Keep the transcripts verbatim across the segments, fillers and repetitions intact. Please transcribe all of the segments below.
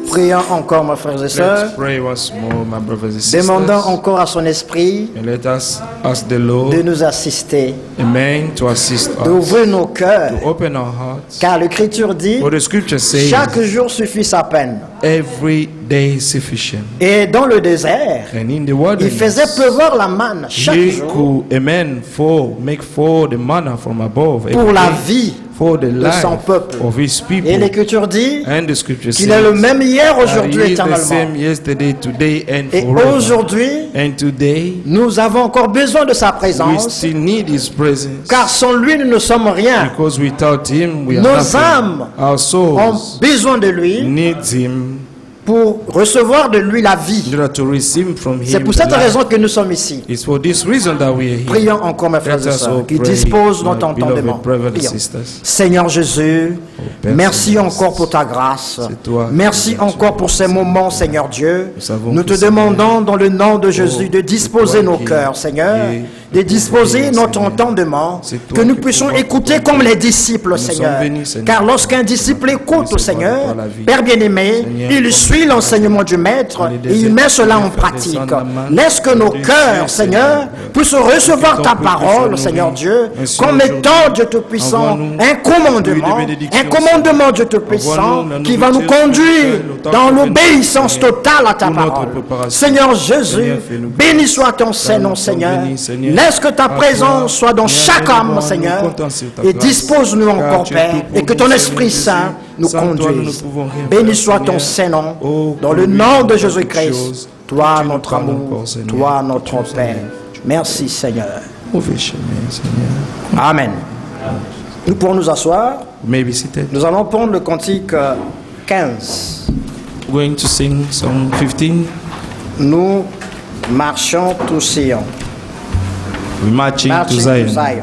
Prions encore, mes frères et sœurs. Let's pray once more, my brothers and sisters. Demandons encore à son esprit And let us ask the Lord, de nous assister, Amen, to assist us, d'ouvrir nos cœurs. to open our hearts. Car l'Écriture dit, For the scripture says, chaque jour suffit sa peine. every day is sufficient. Et dans le désert, And in the il wilderness, faisait pleuvoir la manne chaque he jour could, amen, fall, make fall the manna from above. pour every la day, vie for the de life son peuple. of his people. Et l'Écriture dit And the scripture qu'il est le says, même hier, that aujourd'hui, he is the éternellement. same yesterday, today, and Et forever. aujourd'hui, And today, nous avons encore besoin de sa we présence, still need his presence. car sans lui, nous ne sommes rien. Because without him, we are Nos nothing. âmes Our Ont souls besoin de lui needs him pour recevoir de lui la vie. in order to receive from him. C'est pour the cette life. raison que nous sommes ici. It's for this reason that we are here. Prions encore, mes frères Let et us all sœurs, qui pray, disposent my notre beloved entendement. brothers and Prions. sisters. Seigneur Jésus, Père merci céleste, encore pour ta grâce. c'est toi Merci qui nous encore as pour ces moments, Seigneur Dieu. Nous savons Nous que te c'est demandons dans le nom de Jésus de c'est disposer toi nos qui- cœurs, Seigneur, qui- de disposer qui- notre Seigneur. entendement, C'est toi que nous qui puissions pourras écouter comprendre. comme les disciples, Nous Seigneur. sommes venus, Seigneur, Car lorsqu'un disciple écoute, recevoir Seigneur, de toi la vie. Père bien-aimé, Seigneur, il comme suit tu l'enseignement du Maître dans les et il déserts, met cela en Seigneur, faire pratique. descendre la main. Laisse que nos Dieu, cœurs, Seigneur, Seigneur, puissent recevoir que ta ton peuple parole, soit Seigneur nourri. Dieu, Ainsi comme aujourd'hui, étant, Dieu Tout-Puissant, envoie-nous un commandement, pluie de bénédictions, un commandement, Dieu Envoie-nous Tout-Puissant, la qui va nous nourriture conduire spirituelle, le temps dans que nous l'obéissance Seigneur, totale à ta pour notre parole. préparation. Seigneur Jésus, Seigneur, fais-nous béni soit ton Saint-Nom, nous sommes Seigneur. bénis, Seigneur. Laisse que ta À toi, présence soit dans Seigneur, chaque âme, nous Seigneur, comptons sur ta et grâce. dispose-nous Car encore, tu es Père, tout pour et que nous, ton Seigneur Esprit Jésus. Saint nous Sans toi, nous ne conduise. pouvons rien Béni faire, soit ton Seigneur. Saint-Nom, Oh, dans que le lui nom nous de donne Jésus-Christ, toutes choses. toi Tu nous notre parles amour, encore, Seigneur. toi notre Tu nous Père. Seigneur. Merci Seigneur. Mauvais chemin, Seigneur. Amen. Nous pourrons nous asseoir. May be seated. Nous allons prendre le cantique euh, quinze. Going to sing song fifteen. Nous marchons tous Sion. We're marching, Marching to to Zion. Zion.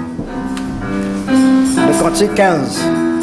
Le cantique quinze.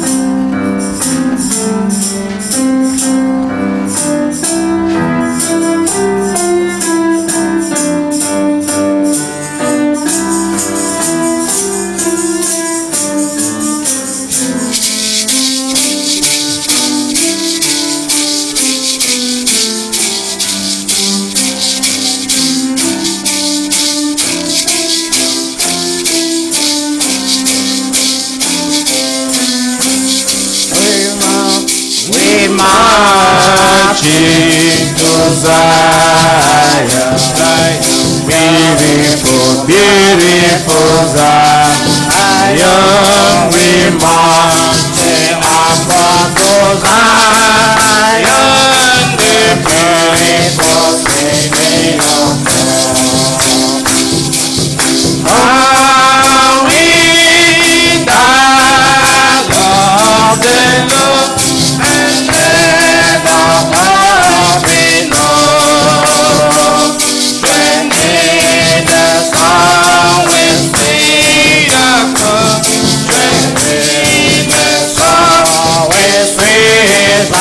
Marching to Zion, beautiful, beautiful Zion, we marching upon to Zion, the beautiful city of God. How we die, love the Lord, and let the world be known. Strengthen the song with sweet accord. Strengthen the song with sweet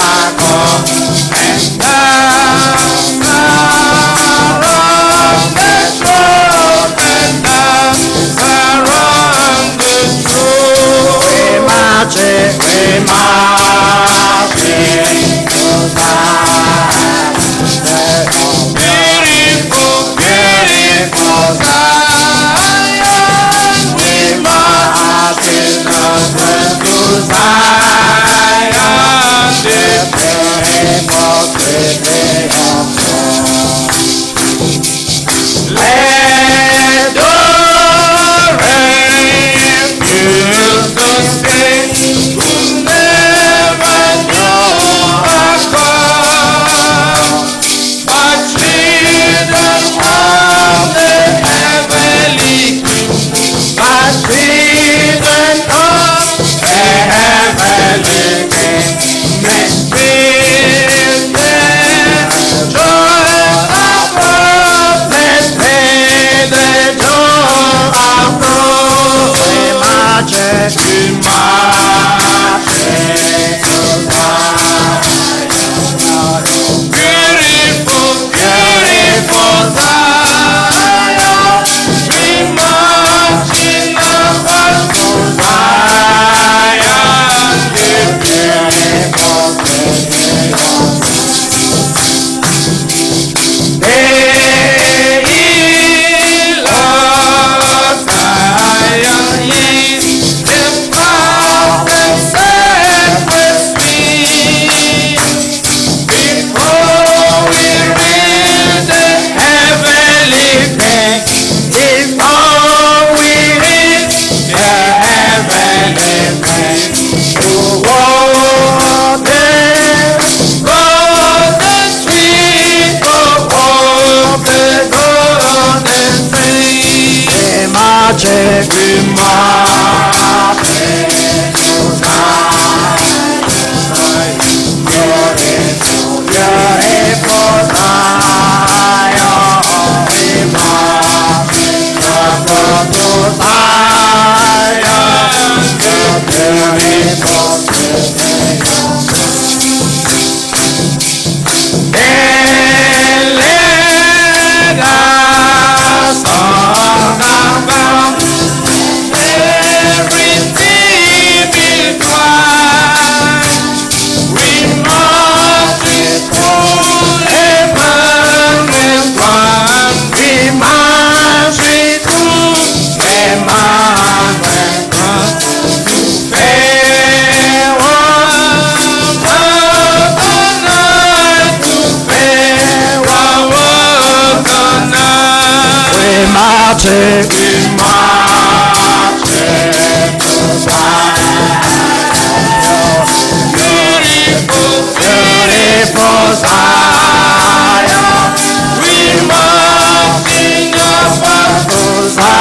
say, we march into Zion. Beautiful, beautiful Zion. We march in the wonderful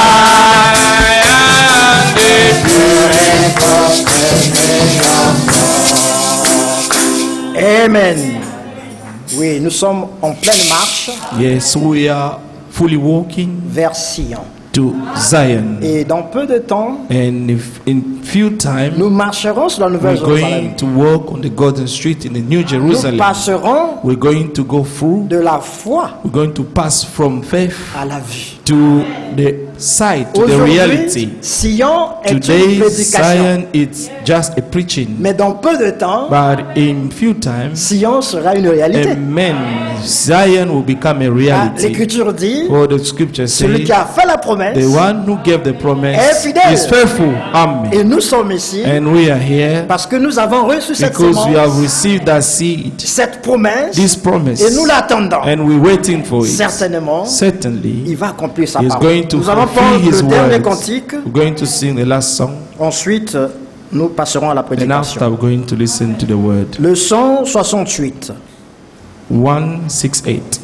Zion, the beautiful city of God. Amen. Oui, nous sommes en pleine marche yes, we are fully walking vers Sion. to Zion. Et dans peu de temps, And if in few time, nous marcherons sur la Nouvelle we're Jérusalem. going to walk on the Golden Street in the New Nous Jerusalem. passerons We're going to go through, de la foi we're going to pass from faith à la vie. to the sight, to the Aujourd'hui, reality. Sion est une Today, prédication. Zion, it's just a preaching. Mais dans peu de temps, But in few times, Sion sera une réalité. amen, Zion will become a Ah, reality. L'Écriture dit, For the scripture celui says, qui a fait la promesse, the one who gave the est promise fidèle. is faithful. Amen. et nous sommes ici And we are here parce que nous avons reçu cette because we have semence, received that seed, cette promesse, this promise, et nous l'attendons. and we're waiting for it. Certainement, Certainly, il va accomplir sa He's parole. going to Nous allons fulfill prendre His le dernier words. cantique. We're going to sing the last song, Ensuite, nous passerons à la and after prédication. we're going to listen to the word. Le cent soixante-huit. one sixty-eight.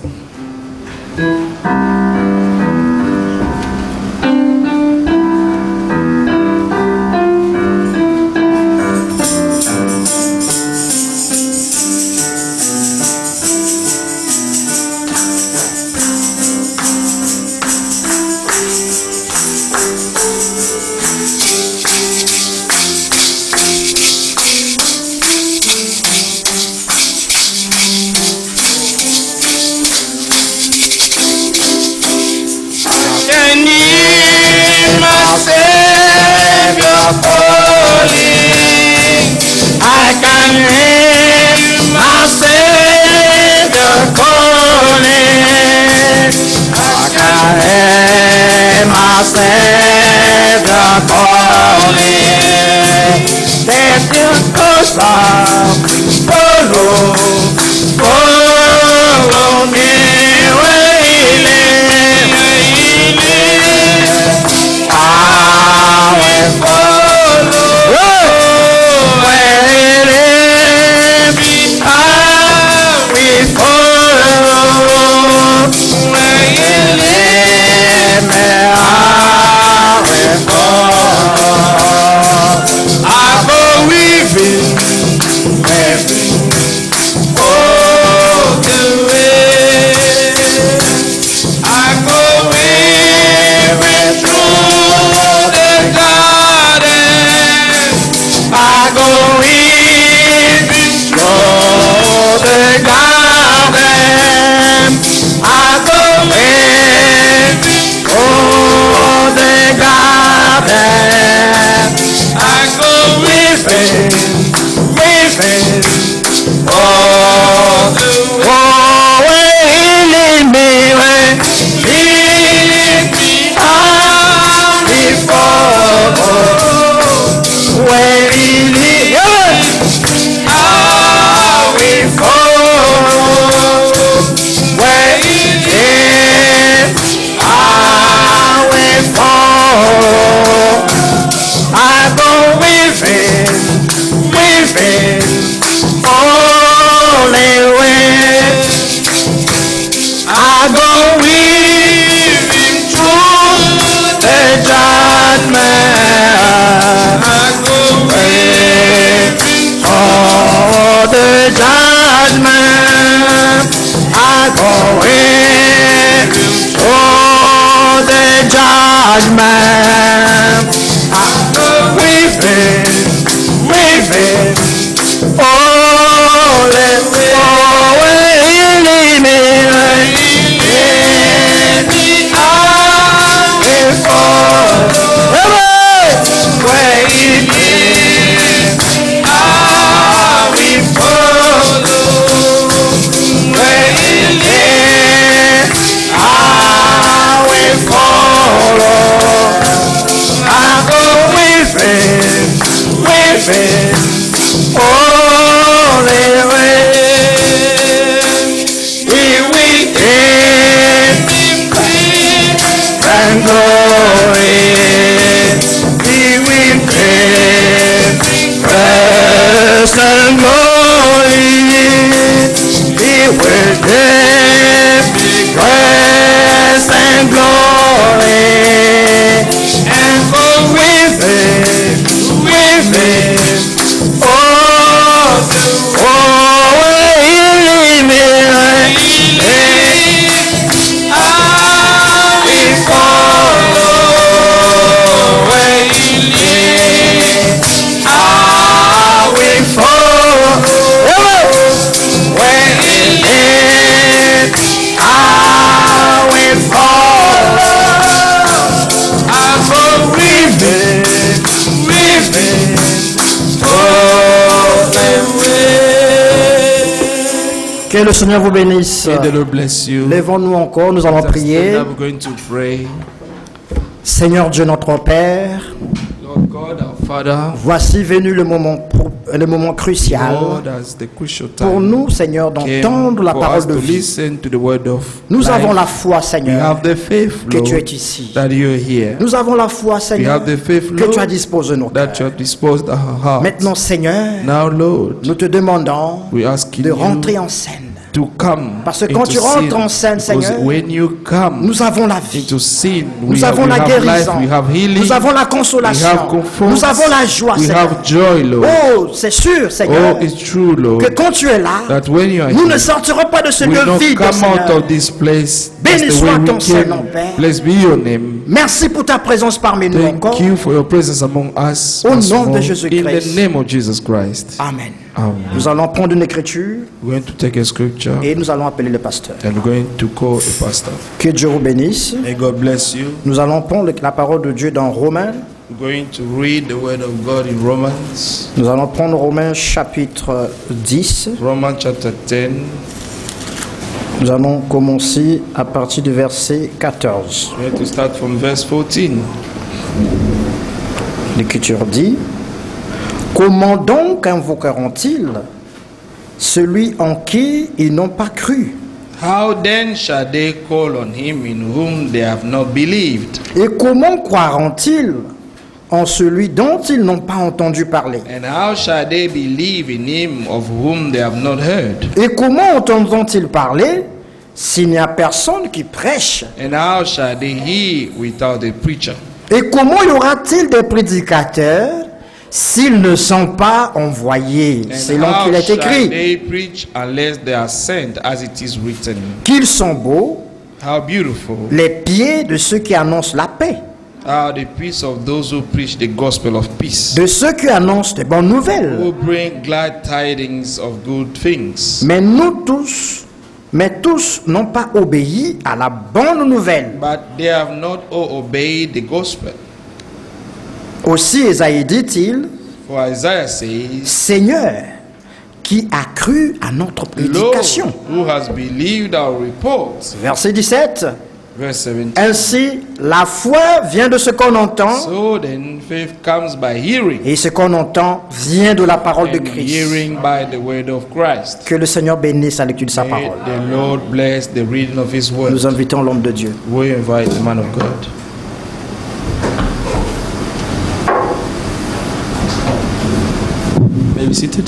Can hear my Savior calling. I can hear my Savior calling. I can hear my Savior calling. Let your cause follow, follow me where he lives. I will follow where he lives. I will follow where he lives. I will follow. I go with him, with him all the way. I go with him through the garden. I go with him through the garden. I go with him through the garden. I go with him, with him all the way. Lead me, lead me on before. Where he leads, I will follow. Where he leads, I will follow. I go with him, with him all the way. I go with him through the judgment. I go with him through the judgment. I go with him through the judgment. I go with him, with him all the way. Lead me, lead me on before. Where he leads, I will follow. Where he leads, I will follow. I go with him, with him all Que le Seigneur vous bénisse. May the Lord bless you. Lèvons-nous encore, nous allons Let us prier. stand up, we're going to pray. Seigneur Dieu notre Père, Lord God, our Father, voici venu le moment, pro- le moment crucial Lord, as the crucial time pour nous, Seigneur, came d'entendre la for parole us de to vie. listen to the word of Nous life. avons la foi, We Seigneur, have the faith, que Lord, tu es ici. that you're here. Nous avons la foi, We Seigneur, have the faith, que tu as Lord, disposé nos that you cœurs. have disposed our hearts. Maintenant, Seigneur, Now, Lord, nous te demandons we ask de you rentrer en scène. to come Parce que quand into tu rentres sin, en scène, because Seigneur, when you come Nous avons la vie. into sin, we Nous have, avons we la have life, guérison. we have healing, Nous avons la we have consolation. comfort, Nous avons la joie, we Seigneur. have joy, Lord. Oh, c'est sûr, Seigneur, Oh, it's true, Lord, que quand tu es là, that when you are nous ne here, sortirons pas de ce we lieu don't vide, come out Seigneur. of this place. Béni That's the way soit we ton Saint-Nom, came. Père. Blessed be your name. Merci pour ta présence parmi nous Thank encore. you for your presence among us. Au once nom de more. Jésus-Christ. In the name of Jesus Christ. Amen. Amen. Nous allons prendre une écriture We're going to take a scripture et nous allons appeler le pasteur. and we're going to call a pastor. Que Dieu vous bénisse. May God bless you. Nous allons prendre la parole de Dieu dans Romains. We're going to read the word of God in Romans. Nous allons prendre Romains chapitre dix. Romans chapter ten. Nous allons commencer à partir du verset quatorze. We're going to start from verse fourteen. L'Écriture dit: Comment donc invoqueront-ils celui en qui ils n'ont pas cru? How then shall they call on him in whom they have not believed? Et comment croiront-ils en celui dont ils n'ont pas entendu parler? And how shall they believe in him of whom they have not heard? Et comment entendront-ils parler s'il n'y a personne qui prêche? And how shall they hear without a preacher? Et comment y aura-t-il des prédicateurs s'ils ne sont pas envoyés? And Selon how qu'il est shall écrit they preach unless they are sent, as it is written? qu'ils sont beaux How beautiful les pieds de ceux qui annoncent la paix, are the feet of those who preach the gospel of peace, de ceux qui annoncent de bonnes nouvelles. who bring glad tidings of good things. Mais nous tous, mais tous n'ont pas obéi à la bonne nouvelle. But they have not all obeyed the gospel. Aussi Ésaïe dit-il: For Isaiah says, Seigneur, qui a cru à notre Lord, prédication? who has believed our report? Verset dix-sept. Verse seventeen. Ainsi, la foi vient de ce qu'on entend, So then faith comes by hearing, et ce qu'on entend vient de la parole de and Christ. hearing by the word of Christ. Que le Seigneur bénisse la lecture de sa May parole. the Lord bless the reading of his word. Nous invitons l'homme de Dieu. We invite the man of God. May be seated.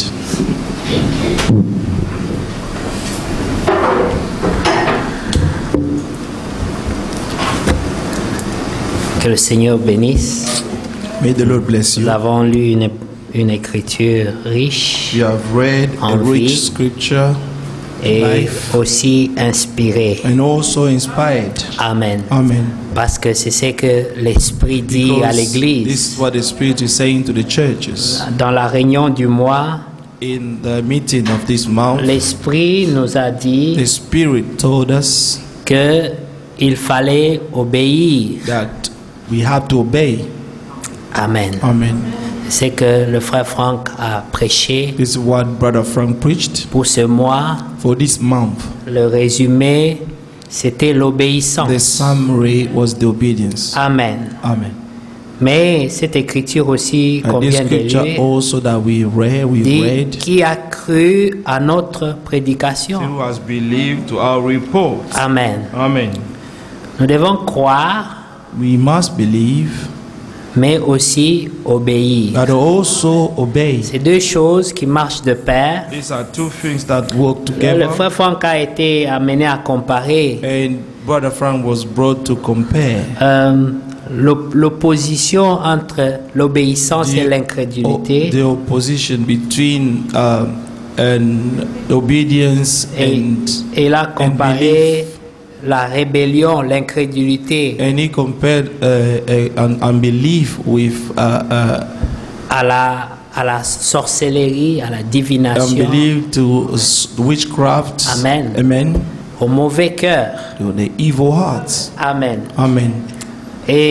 Que le Seigneur bénisse. May the Lord bless Nous you. avons lu une, une écriture riche You have read a Envie. rich scripture et life. aussi inspirée. and also inspired. Amen. Amen. Parce que c'est ce que l'Esprit dit à Because l'Église. this is what the Spirit is saying to the churches. Dans la réunion du mois, In the meeting of this month, l'Esprit nous a the dit Spirit told us que il fallait obéir. that we have to obey. Amen. Amen. C'est que le frère Franck a prêché This is what Brother Frank preached pour ce mois. for this month. Le résumé, c'était The l'obéissance. summary was the obedience. Amen. Amen. Mais cette écriture aussi qu'on And this vient de scripture lire also that we read, we dit read, qui a cru à notre prédication. Who has believed to our report? Amen. Amen. Nous devons croire, we must believe, mais aussi obéir. but also obey. C'est deux choses qui marchent de pair. These are two things that work Le together. frère Franck a été amené à comparer And Brother Frank was brought to compare euh, l'op- l'opposition entre l'obéissance et the, l'incrédulité. the opposition between uh, an obedience Et and et il a comparé la rébellion, l'incrédulité and he compared uh, uh, an unbelief with uh, uh, à la, à la sorcellerie, à la divination, unbelief to s- witchcraft. Amen. Amen. au mauvais cœur. To the evil hearts. Amen. Amen. Et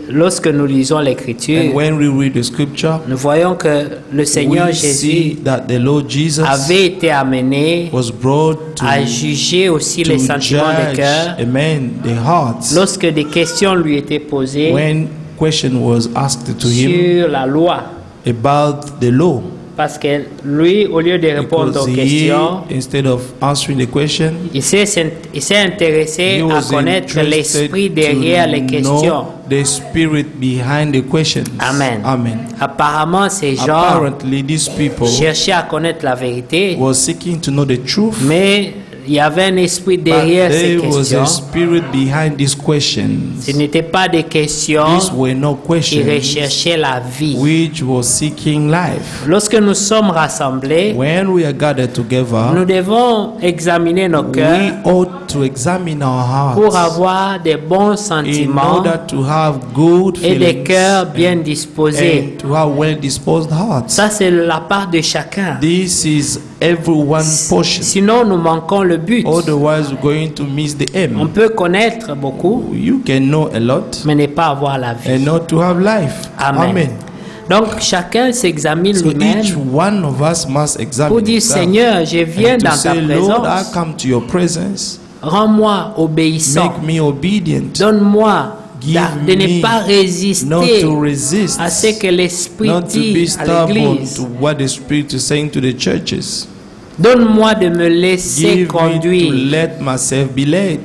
lorsque nous lisons l'Écriture, And when we read the scripture, nous voyons que le Seigneur we see Jésus that the Lord Jesus avait été amené was brought to, à juger aussi les to sentiments des judge, cœurs amen, the hearts. lorsque des questions lui étaient posées When question was asked to him sur la loi. about the law, Parce que lui, au lieu de répondre because aux he, questions, instead of answering the question, il s'est il s'est intéressé he à was connaître interested l'esprit derrière les to questions. know the spirit behind the questions. Amen. Amen. Apparemment, ces gens Apparently, these people cherchaient à connaître la vérité, were seeking to know the truth, mais il y avait un esprit but derrière ces there was questions. a spirit behind these questions. Ce n'étaient pas des questions These were no qui questions recherchaient la vie. which was seeking life. Lorsque nous sommes rassemblés, When we are gathered together, nous devons examiner nos we cœurs ought to examine our pour hearts avoir des bons in sentiments order to have good et des cœurs feelings bien and, disposés. and to have well-disposed hearts. Ça, c'est la part de chacun. This is everyone's portion. Sinon, nous manquons le but. Otherwise, we're going to miss the On aim. peut connaître beaucoup, You can know a lot mais ne pas avoir la vie. and not to have life. Amen. Amen. Donc, chacun s'examine So lui-même each one of us must pour examine dire, himself Seigneur, je viens and to dans ta say, Lord, I présence. come to your presence. Rends-moi obéissant. Make me obedient. Donne-moi Give d'a- de ne me pas Not résister to resist. à ce que l'Esprit Not to be dit à stubborn l'Église. to what the Spirit is saying to the churches. Donne-moi de me laisser Give me to conduire. let myself be led.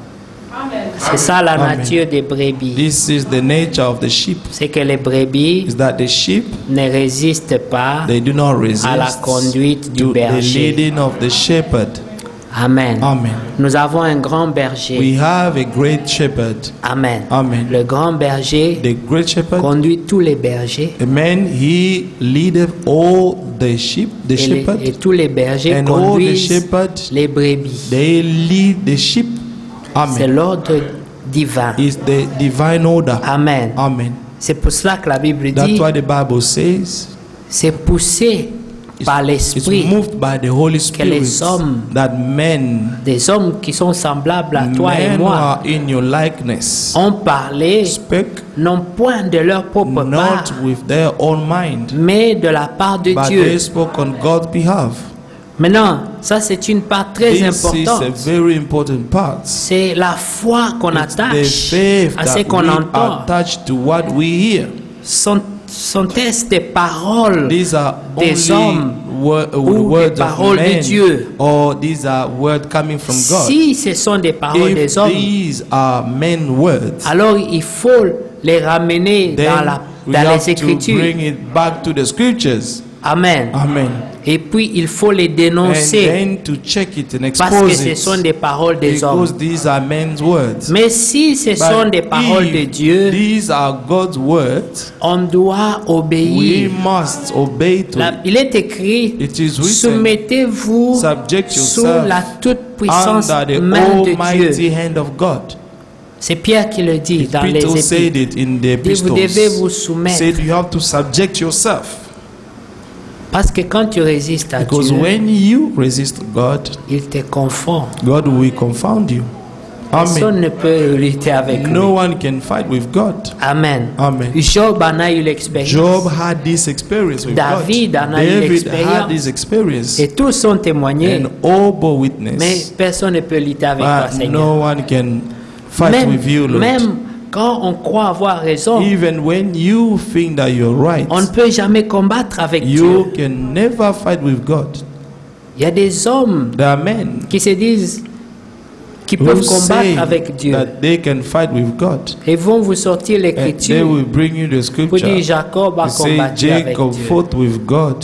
C'est ça la Amen. nature des brebis. This is the nature of the sheep. C'est que les brebis Is that the sheep, ne résistent pas. they do not resist À la conduite du to the berger. leading of the shepherd. Amen. Amen. Nous avons un grand berger. We have a great shepherd. Amen. Amen. Le grand berger The great shepherd, conduit tous les bergers. amen, he leadeth all the sheep, the Et, les- shepherd, et tous les bergers and all the conduisent shepherds, les brebis. they lead the sheep. C'est Amen. l'ordre divin. It's the divine order. Amen. Amen. C'est pour cela que la Bible That's dit, why the Bible says c'est poussé par it's l'Esprit moved by the Holy les Spirit hommes, that men, des hommes qui sont semblables à toi et men who moi, are in your likeness, ont parlé speak non point de leur propre not part, with their own mind, mais de la part de but Dieu. they spoke on God's behalf. Maintenant, ça c'est une part très This is a importante. very important part. C'est la foi qu'on It's the attache faith à ce that qu'on we entend. attach to what we hear. Sont, sont-elles des paroles These are des only hommes wor- uh, ou des words of paroles de men, Dieu? or these are words coming from God. Si ce sont des paroles If des hommes, these are men words, alors il faut les ramener dans, then la, we dans have les to Écritures. bring it back to the scriptures. Amen. Amen. Et puis il faut les And dénoncer then to check it and parce que expose ce it, sont des paroles des hommes. because these are men's words. Mais si ce sont But des paroles de if Dieu, these are God's words, on doit we obéir. must obey to La- it. il est écrit, It is written, soumettez-vous subject sous yourself la toute puissance under the main de almighty Dieu. hand of God. C'est Pierre qui le dit dans les Peter said Épîtres. it in the Dit, vous devez vous epistles. soumettre. Said you have to subject yourself, Parce que quand tu résistes à because Dieu, when you resist God, il te confond. God will confound you. Personne Amen. ne peut lutter avec lui. No one can fight with God. Amen. Amen. Job en a eu l'expérience. Job had this experience with David God. en a eu David l'expérience. had this experience, Et tous ont témoigné. and all bore Mais witness. personne ne peut lutter avec toi, But Seigneur. no one can fight Même, with you, Lord. même quand on croit avoir raison, Even when you think that you're right, on ne peut jamais combattre avec you Dieu. can never fight with God. Il y a des hommes There are men qui se disent qui who peuvent say combattre avec Dieu. that they can fight with God. Et vont vous sortir And they l'écriture will bring you the pour scripture. dire Jacob a They say combattu avec Jacob Dieu. fought with God.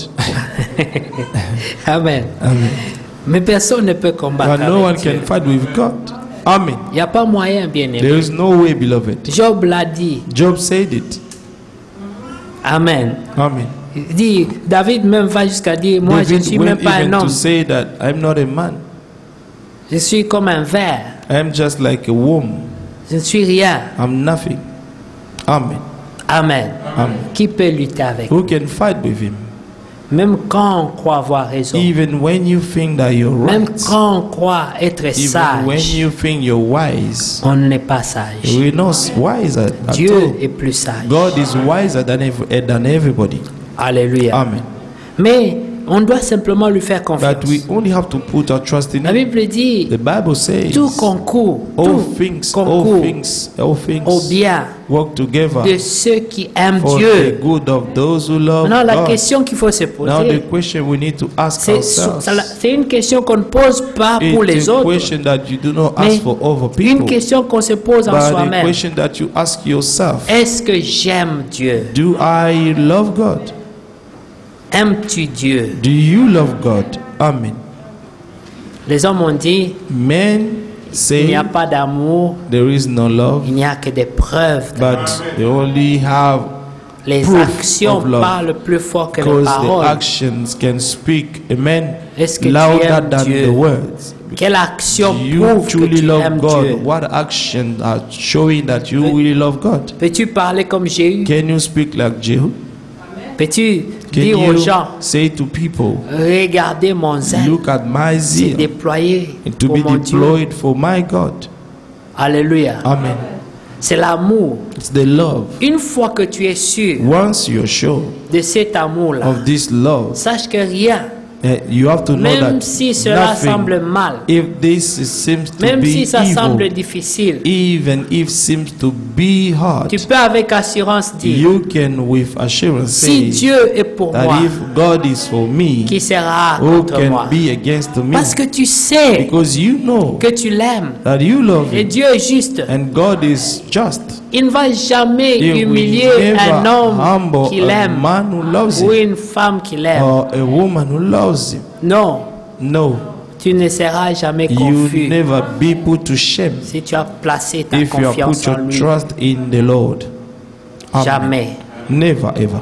Amen. Amen. Mais personne ne peut combattre But no one avec Dieu. can fight with God. Amen. Il n'y a pas moyen, bien There aimé. is no way, beloved. Job l'a dit. Job said it. Amen. Amen. Il dit, David même va jusqu'à dire, moi je ne David suis même went pas un even homme. to say that I'm not a man. Je suis comme un ver. I'm just like a womb. Je ne suis rien. I'm nothing. Amen. Amen. Amen. Qui peut lutter avec Who lui? can fight with him? Même quand on croit avoir raison, even when you think that you're même right, quand on croit être even when sage, you think you're wise, on n'est pas sage. we're not wiser at Dieu all. est plus sage. God is wiser than, ev- than everybody. Alléluia. Amen. Mais on doit simplement lui faire confiance. But we only have to put our trust in La Him. Bible dit, The Bible says tout concourt, all tout things, all concourt things, all au things bien work together de ceux qui aiment for the Dieu. good of those who love Maintenant, la God. question qu'il faut se Now the poser, question we need to ask c'est ourselves, c'est une question qu'on ne pose pas pour it's les a autres, question that you do not mais ask for other une people, question qu'on se pose en but a soi-même. question that you ask yourself. Est-ce que j'aime Dieu? Do I love God? Aimes-tu Dieu? Do you love God? Amen. Les hommes ont dit, Men il n'y a say pas d'amour, there is no love, il n'y a que des preuves. but they only have Les proof actions of love. parlent plus fort que les because the paroles. actions can speak, amen, Est-ce que tu louder aimes than Dieu? the words. Quelle action Do you prouve que truly tu love aimes God? Dieu? What actions are showing that you really love God? Peux-tu parler comme Jéhu? Can you speak like Jehu? Peux-tu Can dire aux you gens, say to people, regardez mon zèle, look at my c'est zeal déployé to pour be mon Dieu. deployed for my God? Alléluia. Amen. C'est l'amour. It's the love. Une fois que tu es sûr Once you're sure de cet amour-là, of this love, sache que rien, eh, you have to know même that si cela nothing, semble mal, if this is- seems to même be si ça evil, semble difficile, even if seems to be hard, tu peux avec assurance dire, you can with assurance si say Dieu est pour that moi, if God is for me, qui sera who contre moi? can be against me? Parce que tu sais Because you know que tu l'aimes. that you love Et Him Dieu est juste. and God is just. Il ne va jamais He will humilier never un homme humble qui a l'aime man who loves ou Him une femme qui l'aime. or a woman who loves Him. Non, No, tu ne seras jamais you confus never be put to shame si tu as placé ta if you have put confiance en your lui. trust in the Lord. Amen. Jamais. Never ever.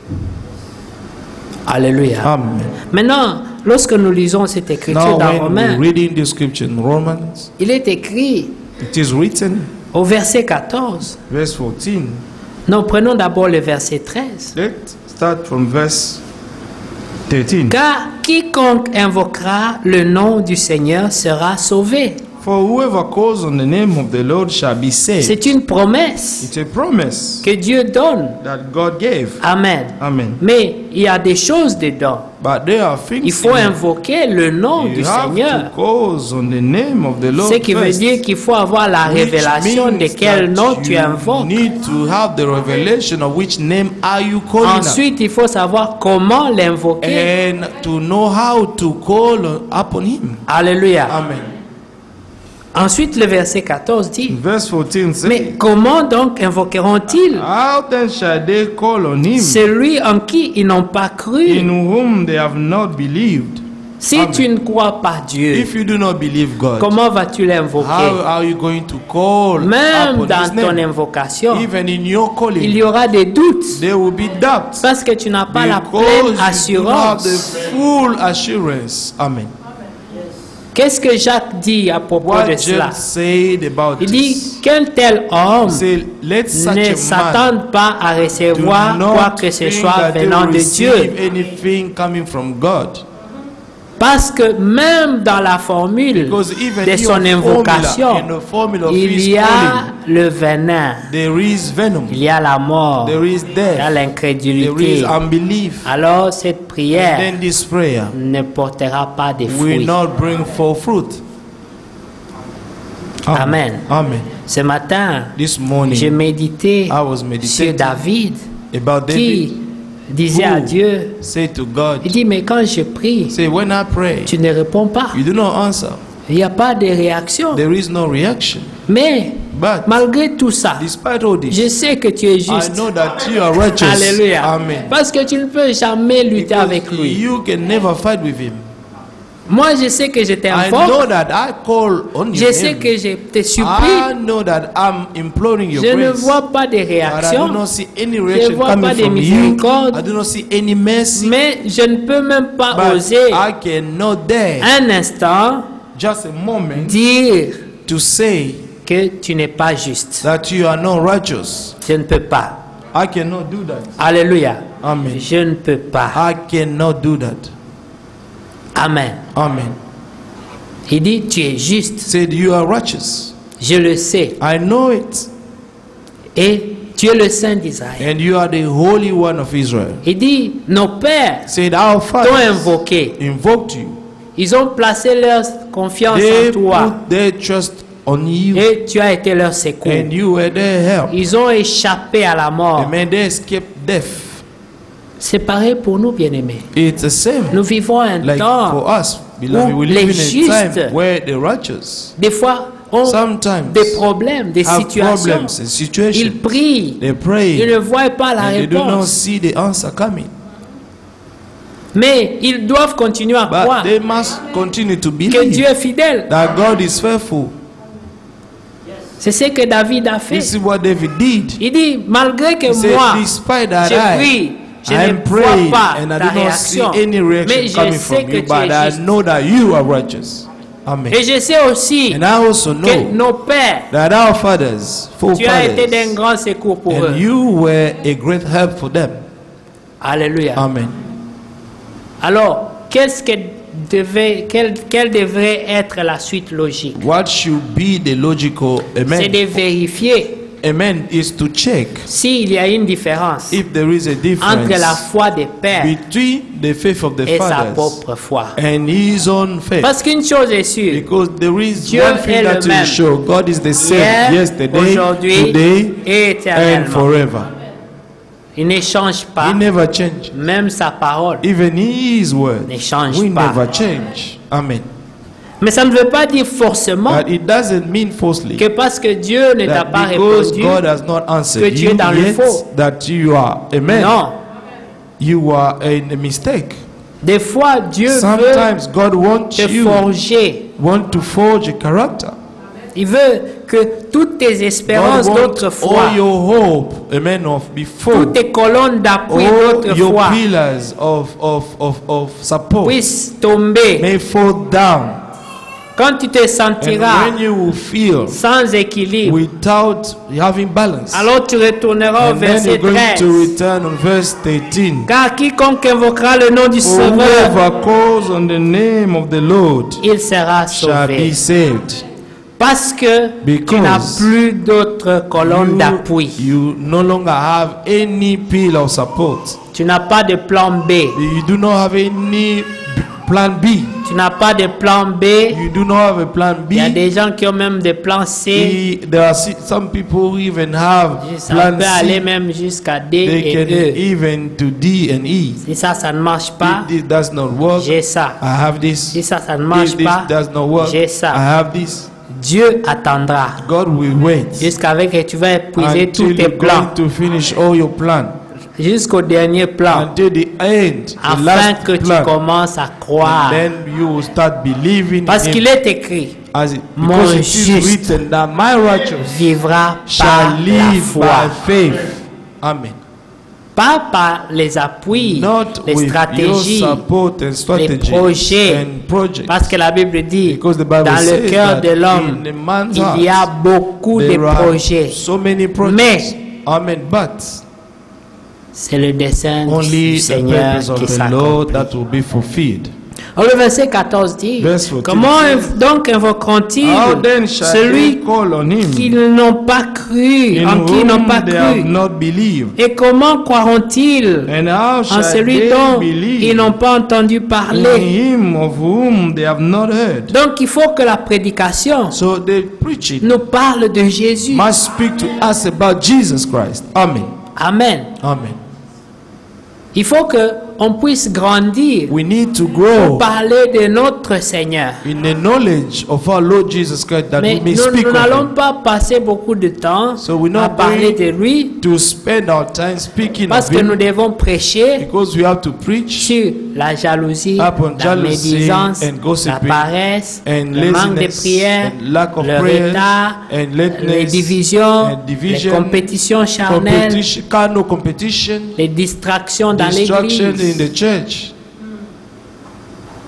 Alléluia. Amen. Maintenant, lorsque nous lisons cette écriture Now, dans when Romains, we're reading the scripture in Romans, il est écrit it is written, au verset quatorze. verse fourteen. Non, prenons d'abord le verset treize. Let's start from verse thirteen. Car quiconque invoquera le nom du Seigneur sera sauvé. For whoever calls on the name of the Lord shall be saved. C'est une promesse It's a promise que Dieu donne. that God gave. Amen. Amen. Mais il y a des choses dedans. But there are things Il faut in it. invoquer le nom You du have Seigneur. to call on the name of the Lord Ce qui veut first, dire qu'il faut avoir la which révélation de means quel that nom tu you invoques. need to have the revelation of which name are you calling out, Ensuite, il faut savoir comment l'invoquer. and to know how to call upon Him. Alléluia. Amen. Ensuite, le verset quatorze dit, Verse fourteen says, mais comment donc invoqueront-ils how then shall they call on Him celui en qui ils n'ont pas cru? in whom they have not believed? Si Amen. tu ne crois pas Dieu, If you do not believe God, comment vas-tu how l'invoquer? are you going to call Même upon His dans ton name? invocation, Even in your il y calling, aura des doutes there will be doubts. parce que tu n'as pas la Because pleine you do not have assurance. the full assurance. Amen. Qu'est-ce que Jacques dit à propos What de cela? James said about Il dit this. qu'un tel homme Say, let such ne a man s'attende pas à do recevoir quoi not que ce think soit that they venant will de Dieu. receive anything coming from God. Parce que même dans la formule Because even de in son your invocation, formula, in the formula of il his y a calling, le venin, there is venom, il y a la mort, there is il y a death, there l'incrédulité. is unbelief. Alors cette prière Then this prayer ne portera pas de will fruits. not bring forth fruit. Amen. Amen. Ce matin, This j'ai morning médité I was sur meditating David about David. qui disait à Who Dieu, say to God, il dit, mais quand je prie, say when I pray, tu ne réponds pas. you do not answer. Il n'y a pas de réaction. There is no reaction. Mais But malgré tout ça, despite all this, je sais que tu es I juste. know that you are righteous. Alléluia. Amen. Parce que tu ne peux jamais lutter Because avec lui. you can never fight with him. Moi, je sais que je I know t'invoque. that I call on Je your sais name. que je te I supplie. know that I'm imploring your Je ne grace. vois pas de But I do réaction. not see any Je reaction ne vois coming pas de from you. miséricorde. I do not see any mercy. Mais je ne peux même pas But oser I cannot dare un instant just a moment dire to say que tu n'es pas juste. that you are not righteous. Je ne peux pas. I cannot do that. Alléluia. Amen. Je ne peux pas. I cannot do that. Amen. Amen. Il dit, tu es juste. Said, you are righteous. Je le sais. I know it. Et tu es le Saint d'Israël. And you are the Holy One of Israel. Il dit, nos pères Said, our t'ont fathers invoqué. invoked you. Ils ont placé leur confiance They en toi. put their trust on you. Et tu as été leur secours. And you were their help. Ils ont échappé à la mort. Amen. They escaped death. C'est pareil pour nous, bien-aimés. It's the same. Nous vivons un Like temps for us, beloved, où we les live in a time justes, where the righteous des fois, ont sometimes des problèmes, des have situations. problems and Ils situations. prient. They pray. Ils ne voient pas la And they do not réponse. see the answer coming. Mais ils doivent continuer à But croire they must continue to que believe Dieu est fidèle. that God is faithful. C'est ce que David a fait. This is what David did. Il dit, malgré que He said, moi, despite that je I, prie, je I ne am vois praying pas and I ta do not see réaction, any mais reaction je coming sais from que you, tu but es I juste. know that you are righteous. Amen. Et je sais aussi And I also que know nos pères, that our fathers, tu as été d'un forefathers, grand secours pour and eux. you were a great help for them. Alléluia. Amen. Alors, qu'est-ce que devait, quelle, quelle devrait être la suite logique? What should be the logical C'est amen? de vérifier Amen is to check s'il y a une différence if there is a entre la difference foi des pères between the faith of the et sa fathers propre foi. and his own faith. Parce qu'une chose est sûre, Because there is Dieu one est thing le that même. is sure: God is the same hier, yesterday, aujourd'hui today, et and éternellement. forever. Il ne change pas, He never changes. même sa parole. Even His word, Ne change we pas. never change. Amen. Mais ça ne veut pas dire forcément But it doesn't mean falsely que parce que Dieu ne t'a that pas because répondu, God has not answered que tu es you dans le yet, faux. that you are amen. non. You are in a mistake. Des fois, Dieu Sometimes God veut wants te you forger. want to forge a character. Il veut que toutes tes God espérances wants d'autrefois, all your hope, amen, of before, toutes tes colonnes d'appui all your d'autrefois pillars of of of of support puissent tomber. may fall down. Quand tu te And sentiras when you will feel sans équilibre, without having balance, alors tu retourneras au and then verset you're going to treize. return on verse thirteen. Car quiconque invoquera le nom du For Sauveur, whoever calls on the name of the Lord il sera shall be sauvé. saved. Parce que tu Because n'as plus d'autres colonnes You, d'appui. you no longer have any pillar of support. Tu n'as pas de plan B. You do not have any b- plan B. Tu n'as pas de plan B. You do not have a plan B. Il y a des gens qui ont même des plans C. The- there are si- some people who even have Ça plan peut aller C. même jusqu'à D They can et E. even to D and E. Si ça, ça ne marche pas, If this does not work, j'ai ça. I have this. Si ça, ça ne marche If this pas, does not work, j'ai I ça. have this. Dieu attendra God will wait jusqu'à ce que tu vas épuiser tous until tes you're plans, going to finish all your plan, jusqu'au dernier plan, until the end, the afin last que tu plan. commences à croire. Then you will start believing Parce in qu'il est écrit, as it, Mon because it is juste written that my righteous vivra shall par la live foi. by faith. Amen. Pas par les appuis, Not les with your stratégies, support and les strategy projets. and projects. Parce que la Bible dit, Because the Bible dans le says cœur that de l'homme, in the man's il y a heart, beaucoup de there are projets. so many projects. Mais Amen. But c'est le dessein du only the Seigneur purpose qui of the Lord s'accomplit. that will be fulfilled. Alors, le verset quatorze dit, Verse fourteen comment says, donc invoqueront-ils How then shall they celui call on him qu'ils n'ont pas cru, in en qui ils n'ont whom pas they have cru? not believed? Et comment croiront-ils And how en shall celui they dont believe ils n'ont pas entendu in parler? him of whom they have not heard? Donc, il faut que la prédication So the preaching nous parle de Jésus. must speak to us about Jesus Christ. Amen. Amen. Amen. Il faut que on puisse grandir We need to pour grow parler de notre Seigneur. in the knowledge of our Lord Jesus Christ, that Mais we may nous speak nous of n'allons him. pas passer beaucoup de temps So we're à not parler going de lui to spend our time speaking parce of que nous him, devons prêcher because we have to preach sur la jalousie, upon la jealousy médisance, and gossiping la paresse, and le manque de laziness prière, and lack of le prayers retard, and les lateness divisions, and division, les compétitions charnelles, competition, carnal competition, les distractions dans destruction in l'église. the church.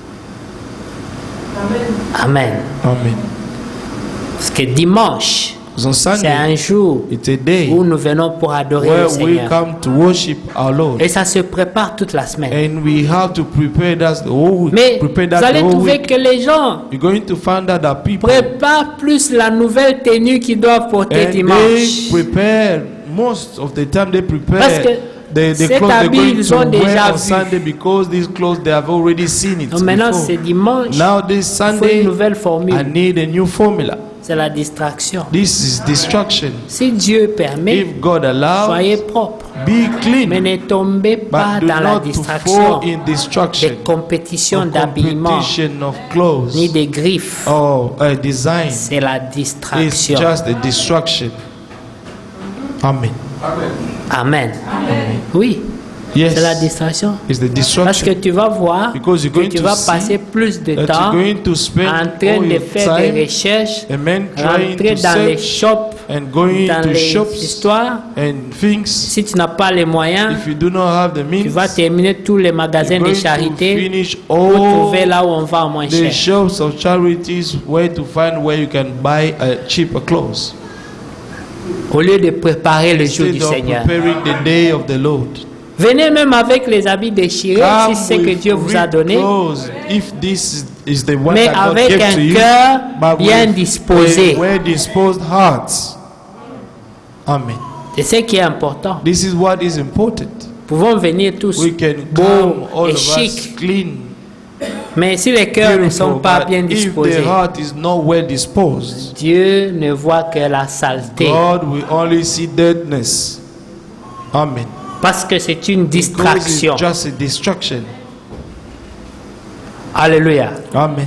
Amen. Amen. Parce que dimanche, on C'est Sunday. un jour It's a day où nous venons pour adorer le where we Seigneur. come to worship our Lord. Et ça se prépare toute la semaine. And we have to prepare that the whole week. Mais Prepare vous that the allez whole trouver week. que les gens You're going to find out that people préparent plus la nouvelle tenue qu'ils doivent porter and dimanche. they prepare most of the time they prepare Parce que the, the cet clothes they're habit, going ils to ont déjà wear on vu. Sunday because these clothes they have already seen it Donc maintenant before. c'est dimanche. Now this Il faut une Sunday nouvelle I formule. need a new formula. C'est la distraction. This is distraction. Si Dieu permet, If God allows, soyez propres. be clean, Mais ne tombez pas but do dans la not to distraction fall in distraction. des compétitions Of d'habillement competition of clothes ni des griffes. or a design. C'est la It's distraction. just a distraction. Amen. Amen. Oui, Yes, c'est la distraction. it's the Parce que distraction. tu vas voir Because you're que going tu to vas see passer plus de that temps you're going to en spend train all de your faire des time, recherches, amen, trying rentrer to dans les search shops, and going dans to les shops histoires. and things. Si tu n'as pas les moyens, If you do not have the tu vas means, terminer tous les magasins you're de going to charité finish pour all trouver là où on va au moins the cher. shops of charities where to find where you can buy uh, cheaper clothes. Au lieu de préparer le jour du Instead of Seigneur. preparing the day of the Lord. Venez même avec les habits déchirés Come si c'est que with Dieu vous a ripped donné, clothes, if this is, is the one mais that God avec gave to un you, cœur but bien with disposé. a well-disposed hearts. Amen. C'est ce qui est important. This is what is important. Nous pouvons venir tous We can come, beaux all et of us, chics, clean, mais si les cœurs ne sont beautiful, pas but bien if disposés, the heart is not well disposed, Dieu ne voit que la saleté. God will only see deadness. Amen. Parce que c'est une Because distraction. it's just a distraction. Alléluia. Amen.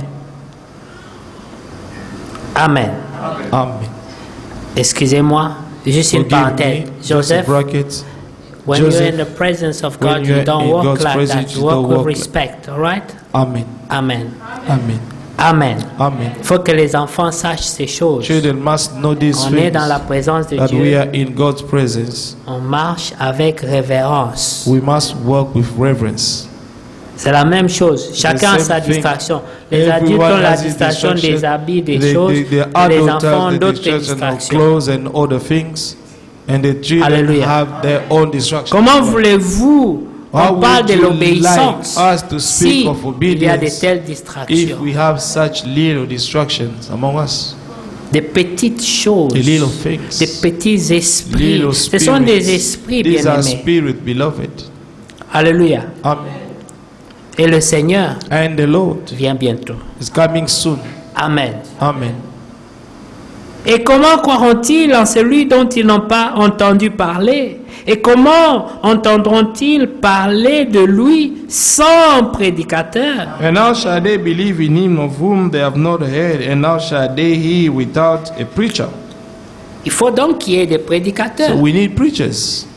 Amen. Amen. Excusez-moi, juste une Forgive parenthèse. me, just a Joseph, bracket. when you're Joseph, in the presence of when God, you're you don't in walk God's like that. presence, You you walk don't with walk like- respect, all right? Amen. Amen. Amen. Amen. Amen. Il faut que les enfants sachent ces choses. Children must know these On est things, dans la présence de that we Dieu. are in God's presence. On marche avec révérence. We must walk with reverence. C'est la même chose. Chacun a same sa thing. distraction. Les Everyone adultes ont la has his distraction des distraction. habits, des The- choses. the- the Les adult enfants has ont the d'autres distraction of distractions. clothes and other things, and the children Hallelujah. have their own distractions. Comment voulez-vous How qu'on parle would de you l'obéissance like us to speak si of il y a de obedience telles if distractions? we have such little distractions among us? Des petites choses, The little things. des petits esprits. Little Ce sont des spirits. esprits These are bien-aimés. spirit, beloved. Alléluia. Amen. Et le Seigneur And the Lord vient bientôt. is coming soon. Amen. Amen. Et comment croiront-ils en celui dont ils n'ont pas entendu parler? Et comment entendront-ils parler de lui sans prédicateur? And how shall they believe in him of whom they have not heard? And how shall they hear without a preacher? Il faut donc qu'il y ait des prédicateurs. So we need preachers.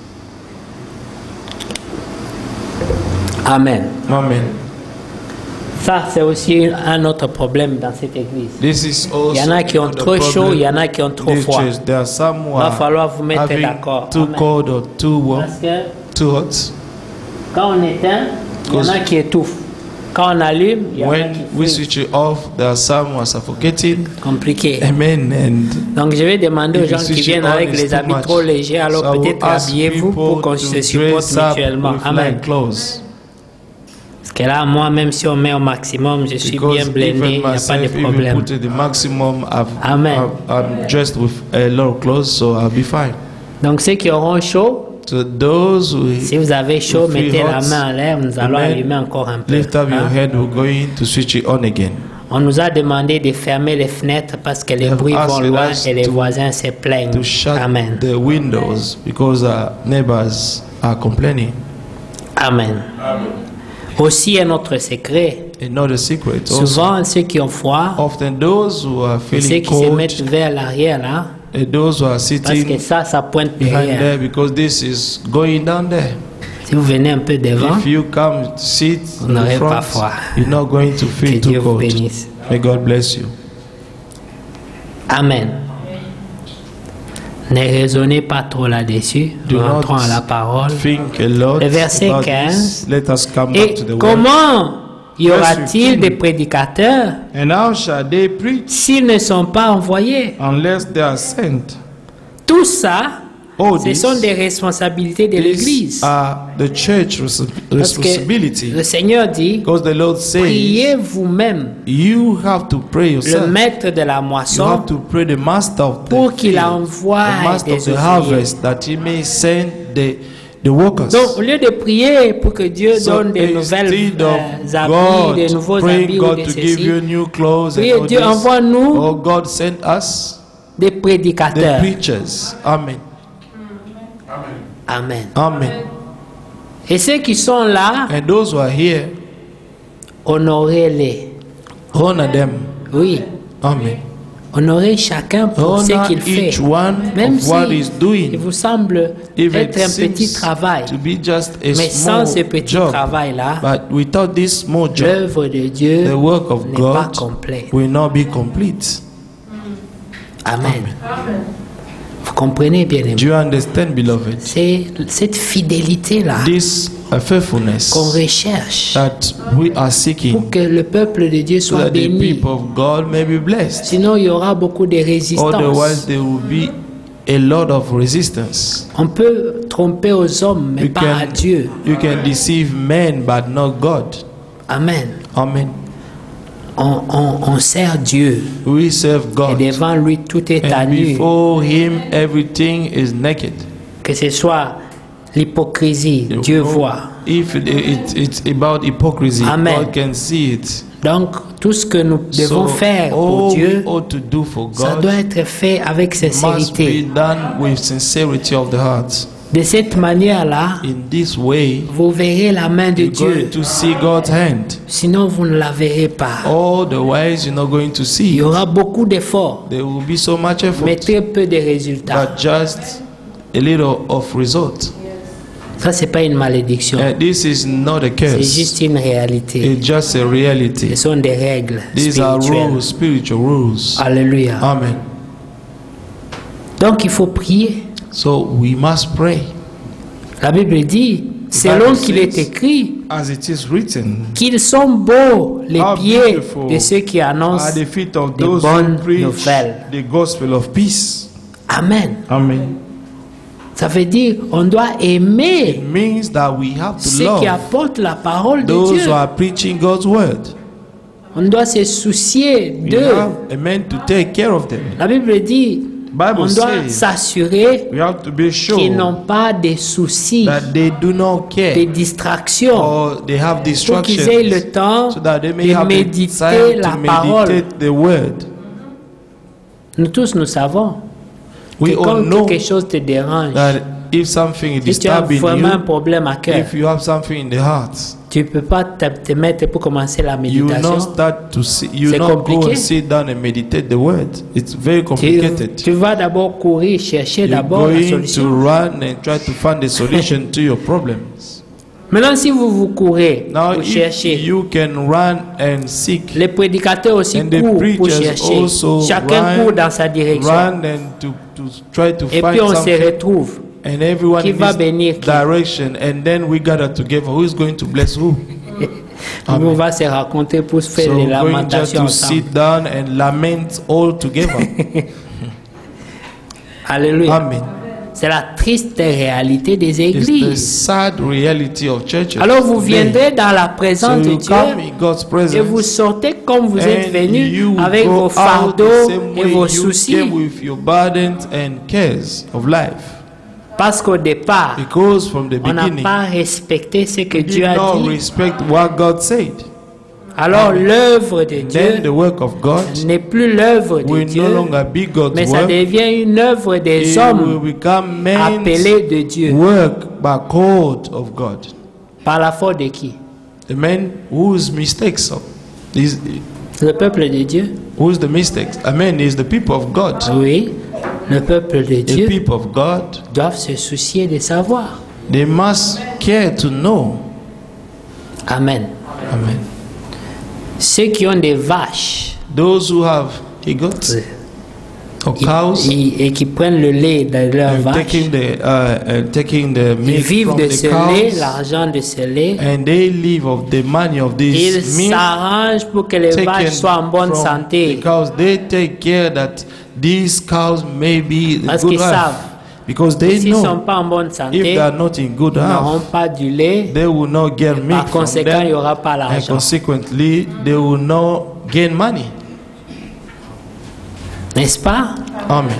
Amen. Amen. Ça, c'est aussi un autre problème dans cette église. This is also Il y en a qui ont another trop chaud, problem. il y en a qui ont trop This froid. church, there are some who Il va are falloir vous mettre having d'accord. too Amen. cold or too warm, Parce que too hot. quand on éteint, il y en a qui étouffent. Quand on allume, il y en a When qui we fuient. switch it off, there are some who are suffocating. Compliqué. Amen. And Donc je vais demander aux if you gens qui switch viennent it on, avec it's les too habits much. trop légers, alors So I will peut-être ask habillez-vous pour people qu'on to se supporte dress up mutuellement. with Amen. light clothes. Parce que là, moi, même si on met au maximum, je suis bien Because blindé, il even n'y a pas de myself, if you problème. put it the maximum, I've, Amen. I've, I'm dressed with a lot of clothes, so I'll be fine. Donc ceux qui auront chaud, So those who si vous avez chaud, who feel mettez la hot, main en l'air, nous allons amen, allumer encore un peu. lift up your Hein? head, we're going to switch it on again. On nous a demandé de fermer les fenêtres parce que les They have bruits asked vont loin us et les to- voisins se plaignent. To shut Amen. the windows because our neighbors are complaining. Amen. Aussi un autre secret. Another secret also, Souvent, ceux qui ont froid, often those who are et ceux feeling qui se cold mettent vers l'arrière là, and those who are parce que sitting ça, ça pointe behind derrière. there because this is going down there. Si vous venez un peu devant, If you come sit vous in n'aurez the pas front, froid. you're not going to Que feel Dieu too vous cold. bénisse. May God bless you. Amen. Ne raisonnez pas trop là-dessus. Do not Rentrons à la parole. think a lot Le verset about quinze. this. Let us come back Et to the word. comment y Verse aura-t-il des fifteen. prédicateurs And how shall they preach s'ils ne sont pas envoyés? unless they are sent? Tout ça, All ce this, sont des responsabilités de these l'Église. are the church res- Parce que responsibility. le Seigneur dit, Because the Lord priez says, vous-même you have to pray le yourself. maître de la You moisson have to pray the master of the pour qu'il field, envoie the master of des the ouvriers. harvest, that he may send the, the workers. Donc, au lieu de prier pour que Dieu So donne de nouvelles instead euh, of habits, de nouveaux God praying habits ou God de to give ceci, you new clothes and priez all Dieu, this, envoie-nous oh God send us des the prédicateurs. preachers. Amen. Amen. Amen. Et ceux qui sont là, And those who are here, honorez-les. honor them. Oui, Amen. honorez chacun pour ce Honor qu'il fait. each one Même of what si he's doing. il vous semble If être it un petit seems travail, to be just a mais sans small ce petit job, travail-là, but without this small job, l'œuvre de Dieu the work of n'est pas God complète. will not be complete. Amen. Vous comprenez bien, aimé? Do you understand, beloved? C'est cette fidélité-là This uh, faithfulness qu'on recherche that we are seeking, pour que le peuple de Dieu so soit that the béni. people of God may be blessed. Sinon, il y aura beaucoup de Otherwise, résistance. there will be a lot of resistance. On peut tromper aux hommes, mais You pas à can, Dieu. you can deceive men, but not God. Amen. Amen. On, on, on sert Dieu. We serve Et God. devant lui, tout est à And nu. before Him, everything is naked. Que ce soit l'hypocrisie, You Dieu know, voit. If it, it, it's about hypocrisy, Amen. God can see it. Donc, tout ce que nous devons So, faire pour all Dieu, we ought to do for ça God doit être fait avec must be sincérité. done with sincerity of the heart. De cette manière-là, In this way, vous verrez la main de you're going Dieu. to see God's hand. Sinon, vous ne la verrez pas. Otherwise, you're not going to Il see. y aura beaucoup d'efforts, There will be so much mais effort, très peu de résultats. but just a little of result. Ça, c'est pas une malédiction. And this is not a C'est curse. juste une réalité. It's just a reality. Ce sont des règles These are spirituelles. rules, spiritual rules. Alléluia. Amen. Donc, il faut prier. So we must pray. La Bible dit, selon qu'il est says, écrit, as it is written, qu'ils sont beaux les how pieds beautiful de ceux qui annoncent at the feet of des those bonnes who preach nouvelles. the gospel of peace. Amen. Amen. Ça veut dire on doit aimer It means that we have to ceux qui love apportent la parole de those Dieu. who are preaching God's word. On doit se soucier We d'eux. have a man to take care of them. La Bible dit Bible on doit says s'assurer we have to be sure qu'ils n'ont pas de soucis, that they do not de care distractions, or they have pour qu'ils aient le distractions, temps so that they may de have the méditer time la to parole. meditate the word. Nous tous, nous savons We que all quand know quelque chose te dérange, that if something is si tu as disturbing vraiment un you, problème à cœur, if you have something in the heart, tu ne peux pas te, te mettre pour commencer la you will méditation. not start to see, you C'est will not go compliqué. and sit down and meditate the word. It's very Tu, complicated. tu vas d'abord courir, chercher You're d'abord la going to solution. run and try to find a solution to your problems. Maintenant, si vous vous courez, Now, vous if cherchez, you can run and seek, les prédicateurs aussi and the courent pour preachers chercher. also Chacun run, court dans sa direction. run and to, to try to Et find puis on se something, retrouve. and everyone Qui in va this bénir qui? direction, and then we gather together. Who is going to bless who? Nous, on va se raconter pour faire So les we're going just lamentations to ensemble. sit down and lament all together. Alléluia. Amen. C'est la triste réalité des It's the églises. sad reality of churches. Alors vous today. viendrez dans la So présence de you Dieu come in God's et vous presence, sortez comme vous êtes and venus you avec go vos out the fardeaux same et way vos you soucis. came with your burdens and cares of life. Parce qu'au départ, Because from the on n'a beginning, pas respecté ce que you Dieu did a not dit. respect what God said. Alors l'œuvre de Then the Dieu work of God n'est plus l'œuvre de will no Dieu, longer be God's mais ça work. devient une œuvre des It will hommes become man's appelés de Dieu. work but called of God. Par la faute de qui? The man whose mistakes are, is Le peuple de Dieu? who's the mistakes? I mean, is the people of God. Oui, le peuple de The Dieu people of God, doivent se soucier de savoir. they must care to know. Amen. Amen. Ceux qui ont des vaches, Those who have he got or ils- cows, ils- et qui prennent le lait de leur and vache. taking the uh, uh, taking the Ils milk vivent from de the ce lait, cows, l'argent de ce lait. and they live of the money of Ils this milk s'arrangent pour que les vaches taken soient en bonne from santé. the cows. They take care that these cows may be in Parce good qu'ils health, savent. because they S'ils ne sont know pas en bonne if santé, they are not in good ils n'auront health, pas du lait. they will not get Par milk from conséquent, il n'y them, aura pas and l'argent. consequently, they will not gain money. N'est-ce pas? Amen.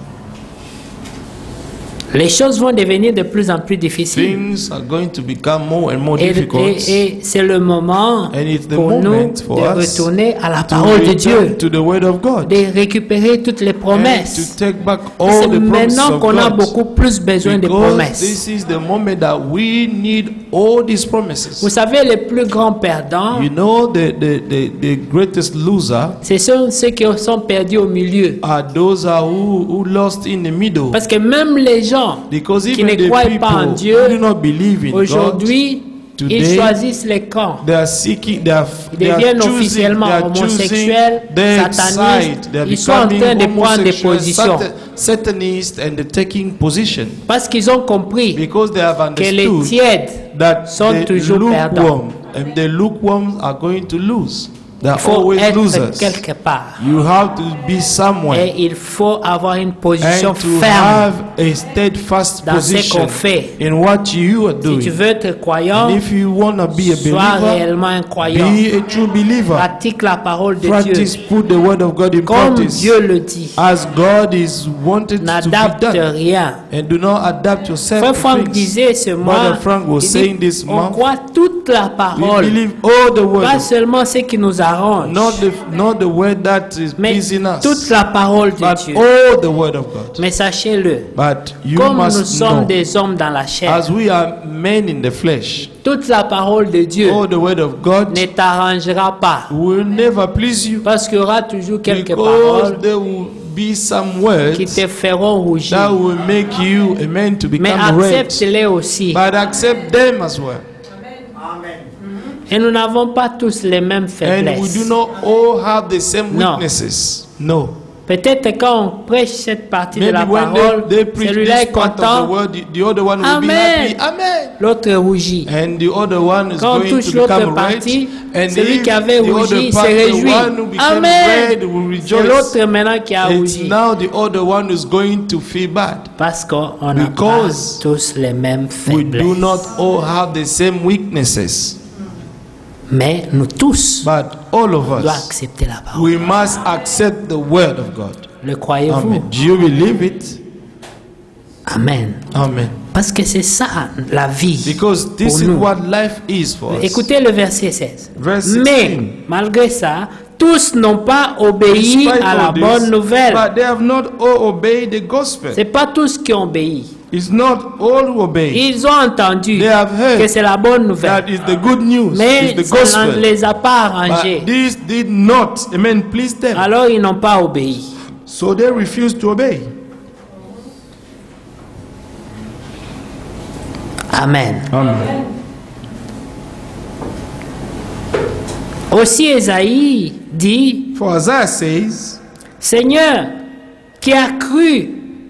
Les choses vont devenir de plus en plus difficiles. Things are going to become more and more Et, difficult. et- et c'est le moment And it's the pour nous moment for de us retourner à la to parole de return Dieu, to the word of God, de récupérer toutes les and promesses. to take back C'est all the promises maintenant of qu'on a God. beaucoup plus besoin de Because promesses. this is the moment that we need all these Vous promises. savez, les plus grands perdants, You know, the, the, the, the greatest loser ce sont ceux qui sont perdus au milieu. are those are who, who lost in the middle. Parce que même les gens Because qui even ne the croient people pas en Dieu, who do not believe in God, aujourd'hui, ils today, choisissent les camps. they are seeking, they are, Ils they are deviennent choosing, officiellement they are choosing homosexuels, their satanistes. side. They are Ils sont en becoming train de prendre des homosexual, positions. satan- satanists, and they're taking position Parce qu'ils ont compris because they have que les understood tièdes that sont the toujours perdants. lukewarm and the lukewarm are going to lose. They are Il faut always être losers. quelque part. You have to be somewhere Et il faut avoir une position and to ferme. have a steadfast dans ce position qu'on fait. in what you are Si doing. tu veux être croyant, And if you want to be a sois believer, réellement un croyant. be a true believer. Pratique la parole de Practice, Dieu. put the word of God in Comme practice. Dieu le dit. As God is wanted to be N'adapte done. rien. And do not adapt yourself Frère to Franck things. disait ce mois, Brother Frank was il saying dit, this on month, croit toute la we parole, believe all the word, pas of- seulement ce qui nous arrange, not the not the word that is mais pleasing toute us, la parole de but Dieu. all the word of God. Mais sachez-le, But you comme nous must sommes know, des hommes dans la chair, as we are men in the flesh, toute la parole de Dieu all the word of God ne t'arrangera pas. will never please you, Parce qu'il y aura toujours quelques because paroles there will be some qui words te feront that rougir. will make you a man to Mais become red. accepte-les aussi. But accept them as well. Et nous n'avons pas tous les mêmes And we faiblesses. do not all have the same No. weaknesses. No. Peut-être quand on prêche cette partie de Maybe la when parole, they, they preach celui-là this est part of the content, word, the, the other one will Amen. be happy. Amen. l'autre rougit. And the other one is Quand on going touche to l'autre become red. partie, And celui if qui avait the rougi other se part, the réjouit. one who became Amen. red will C'est rejoice. l'autre maintenant qui a It's rougi. now the other one is going to feel bad. Parce qu'on n'a pas Because tous les mêmes We do faiblesses. not all have the same weaknesses. Mais nous tous But all of doivent us, accepter la parole. we must accept the word of God. Le croyez-vous? Amen. Do you believe it? Amen. Amen. Parce que c'est ça la vie. Because this pour is nous. what life is for us. Écoutez le verset seize. Verse sixteen. Mais malgré ça, tous n'ont pas obéi Despite à la all this, bonne nouvelle. but they have not all obeyed the gospel. C'est pas tous qui ont obéi. It's not all who obey. Ils ont entendu They have heard que c'est la bonne nouvelle. That is the good news. Mais It's the ça ne gospel. les a pas arrangés. But this did not, amen, please them. Alors ils n'ont pas obéi. So they refused to obey. Amen. Amen. Aussi Ésaïe dit, For Isaiah says, Seigneur, qui a cru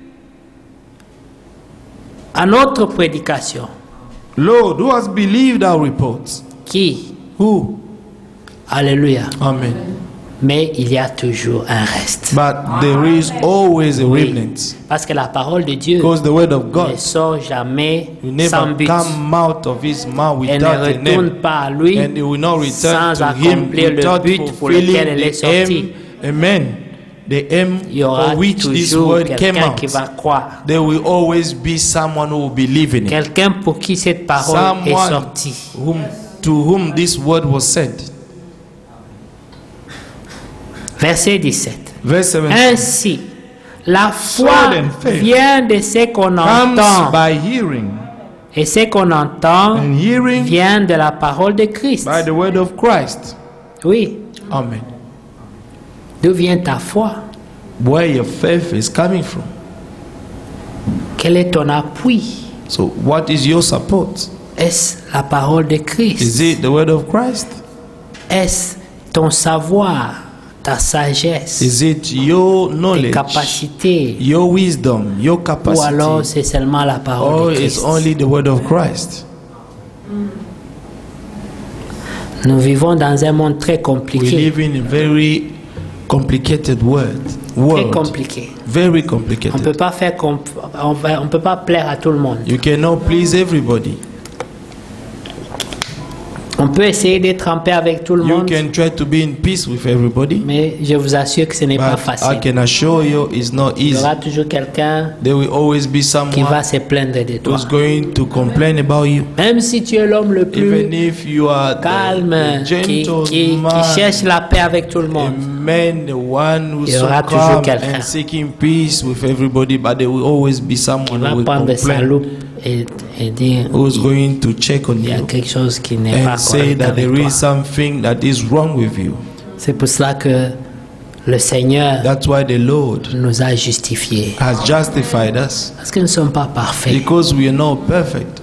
à notre prédication? Lord, who has believed our reports? Qui? Who? Alléluia. Amen. Mais il y a toujours un reste. But there is always a Oui. remnant. Parce que la parole de Dieu Because the word of ne God sort jamais will sans never but. come out of his mouth Elle ne without a retourne name. pas à lui And it will not return sans to him accomplir le without but pour lequel elle est fulfilling the sortie. aim. Amen. The aim Il y aura for which this toujours word came quelqu'un out. qui va croire. There will always be someone who will believe in it. Quelqu'un pour qui cette parole est Someone sortie. whom, to whom this word was said. Verset dix-sept. Verse seventeen. Ainsi, la foi Sword and faith vient de ce qu'on Comes entend. by hearing, Et ce qu'on entend and hearing vient de la parole de Christ. by the word of Christ. Oui. Amen. D'où vient ta foi? Where your faith is coming from. Quel est ton appui? So, what is your support? Est-ce la parole de Christ? Is it the word of Christ? Est-ce ton savoir ta sagesse, Is it your tes knowledge, capacités, your wisdom, your ou alors capacity, c'est seulement la or parole de is Christ? only the word of Christ? Nous vivons dans un monde très We compliqué, live in a very complicated world. très World. compliqué. Very On peut complicated. pas faire comp- on, va- on peut pas plaire à tout le monde. You cannot please everybody. On peut essayer d'être en paix avec tout le You monde, can try to be in peace with everybody, mais je vous assure que ce n'est pas but I facile. can assure you it's not Il y easy. aura toujours quelqu'un There will always be qui someone va se plaindre de toi. who's going to complain about you. Même si tu es l'homme le Even plus if you are the, calme, the qui, gentle qui- man, qui cherche la paix avec tout le a monde, man, the one who's Il y so aura toujours calm quelqu'un. and seeking peace with everybody, but there will always be il someone va who will prendre sa complain, loupe et, et dire who's going to check on il y a you quelque chose qui n'est pas and say correct that avec there toi. is something that is wrong with you. C'est pour cela que le Seigneur That's why the Lord nous a justifiés. has justified us, Parce que nous ne sommes pas parfaits. because we are not perfect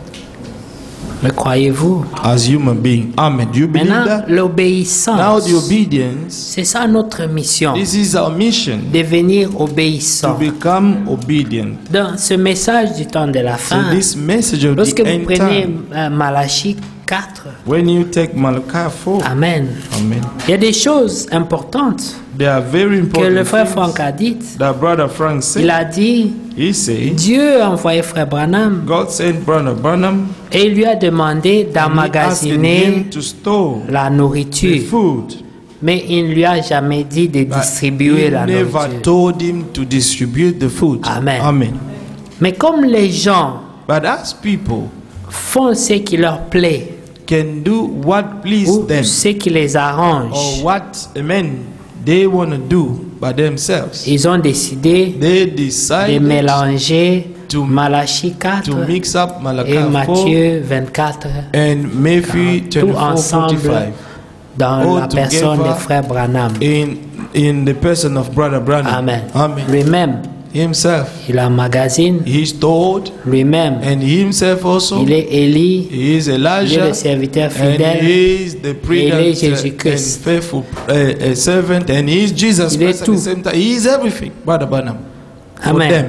Le croyez-vous? as human beings. Amen. Do you believe Maintenant, that? Now l'obéissance, the obedience, c'est ça notre mission, this is our mission, devenir to obéissant. become obedient. Dans ce message du temps de la So fin, this message of lorsque the vous end prenez time, euh, Malachie quatre, when you take Malachi four, Amen, Amen, il y a des choses importantes they are very que le important frère things Franck a dites. that Brother Frank Il said. a dit, He said, Dieu a envoyé frère Branham God sent Brother Branham et il lui a demandé and he asked d'emmagasiner him to store la the nourriture, food, mais il ne lui a jamais dit de but distribuer he la never nourriture. told him to distribute the food. Amen. Amen. Mais comme les gens But as people font ce qui leur plaît can do what please ou them, ce qui les arrange, or what amen they want to do by themselves, ils ont décidé they de decide mélanger to- Malachie to quatre mix up Malachi et four Matthieu vingt-quatre and Matthew tout twenty-four ensemble forty-five dans all la personne together de frère Branham. in in the person of Brother Branham. Amen. Amen. Lui-même, Himself, il emmagasine. he stored, Lui-même, and himself also, il est Élie. he is Il est Elijah, le serviteur and fidèle. he is the il est prudent uh, and Jésus-Christ. faithful uh, uh, servant, and he is Jesus Il est Christ at tout. the same time. He is everything, Brother Branham. For Amen. them,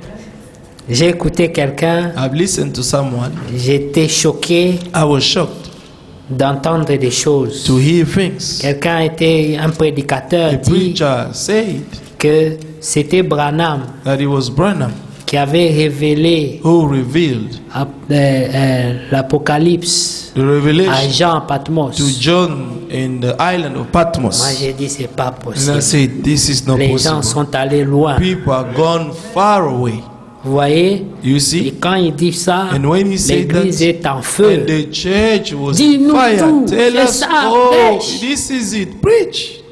J'ai écouté quelqu'un, I've listened to someone. j'étais choqué I was shocked d'entendre des choses. to hear things. Quelqu'un était un prédicateur A dit preacher said que c'était Branham that it was Branham qui avait révélé who revealed euh, euh, l'Apocalypse the à revelation Jean Patmos. to John in the island of Moi Patmos. j'ai dit c'est pas And I possible. said, this is not Les gens possible. sont allés loin. People are gone far away. Vous voyez? You Et see? quand il dit ça, And when he said l'église that, est en feu. and the church was Dis-nous fire. tout. Tell C'est us, ça, oh, prêche. this is it. Preach.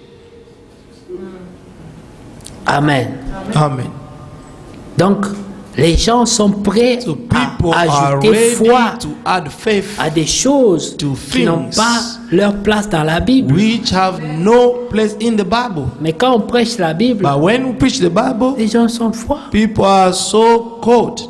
Amen. Amen. Donc, les gens sont prêts So people à are ajouter ready foi to add faith à des choses to qui n'ont things pas leur place dans la Bible. which have no place in the Bible. Mais quand on prêche la Bible, But when we preach the Bible, les gens sont froids. people are so cold.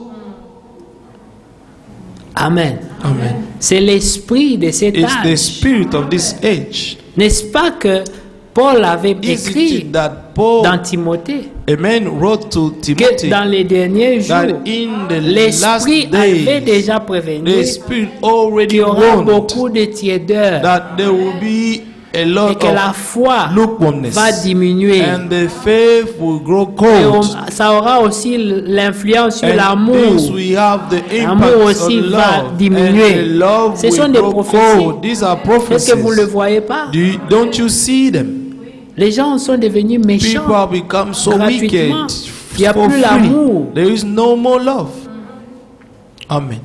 Amen. Amen. C'est l'esprit de cet It's the âge. spirit of this age. N'est-ce pas que Paul avait Is écrit it that Paul, dans Timothée a man, wrote to que Timothy dans les derniers jours, that in the last l'esprit avait days, déjà the prévenu spirit qu'il already y aura warned beaucoup de tiédeurs that there will be a et lot que la of foi lukewarmness va diminuer. and the faith will grow Et on- cold. ça aura aussi l'influence sur And l'amour. this we have the L'amour impact aussi on va love, diminuer. and the love Ce sont will des grow prophéties. cold. These are Est-ce que vous ne le prophecies. voyez pas? Do you, don't you see them? Les gens sont devenus People méchants. have become so wicked. Gratuitement. Il n'y a for plus free. l'amour. There is no more love. Amen.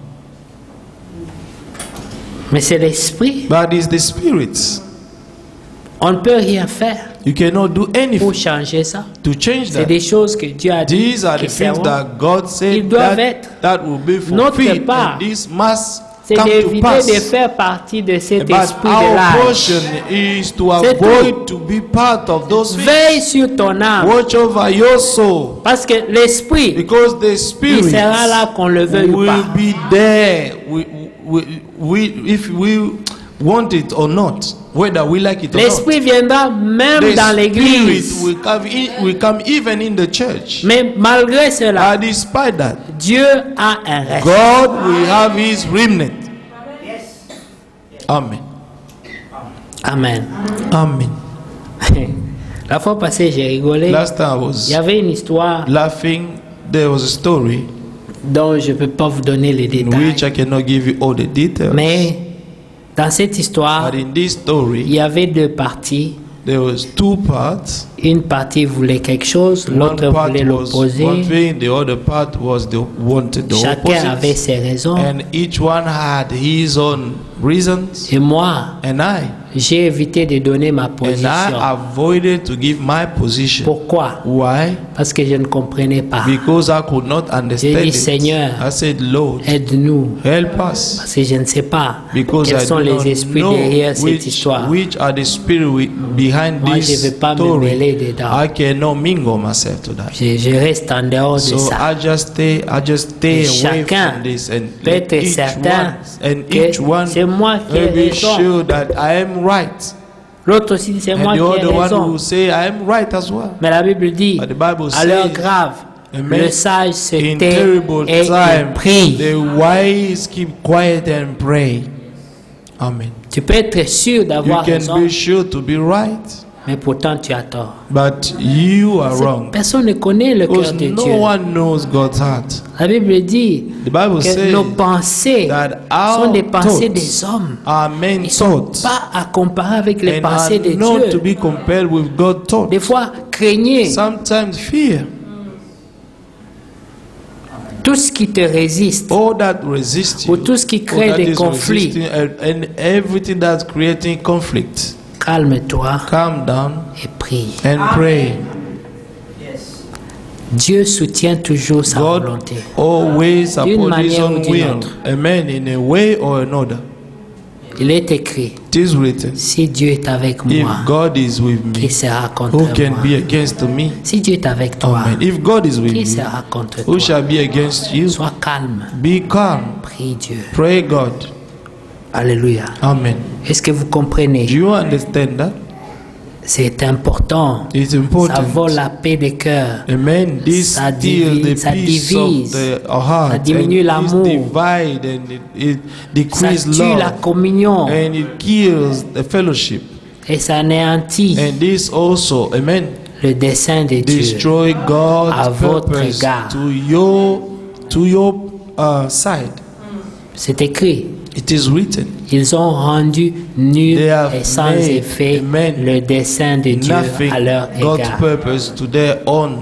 Mais c'est l'esprit. But it's the spirits. On ne peut rien faire You cannot do pour anything changer ça. to change C'est that. des choses que Dieu a dit These are the qui things seront. that God Ils said doivent that, être. that will be Notre fulfilled. part, And this must C'est come to d'éviter pass. de faire partie de cet But esprit de our l'âge. portion is to C'est avoid to be part of those things. Veille sur ton âme. Watch over your soul. Parce que l'esprit, Because the il spirit sera là qu'on le veuille ou will pas. be there. We, we, we, if we want it or not, whether we like it or L'Esprit not. viendra même The dans Spirit l'église. will come, in, will come even in the church. Mais malgré cela, And despite that, Dieu a un reste. God will have his remnant. Amen. Amen. Amen. La fois passée, j'ai rigolé. Last time I Il was y avait une histoire laughing. There was a story dont je ne peux pas vous donner les in détails. which I cannot give you all the details. Mais dans cette histoire, But in this il story, y avait deux parties. there was two parts. Une partie voulait quelque chose, One l'autre part voulait was one l'opposer. thing, the other part was the wanted the Chacun avait opposite. ses raisons. And each one had his own reasons. Et moi, And I, j'ai évité de donner ma and position. I avoided to give my position. Pourquoi? Why? Parce que je ne comprenais pas. Because I could not understand dit, it. Seigneur, I said, Lord, Aide-nous. help us. Parce que je ne sais pas Because quels I sont do not les esprits know derrière cette which, histoire. which are the spirit wi- behind Moi, je this ne veux pas me story. mêler dedans. I cannot mingle myself to that. Je, je reste en dehors de So ça. I just stay, I just stay Et away chacun from this, and peut let être each certain one, and que each one c'est moi qui ai will be raison. sure that I am right, L'autre aussi, c'est moi and qui the ai other one raison. will say I am right as well. Mais la Bible dit, But the Bible à l'heure says, grave, Amen. le sage se In tait terrible et il time, prie. the wise keep quiet and pray. Amen. Tu peux être sûr You d'avoir can raison, be sure to be right, mais pourtant tu as tort. but you are C'est- wrong. Personne ne connaît le Because cœur de no Dieu. one knows God's heart. La Bible dit The Bible que says nos pensées that sont our des pensées thoughts des hommes. are men Ils ne sont thoughts pas à comparer avec les and pensées de are not to Dieu. be compared with God's thoughts. Des fois, craignez Sometimes fear, tout ce qui te résiste all that resists ou you, tout ce qui all crée that des is conflits. resisting, and, and everything that's creating conflict. Calme-toi Calm down et prie. and pray. Dieu soutient toujours sa God volonté. always support His manière ou own d'une will. autre. Amen. In a way or another. Il est écrit, It is written, si Dieu est avec if moi, God is with qui me, sera contre who can moi? be against me? Si Dieu est avec toi, Amen. If God is with qui me, sera contre who toi? shall be against you? Sois calme, Be calm. prie Dieu. Pray God. Alléluia. Amen. Est-ce que vous comprenez? Do you understand that? C'est important. It's Ça important. vole la paix des cœurs. Amen. This Ça steals divise- the ça peace divise. of the our heart. Ça diminue and l'amour. this divide and it, it Ça decreases tue la love. communion And it kills the fellowship. et ça anéantit And this also, amen, le dessein de Dieu. destroy God's À votre purpose égard. to your to your uh, side. C'est écrit. It is written. Ils ont rendu nul They have et sans made, effet amen, le dessein de Dieu Nothing à leur God's égard. purpose to their own.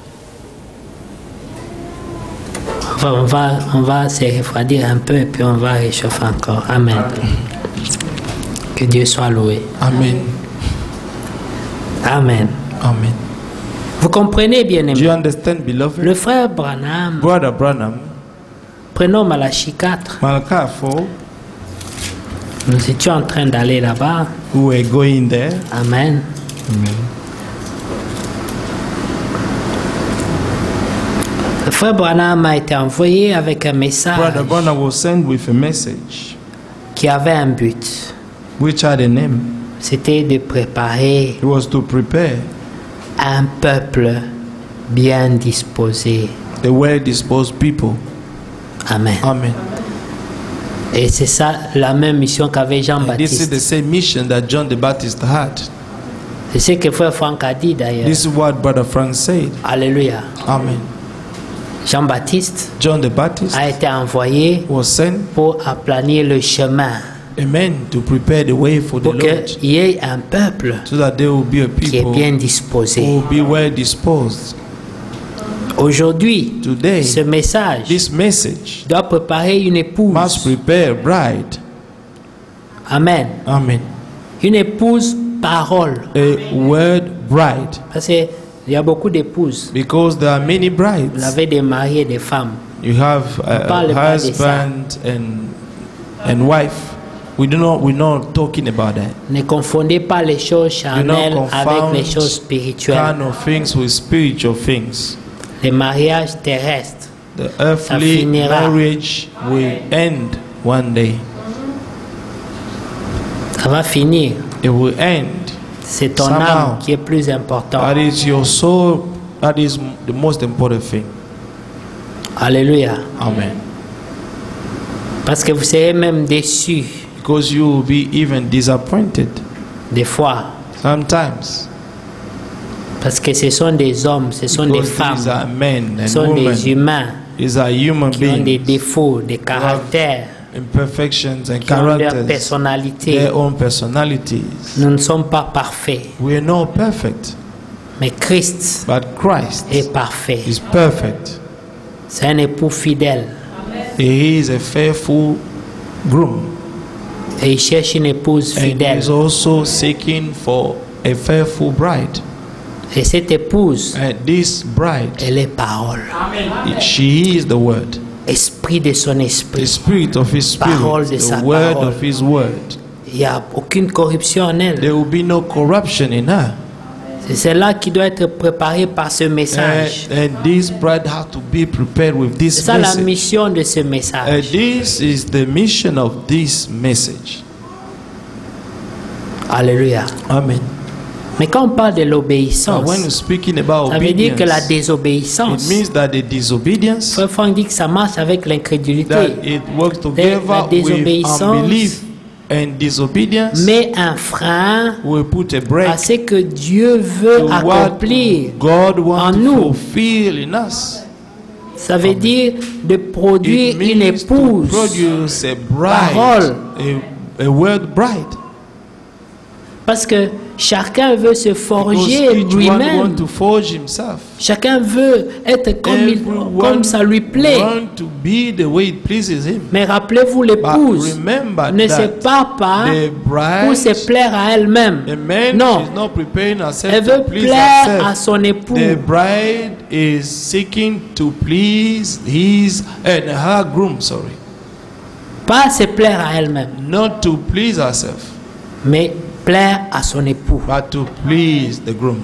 Enfin, on va, on va se refroidir un peu et puis on va réchauffer encore. Amen. Que Dieu soit loué. Amen. Amen. Amen. Vous comprenez, bien Do you aimé. understand, beloved? Le frère Branham, Brother Branham, prenons Malachie quatre. Malachi four, Nous étions en train d'aller là-bas. who were going there. Amen. Le frère Branham a été envoyé avec un message Brother Branham was sent with a message qui avait un but. which had a name. C'était de préparer It was to prepare un peuple bien disposé. a well-disposed people. Amen. Amen. Et c'est ça la même mission qu'avait And this is Jean-Baptiste. the same mission that John the Baptist had. C'est ce que frère Franck a dit d'ailleurs. This is what Brother Frank said. Alléluia. Amen. Jean-Baptiste John the Baptist a été envoyé was sent, pour aplanir le chemin, amen, to prepare the way for the pour Lord, qu'il y ait un peuple so that there will be a qui est people bien who disposé. will be well disposed. Aujourd'hui, Today, ce message this message doit préparer une must épouse. prepare a bride. Amen. Amen. Une épouse parole. A word bride. Parce qu'il y a beaucoup d'épouses. Because there are many Vous brides. avez des maris et des femmes. You have a parle pas de husband and and wife. We do not we're not talking about that. Ne confondez pas les choses Do not charnelles avec confound les choses spirituelles. kind of things with spiritual things. Les mariages terrestres, The earthly finira. marriage will end one day. Ça va finir. It will end. C'est ton Somehow. âme qui est plus importante. That is your soul. That is the most important thing. Alléluia. Amen. Parce que vous serez même déçus Because you will be even disappointed des fois. sometimes. Parce que ce sont des hommes, ce sont des Because these are femmes, men ce and sont des women. humains These are human qui ont des beings. défauts, des caractères, Imperfections and qui ont leur characters. personnalité. Their own personalities. Nous ne sommes pas parfaits, We are not perfect. mais Christ But Christ est parfait. is perfect. C'est un époux fidèle He is a faithful groom. et il cherche une épouse And he fidèle. is also seeking for a faithful bride. Et cette épouse, And this bride, elle est parole, she is the word. esprit de son The esprit. spirit of his Parole spirit. de sa The word parole. of his word. Il n'y a aucune corruption en elle. There will be no corruption in her. C'est cela qui doit être préparé par ce And, message. and this bride has to be prepared with C'est this ça la message. mission de ce And message. this is the mission of this message. Alléluia. Amen. Mais quand on parle de Now, l'obéissance, when we're speaking about ça veut dire que la obedience, désobéissance, it means that the disobedience, Frère Franck dit que ça marche avec l'incrédulité. that it works together la with désobéissance unbelief and disobedience, met un frein will put a à break ce que Dieu veut to what accomplir. God en wants to nous. fulfill in us. Ça veut dire de produire It une means to épouse. produce a Parole. bride, a, a word bride. Parce que chacun veut se Because forger each one lui-même. wants to forge himself. Chacun veut être comme, il- Everyone comme ça lui plaît. want to be the way it pleases him. Mais rappelez-vous, But l'épouse remember ne se that part pas the bride, pour se plaire à elle-même. the man Non, is not preparing herself elle to veut please plaire à herself. son époux. The bride is seeking to please his and her groom, sorry, Pas se plaire à elle-même, not to please herself, mais plaire à son époux. but to please the groom.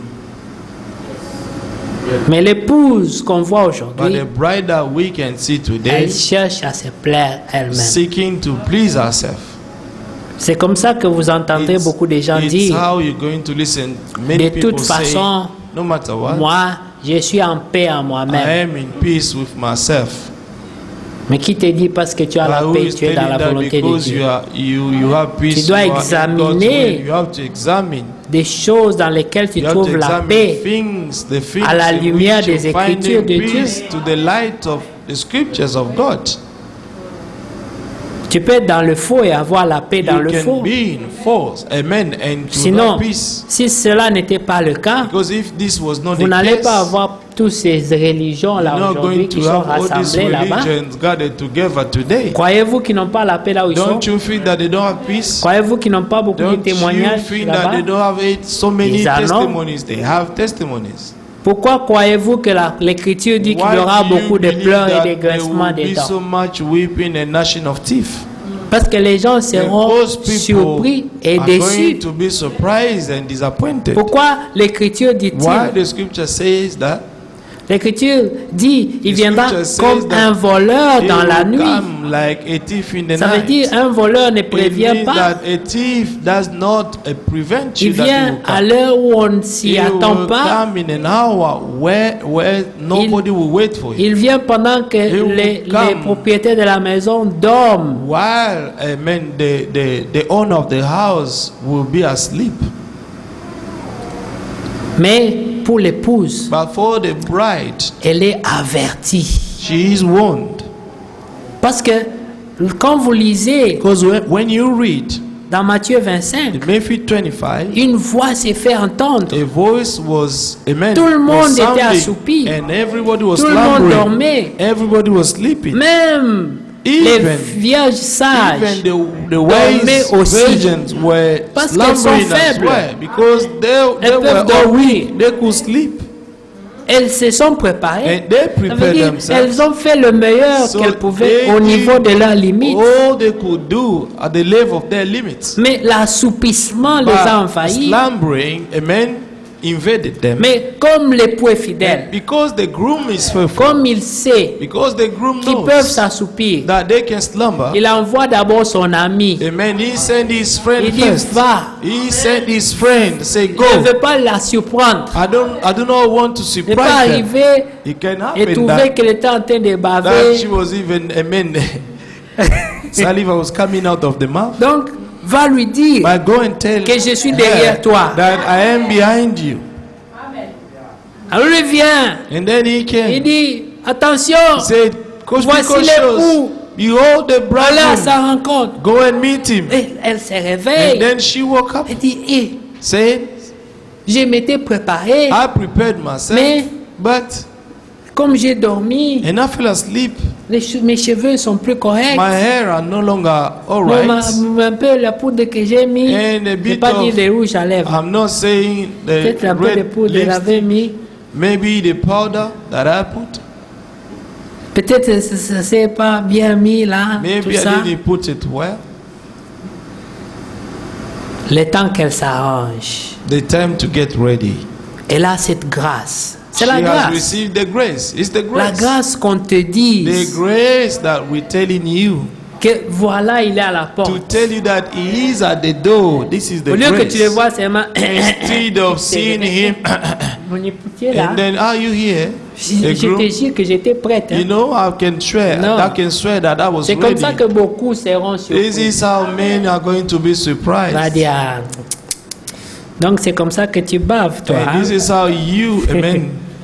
Mais l'épouse qu'on voit But aujourd'hui, the bride that we can see today, elle cherche à se plaire elle-même. seeking to please herself. C'est comme ça que vous entendrez It's, beaucoup de gens it's dire, how you're going to listen. Many de people toute say, façon, no matter what, moi, je suis en paix en I moi-même. am in peace with myself. Mais qui te dit parce que tu as la But who paix, is tu es dans telling la that volonté de because you Dieu. are you you have peace, Tu dois you are in God's examiner will, you have to examine. Des choses dans lesquelles tu You have to trouves la examine paix things, the things à la in lumière which des you find Écritures de peace Dieu. to the light of the scriptures of God. Tu peux être dans le faux et avoir la paix dans You le can faux. be in false, amen, and to Sinon, have peace. si cela n'était pas le cas, Because if this was not vous the n'allez case, pas avoir toutes ces religions là you're not aujourd'hui going qui to sont have all these rassemblées là-bas. religions gathered together today. Croyez-vous qu'ils n'ont pas la paix là où ils sont? Don't you feel that they don't have peace? Croyez-vous qu'ils n'ont pas beaucoup de Don't you témoignages feel that là-bas? they don't have it, so many Ils en ont. testimonies? They have testimonies. Pourquoi croyez-vous que la- l'Écriture dit qu'il y Why aura do you beaucoup de believe pleurs that et de there grincements will des be dents? so much weeping and gnashing of teeth? Parce que les gens seront Because people surpris et are déçus. going to be surprised and disappointed. Pourquoi l'Écriture Why dit-il? the scripture says that L'Écriture dit, il The viendra scripture says comme that un voleur he dans la will nuit. come like a thief in the Ça veut night. dire un voleur ne It prévient means pas. that a thief does not uh, prevent Il you that he vient will à come. l'heure où on ne s'y He attend will pas. come in an hour where where nobody will wait for him. Il vient pendant que He will les, come. les propriétaires de la maison dorment. While I mean the, the the owner of the house will be asleep. Mais pour l'épouse, But for the bride, elle est avertie. she is warned. Parce que quand vous lisez Because when, when you read dans Matthieu vingt-cinq, in Matthew twenty-five, une voix s'est fait entendre. a voice was, amen, Tout le monde was était sounding, assoupi. and everybody was Tout le monde slumbering. dormait. Everybody was sleeping. Même Even- les vierges sages Even the, the dormaient wise aussi. virgins were Parce qu'elles sont slumbering as faibles. well, because they, they Elles were peuvent all dormir. weak. They could sleep. elles se sont préparées. And they Ça veut prepared dire, themselves. elles ont fait le meilleur So qu'elles pouvaient they au did niveau de leurs limites. all they could do at the level of their limits. Mais l'assoupissement les a But envahis. slumbering, amen, invaded them. Mais comme l'époux est fidèle, And because the groom is faithful, comme il sait because the groom qu'ils peuvent knows s'assoupir, that they can slumber, il envoie d'abord son ami. amen, he sent his friend Il dit, first. va. He sent his friend, say, Il go. ne veut pas la surprendre. I don't, I do not want to Il ne peut pas surprise them. arriver It can et happen trouver that, qu'elle était en train de that baver. she was even, amen, saliva was coming out of the mouth. Donc, va lui dire But go and tell que je suis her derrière toi. that I am behind you. Alors il vient, And then he il came. dit, attention, He said, "Coach, voici because l'époux. behold the Allez à bridegroom. sa rencontre. Go and meet him." Et elle se And réveille. then she woke up, Elle dit, eh, saying, je m'étais préparé, I prepared myself, Mais- but comme j'ai dormi, and I fell asleep. les che- mes cheveux sont plus corrects. My hair are no longer all Mais ma- right. un peu la poudre que j'ai mis, And a je bit pas dit of- les rouges à lèvres. I'm not saying the Peut-être un peu de red poudre que j'avais lipstick, mis. maybe the powder that I put. Peut-être que ça ne s'est pas bien mis là, Maybe tout I ça. didn't put it well. Le temps qu'elle s'arrange, The time to get ready. elle a cette grâce. C'est She la has grâce. received the grace. It's the La grace. grâce qu'on te The dise grace that we're telling you que voilà, il est à la to porte. tell you that he is at the door. This is the Au lieu que tu le grace. vois seulement, Instead of seeing him, mon époutier là, and then are you here? je, The je groom? te jure que j'étais prête. You hein. know, I can swear. No. I can swear that I was C'est comme ça ready. que beaucoup seront This surpris. is how men are going to be On va surprised. dire, ah, donc c'est comme ça que tu baves, toi. And hein. this is how you, amen.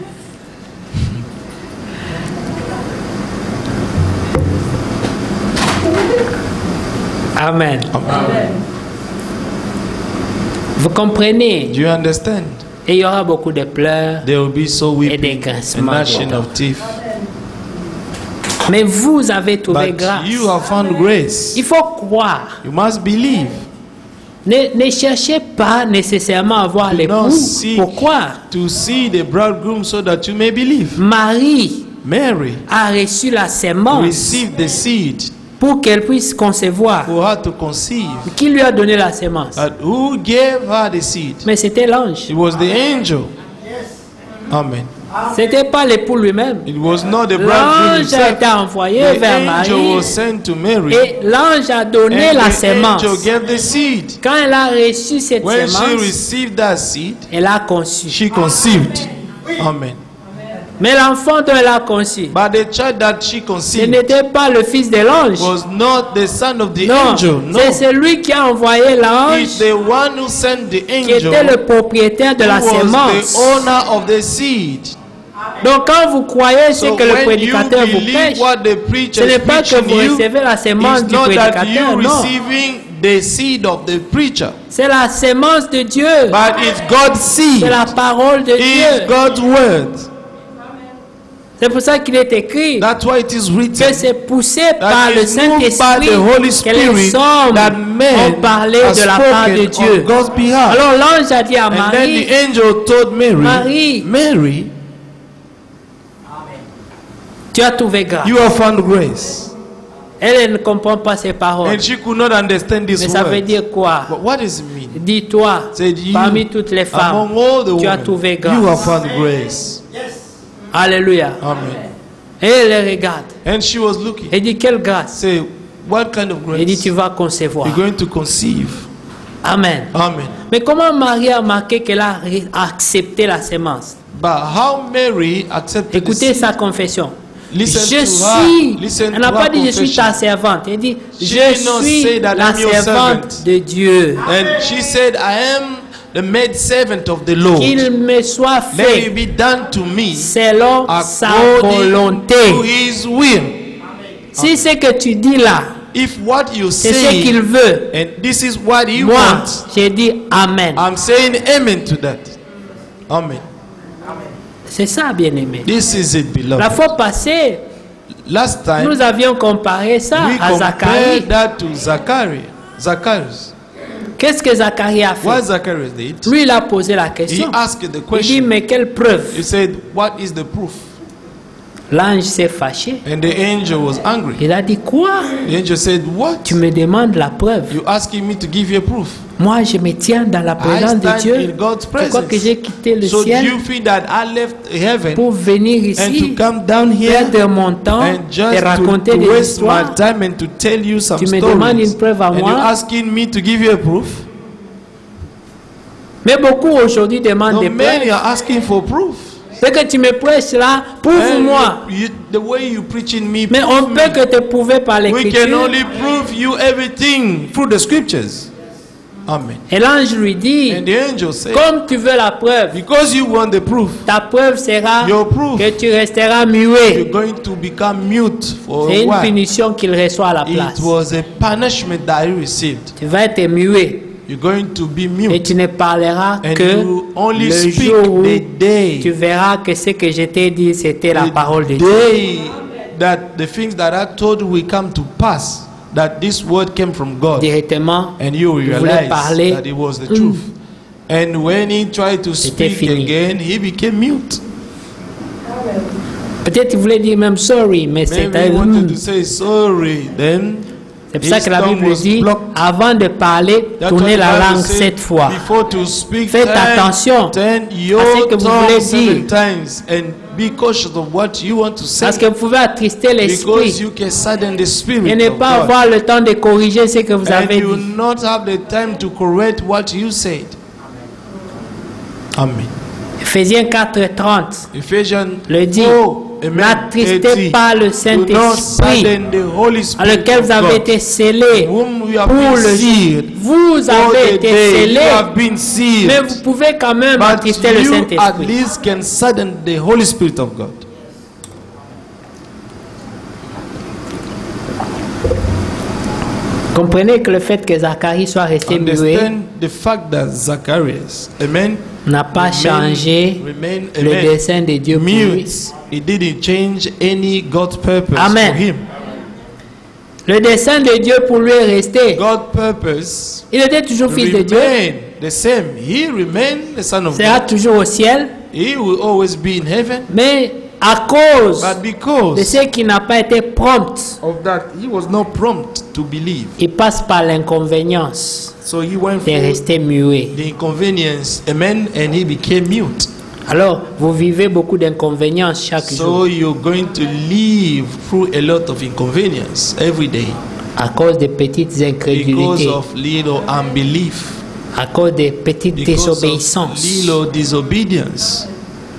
Amen. Vous comprenez? Do you understand? Et il y aura beaucoup de pleurs. There will be so Et des weeping and grincements de gnashing dents. of teeth. Mais vous avez trouvé But grâce. you have found grace. Il faut croire. You must believe. Ne, ne cherchez pas nécessairement à voir Do l'époux not seek pour croire. to see the bridegroom so that you may believe. Marie Mary a reçu la sémence received the seed pour qu'elle puisse concevoir. for her to conceive. Qui lui a donné la sémence? And who gave her the seed? Mais c'était l'ange. It was the angel. Amen. C'était pas l'époux lui-même. It was not the bridegroom L'ange a himself. été envoyé The vers angel Marie was sent to Mary. et l'ange a donné And la the sémence. angel gave the seed. Quand elle a reçu cette When she sémence, received that seed, elle a conçu. she conceived. Amen. Mais l'enfant dont elle a conçu, But the child that she ce conceived n'était pas le fils de l'ange. was not the son of the Non, angel. No. c'est celui qui a envoyé It's l'ange the one who sent the qui angel était le propriétaire de la who was sémence. the owner of the seed. Donc quand vous croyez ce So que le when you prédicateur vous believe prêche, what the ce preacher n'est is pas que preaching vous you, recevez la sémence it's du not that prédicateur, you non. receiving the seed of the preacher, C'est la sémence de Dieu. but it's God's seed. C'est la parole de It's Dieu. God's word. C'est pour ça qu'il est écrit That's why it is que written c'est poussé par that le is moved by Saint-Esprit the Holy que les Spirit hommes that ont men parlé are de la part de spoken Dieu. on God's behalf. Alors l'ange a dit à And then Marie, the angel told Mary, Marie, Mary, tu as trouvé grâce. you have found grace. Elle, elle ne comprend pas ces paroles. And she could not understand this Mais ça veut word. dire quoi? But what does it mean? Dis-toi, Said you, parmi toutes les femmes, among all the tu as women, trouvé you have grâce. found grace. Alléluia. Amen. Et elle regarde. And she was looking. Elle dit, quelle grâce? Say, what kind of Elle dit, grace? tu vas concevoir. You're going to conceive. Amen. Amen. Mais comment Marie a marqué qu'elle a ré- accepté la sémence? But how Mary accepted the Écoutez seed? sa confession. Listen Je to suis, her. Listen elle n'a to pas her dit je suis confession. ta servante. Elle dit She je did not suis say that la I'm your servante servant. de Dieu. And she said, I am the maid servant of the Lord. Qu'il me soit Let it fait be done to me selon sa according volonté. to his will. Si ce que tu dis là, If what you c'est ce say, qu'il veut, and this is what he moi, wants, j'ai dit Amen. I'm saying amen to that. Amen. C'est ça, bien-aimé. This is it, beloved. La fois passée, Last time, nous avions comparé ça we à Zacharie. compared that to Zachary. Zacharias. Qu'est-ce que Zacharie a What fait? Zacharias did, Lui, il a posé la he question. asked the Il dit, question. mais quelle preuve? He said, what is the proof? L'ange s'est fâché. And the angel was angry. Il a dit quoi? The angel said, what? Tu me demandes la preuve. You asking me to give you a proof? Moi, je me tiens dans la I présence de stand Dieu. in God's Tu crois que presence. j'ai quitté le So do ciel you think that I left heaven pour venir and to ici, come down here perdre mon temps and et just to, raconter to des waste my histoires? time and to tell you some Tu me demandes stories? une preuve à And moi? you asking me to give you a proof? Mais beaucoup aujourd'hui demandent No, des many preuves. are asking for proof. Ce que tu me prêches là, And prouve-moi. you- you- the way you preaching me, Mais on prove peut me. que te prouver par We can l'écriture. only prove you everything through the scriptures. Amen. Et l'ange lui dit, And the angel said, comme tu veux la preuve, because you want the proof, ta preuve sera Your proof. que tu resteras you're muet. going to become mute for C'est a une while. punition qu'il reçoit à la place. It was a punishment that he received. Tu vas être muet You're going to be et mute. tu ne parleras And que you only le speak jour où the day. tu verras que ce que je t'ai dit, c'était la the parole de Dieu. day that the things that I told you will come to pass, that this word came from God, Directement, and you will il voulait realize parler. that it was the Mm. truth. And when he tried to C'était speak fini. again, he became mute. Peut-être il voulait dire même sorry, mais Maybe c'était he wanted mm. to say sorry. Then C'est pour ça his que la tongue Bible was dit, blocked. avant de parler, That's tournez what the la Bible langue said, sept fois. Before to speak, Faites turn- attention turn à your ce que vous voulez tongue seven dire. times and be cautious of what you want to say. Parce que vous pouvez attrister Because l'esprit you can sadden the spirit et ne of pas God. avoir le temps de corriger ce que vous And avez you will dit. not have the time to correct what you said. Amen. Ephésiens quatre trente Ephesians le dit, four, amen, n'attristez eighty. pas le Do not Saint-Esprit sadden the Holy à Spirit lequel of vous avez God, été scellés whom we have pour been le sealed. Vous For avez the été day you scellés, have been sealed. mais vous pouvez quand même But attrister le you at Saint-Esprit. least can sadden the Holy Spirit of God. Comprenez que le fait que Zacharie soit resté muet Understand the fact that Zacharias, amen, n'a pas remain- changé remain, le amen, dessein de Dieu pour lui. mute. It didn't change any God's purpose Amen. for him. Le dessein de Dieu pour lui est resté. God's purpose Il était toujours fils de Dieu, remained the same. He remained the son of sera God. toujours au ciel, He will always be in heaven. mais à cause But de because ce qui n'a pas été prompt, of that, he was not prompt to believe. il passe par l'inconvénience So he went de through rester muet. the inconvenience, amen, and he became mute. Alors, vous vivez beaucoup d'inconvéniences chaque jour So you're going to live through a lot of inconvenience every day à cause des petites because incrédulités, of little unbelief, à cause des petites because of désobéissances. little disobedience.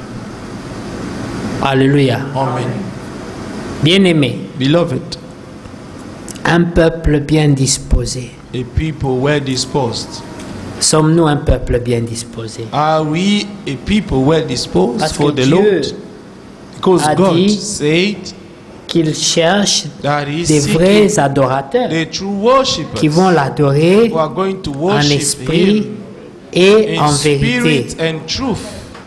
Alléluia. Amen. Bien-aimés, Beloved, un peuple bien disposé. a people well disposed. Sommes-nous un peuple bien disposé? Are we a people well disposed Parce for que the Dieu Lord? Because a God dit said Qu'il cherche that He des seeking vrais adorateurs the true worshippers qui vont l'adorer who are going to en worship esprit Him et en in vérité. spirit and truth.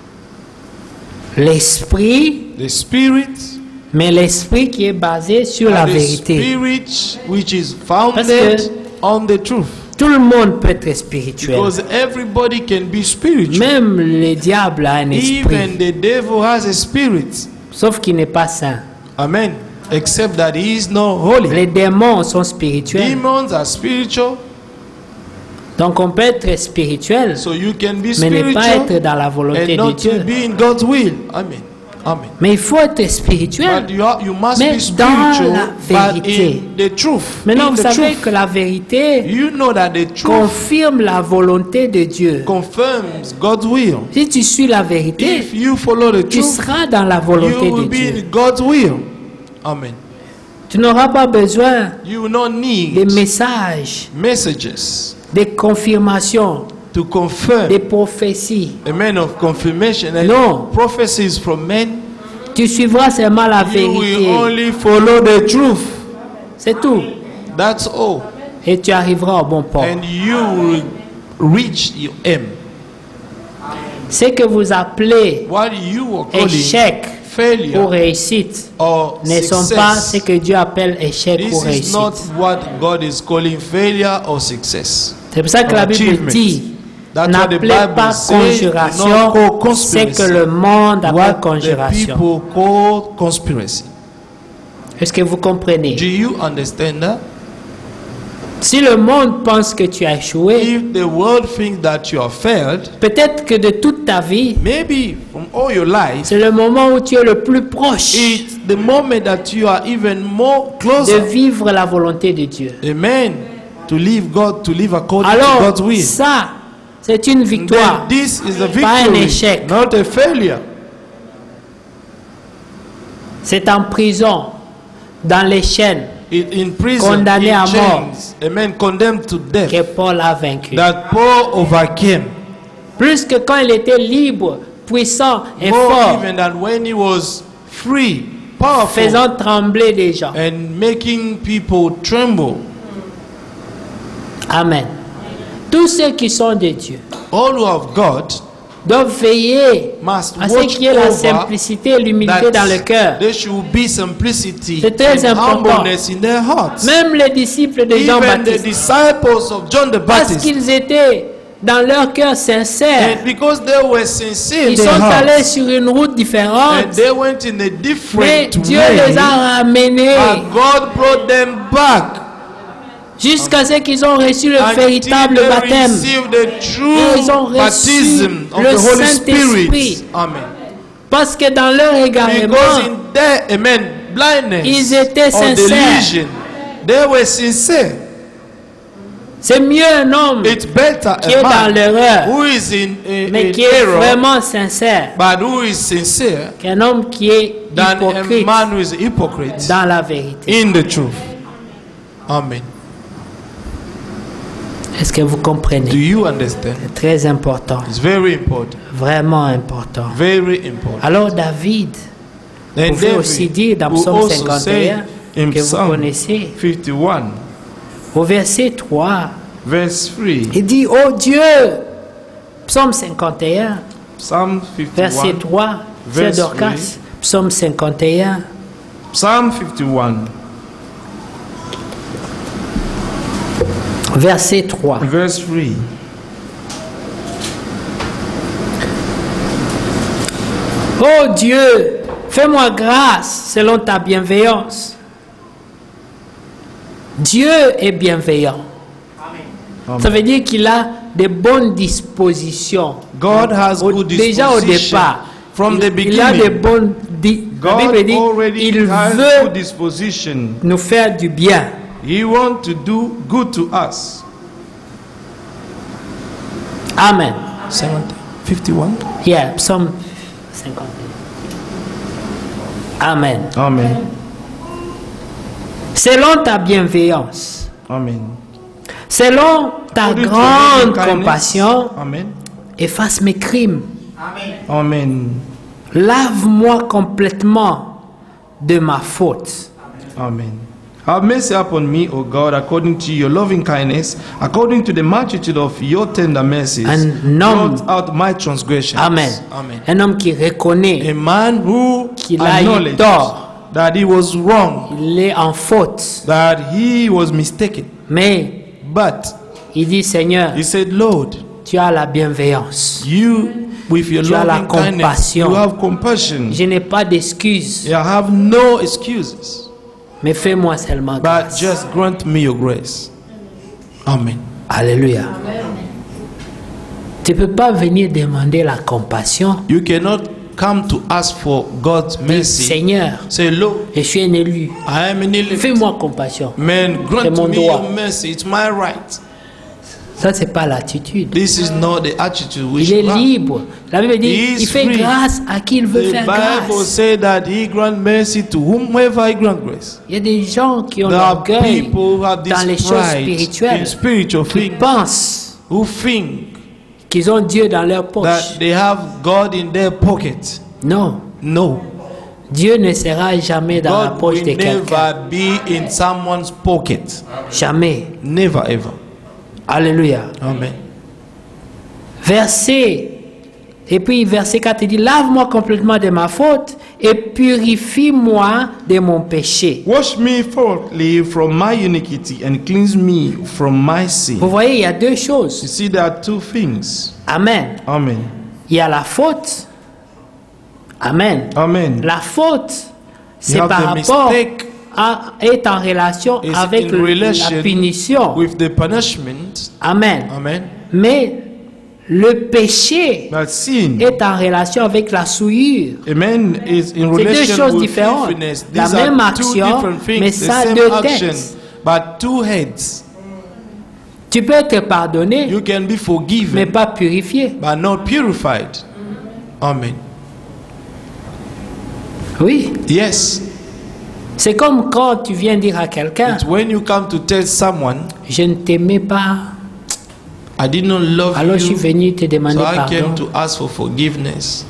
L'esprit, The spirit mais l'esprit qui est basé sur la and the vérité. spirit which is Parce founded que- on the truth. Tout le monde peut être spirituel. Because everybody can be spiritual. Même le diable a un esprit, Even the devil has a spirit. sauf qu'il n'est pas saint. Amen. Except that he is not holy. Les démons sont spirituels. Demons are spiritual, Donc on peut être spirituel, so you can be mais ne pas spiritual être dans la volonté and de not to Dieu. be in God's will. Amen. Amen. Mais il faut être spirituel. But you, are, you must Mais be dans spiritual, la but vérité. in the truth. Maintenant, in vous the savez truth. que la vérité You know that the truth confirme la volonté de Dieu. confirms God's will. Si tu suis la vérité, If you follow the tu truth, seras dans la volonté you de will be Dieu. in God's will. Amen. Tu n'auras pas besoin You will not de need messages, messages de confirmations, to confirm de prophéties. a man of confirmation and No. prophecies from men. Tu suivras seulement la You will vérité. only follow the truth. C'est tout. That's all. Et tu arriveras au bon port. And you will reach your aim. Ce que vous appelez What you are calling échec ou failure réussite or ne sont pas ce success. que Dieu appelle échec ou This is réussite. not what God is calling failure or success. C'est pour ça que or la Bible achievement. dit That's what the n'appelez Bible pas says. Do not conjuration call ce conspiracy. que le monde appelle What the conjuration. people call conspiracy. Est-ce que vous comprenez? Do you understand that? Si le monde pense que tu as échoué, If the world thinks that you have failed, peut-être que de toute ta vie, maybe from all your life, c'est le moment où tu es le plus proche it's the moment that you are even more de closer. vivre la volonté de Dieu. Amen. To live God, to live according to Alors, God's will. ça, c'est une victoire, Then this is a pas un victory, échec. not a failure. C'est en prison, dans les chaînes, In, in prison, Condamné in à mort. chains, amen, condemned to death, que Paul a vaincu. that Paul overcame. Plus que quand il était libre, puissant et More fort, even than when he was free, powerful, faisant trembler les gens. and making people tremble. Amen. Tous ceux qui sont de Dieu All who have God doivent veiller must à ce watch qu'il y ait la over simplicité et l'humilité dans le that cœur. there should be simplicity C'est très and important. humbleness in their hearts. Même les disciples de Even the Jean-Baptiste, disciples of John the parce Baptist, qu'ils étaient dans leur cœur sincère, and because they were sincere in ils their sont allés hearts, sur une route and différente, they went in a mais different Dieu way, les a ramenés and God brought them back jusqu'à ce qu'ils ont reçu le until véritable they baptême. received the Ils ont true reçu baptism of le the Holy Saint-Esprit. Spirit. Amen. Parce que dans leur égarement, Because in their, amen, blindness Ils étaient or sincères. delusion, they were sincere. c'est mieux un homme It's better qui est a dans man l'erreur, who is in, in, mais in qui est error, vraiment sincère, but who is sincere, qu'un homme qui est than a hypocrite man who is hypocrite dans la vérité. in the truth. Amen. Est-ce que vous Do comprenez? you understand? C'est très important, It's very important. vraiment important. Very important. Alors David, vous And pouvez aussi David dire dans will Psaume also cinquante say et un, in que vous Psalm connaissez, fifty-one, au verset trois, verse three. il dit, oh Dieu, Psaume cinquante et un, Psalm verset fifty-one. trois, c'est verse Dorcas, three. Psaume cinquante et un, Psalm fifty-one, verset trois. verse three. Oh Dieu, fais-moi grâce selon ta bienveillance. Dieu est bienveillant. Amen. Ça veut dire qu'il a de bonnes dispositions. God has Au- good déjà au disposition départ, from il, the il a de beginning. bonnes di- la God Bible dit, already il has veut good disposition. nous faire du bien. He wants to do good to us. Amen. seventy, fifty-one. Yeah, Psaume cinquante. Amen. Amen. Selon ta bienveillance, Amen. selon ta According to grande loving kindness. compassion, Amen. efface mes crimes. Amen. Lave-moi complètement de ma faute. Amen. Have mercy upon me, O God, according to your loving kindness, according to the multitude of your tender mercies. Un homme- blot out my transgressions. Amen. Amen. Un homme qui reconnaît A man who qu'il a eu acknowledged tort, that he was wrong, il est en faute, that he was mistaken. mais But il dit Seigneur, he said, Lord, tu as la bienveillance. you, with your Tu as la loving kindness, compassion. you have compassion. Je n'ai pas d'excuses, You have no excuses, mais fais-moi seulement but grâce. just grant me your grace. Amen. Alléluia. Tu ne peux pas venir demander la compassion. You cannot come to ask for God's Dis, mercy. Seigneur, Say, Lord, je suis un élu. I am an elect. Fais-moi compassion. Man, C'est grant mon me droit. your mercy. It's my right. Ça, c'est pas l'attitude. This is not the attitude we Il est should have. libre. La Bible dit, He is il fait free. grâce à qui il veut The faire Bible grâce. says that He grant mercy to whomever He grant grace. Il y a des gens qui ont There are l'orgueil people who have dans les this choses pride in spirituelles, spiritual qui things, pensent who think qu'ils ont Dieu dans leur that poche. they have God in their pocket. Non, No, Dieu ne sera jamais dans la God poche de will quelqu'un. never be in someone's pocket. Jamais. Never ever. Alléluia. Amen. Verset Et puis verset quatre, il dit, lave-moi complètement de ma faute et purifie-moi de mon péché. Wash me thoroughly from my iniquity and cleanse me from my sin. Vous voyez, il y a deux You choses. see, there are two things. Amen. Amen. Il y a la faute. Amen. Amen. La faute, c'est have par the rapport mistake. à est en relation Is avec in le- relation la punition. with the punishment. Amen. Amen. Mais le péché But sin, est en relation avec la souillure. amen, is in C'est deux relation choses with différentes. filthiness. La These même are two action, different things. mais The ça a same deux action, têtes. but two heads. Tu peux être pardonné, You can be mais forgiven, pas purifié. but not purified. Amen. Oui. Yes. C'est comme quand tu viens dire à quelqu'un, It's when you come to tell someone, je ne t'aimais pas, I did not love alors je suis you, venu te demander so I pardon. came to ask for forgiveness.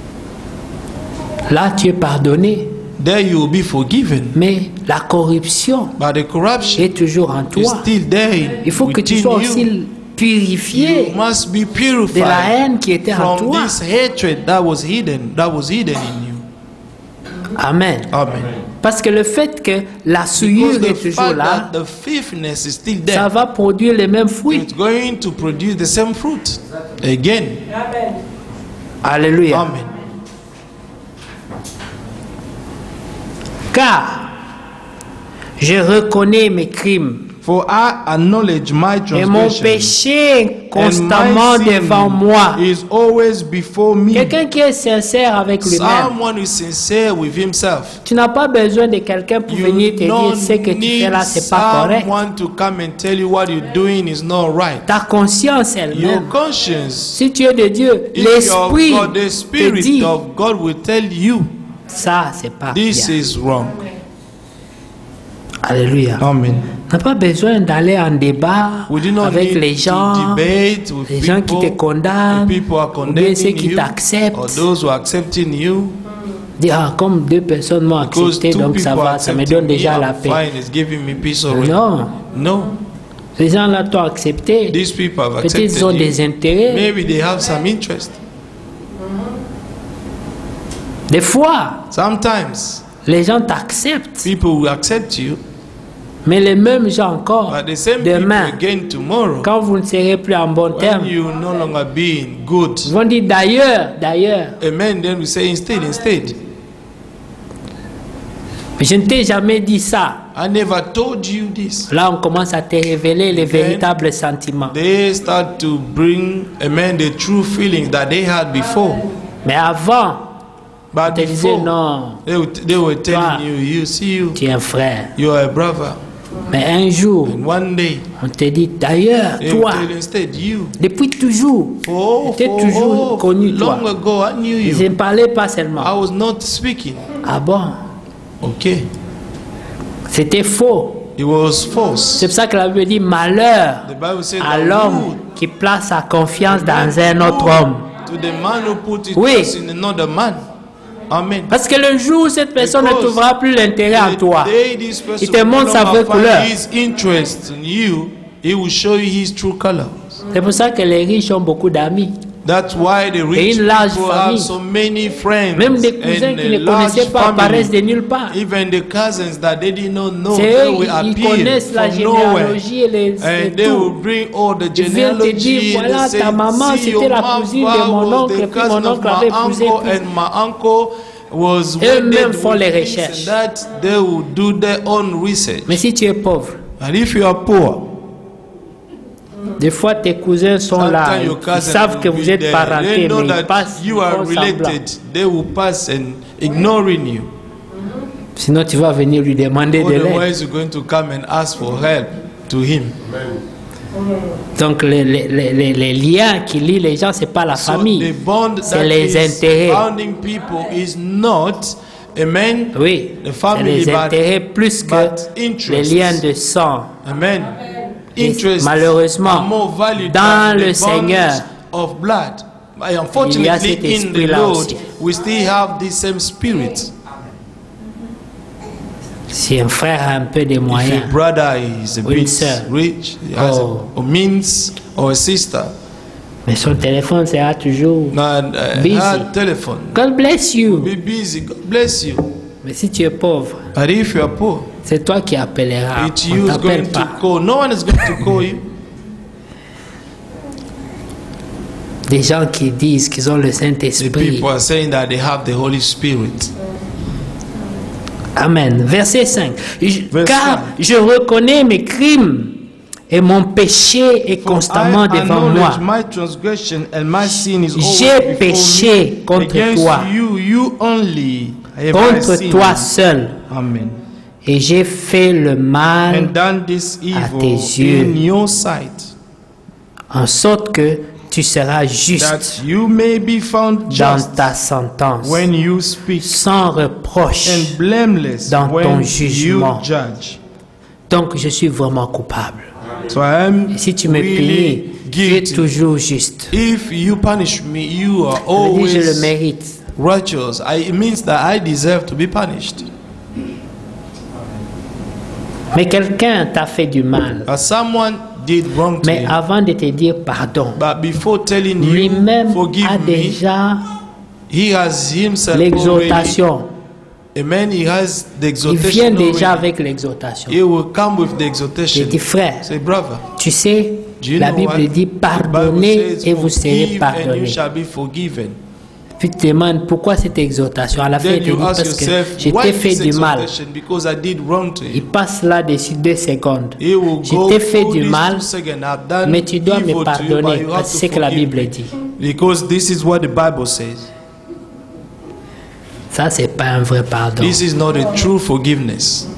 Là, tu es pardonné, There you will be forgiven, mais la corruption but the corruption est toujours en is toi. still there Il faut que tu within sois you. aussi purifié You must be de la purified haine qui était en from toi. this hatred that was hidden, that was hidden in you. Amen. Amen. Parce que le fait que la souillure Because est the toujours fact là, that the filthiness is still ça there, va produire les mêmes fruits. it's going to produce the same fruit again. Alléluia. Amen. Car je reconnais mes crimes For I acknowledge my et mon transgression, péché est and constamment my sin devant moi. is always before me. Quelqu'un qui est sincère avec lui-même. Someone who is sincere with himself. Tu n'as pas besoin de quelqu'un pour venir te dire don't ce que tu fais need là, c'est pas correct. someone to come and tell you what you're doing is not right. Ta conscience Your elle-même. conscience, Si tu es de Dieu, if you're l'esprit God, the te Spirit dit of God will tell you ça, c'est pas this bien. is wrong. Alléluia. Amen. On n'a pas besoin d'aller en débat We do not avec need les to gens, debate with les gens qui people, te condamnent, the people are ou bien ceux condemning qui you, or t'acceptent. those who are accepting you. Dire, ah, comme deux personnes m'ont Because accepté, two donc ça people are va, ça me accepting donne me, déjà la I'm paix. fine, it's giving me peace already. Non, No, les gens là t'ont accepté. these people have Peut-être accepted ils ont you. des intérêts. Maybe they have some interest. Des fois, Sometimes les gens t'acceptent, people will accept you, mais les mêmes gens encore, but the same demain, people again tomorrow, quand vous ne serez plus en bon when terme, you no longer be in good. ils vont dire d'ailleurs, d'ailleurs, Amen. Then we say instead, instead. je ne t'ai jamais dit ça. I never told you this. Là, on commence à te révéler les Then véritables sentiments. They start to bring, amen, the true feelings that they had before. Mais avant, on But te disait before, non, they, would- they were telling Toi. you, you see you, tu es un frère. you are a brother. Mais un jour, And one day, on te dit d'ailleurs, they will toi, tell you instead, you. depuis toujours, Oh, j'étais for, toujours oh, connu toi. long ago, I knew Je you. ne parlais pas I seulement. was not speaking. Ah bon? Okay. C'était faux. It was false. C'est pour ça que la Bible dit malheur The Bible said à that l'homme woe qui place sa confiance dans un autre homme. to the man who put it Oui. trust in another man. Amen. Parce que le jour où cette personne ne Because trouvera plus l'intérêt en The toi, day this person il te will no montre sa longer vraie couleur. find his interest in you, he will show you his true color. C'est pour ça que les riches ont beaucoup d'amis. That's why the rich une large people famille. have so many friends. Même des cousins and qui a ne large connaissaient pas family. apparaissent de nulle part. Even the cousins that they did not know, C'est they eux, will ils appear connaissent la from nowhere. généalogie et, les, et And they will tout. bring all the Ils viennent te genealogy dire, and voilà, they ta say, maman, see, c'était your la mama cousine de mon was oncle, the et puis cousin mon of oncle my avait épousé. uncle, and my uncle was Eux-mêmes wedded font with les this recherches. and that. They will do their own research. Mais si tu es pauvre, And if you are poor, des fois tes cousins sont là, sometimes your ils cousins savent will que be vous êtes there. parentés, They know mais ils that passent, ils you are font semblant. related. They will pass and ignoring you. Sinon tu vas venir lui demander de l'aide. Otherwise, you're going to come and ask for help to him. Donc les, les, les, les liens qui lient les gens, c'est pas la So famille, the bond c'est that les is intérêts. bounding people is not, amen, Oui, the c'est family, les but, intérêts plus que but les interests. liens de sang. Amen. Et Interests malheureusement, are more valued dans than le the Seigneur, bonds of blood. But il y a unfortunately, cet in the esprit-là Lord, aussi. we still have the same spirit. Si un frère a un peu de If moyens, a brother is a Ou une bit sœur. rich, he has Oh. a, a means, or a sister, Mais son téléphone sera toujours And uh, busy. her telephone God bless you. be busy. God bless you. Mais si tu es pauvre, But if you are poor, c'est toi qui appelleras. it's On you who's t'appelle going to pas. call. No one is going to call you. Des gens qui disent qu'ils ont le The Saint-Esprit. people are saying that they have the Holy Spirit. Amen. Verset cinq. Je- Verset Car cinq. je reconnais mes crimes et mon péché est For constamment I devant moi. acknowledge my transgression and my sin is always J'ai before péché me. contre Against toi. you, you only have I Contre sinned. toi seul. Amen. Et j'ai fait le And mal done this evil tes yeux. in your sight, en sorte que tu seras juste that you may be found dans just ta sentence, when you speak, sans reproche. and blameless dans ton when you jugement. judge. Donc je suis vraiment coupable. So I am Et si tu me really punis, tu es guilty. toujours juste. If you punish me, you are Je dis, je le always mérite. righteous. I, it means that I deserve to be punished. Mais quelqu'un t'a fait du mal. But someone did wrong to Mais you. avant de te dire pardon, But before telling you, lui-même forgive a me, déjà he has himself already. l'exhortation. Amen. He has the Il exhortation vient déjà already. avec l'exhortation. He will come with the J'ai exhortation. dit, frère, Say, brother, tu sais, do you la know what? Bible dit The Bible pardonnez says, et vous serez forgive and you pardonnés. shall be forgiven. Puis tu te demandes pourquoi cette exhortation. À la fin, Then il te you dit ask parce que yourself, je why t'ai fait this du mal. exhortation? Because I did wrong to Il you. passe là-dessus deux secondes. He will Je go t'ai fait through du these mal, two seconds. I've done mais tu dois evil me to you, pardonner but you have parce que to c'est que la forgive Bible me. dit. Because this is what the Bible says. Ça, c'est pas un vrai pardon. This is not a true forgiveness.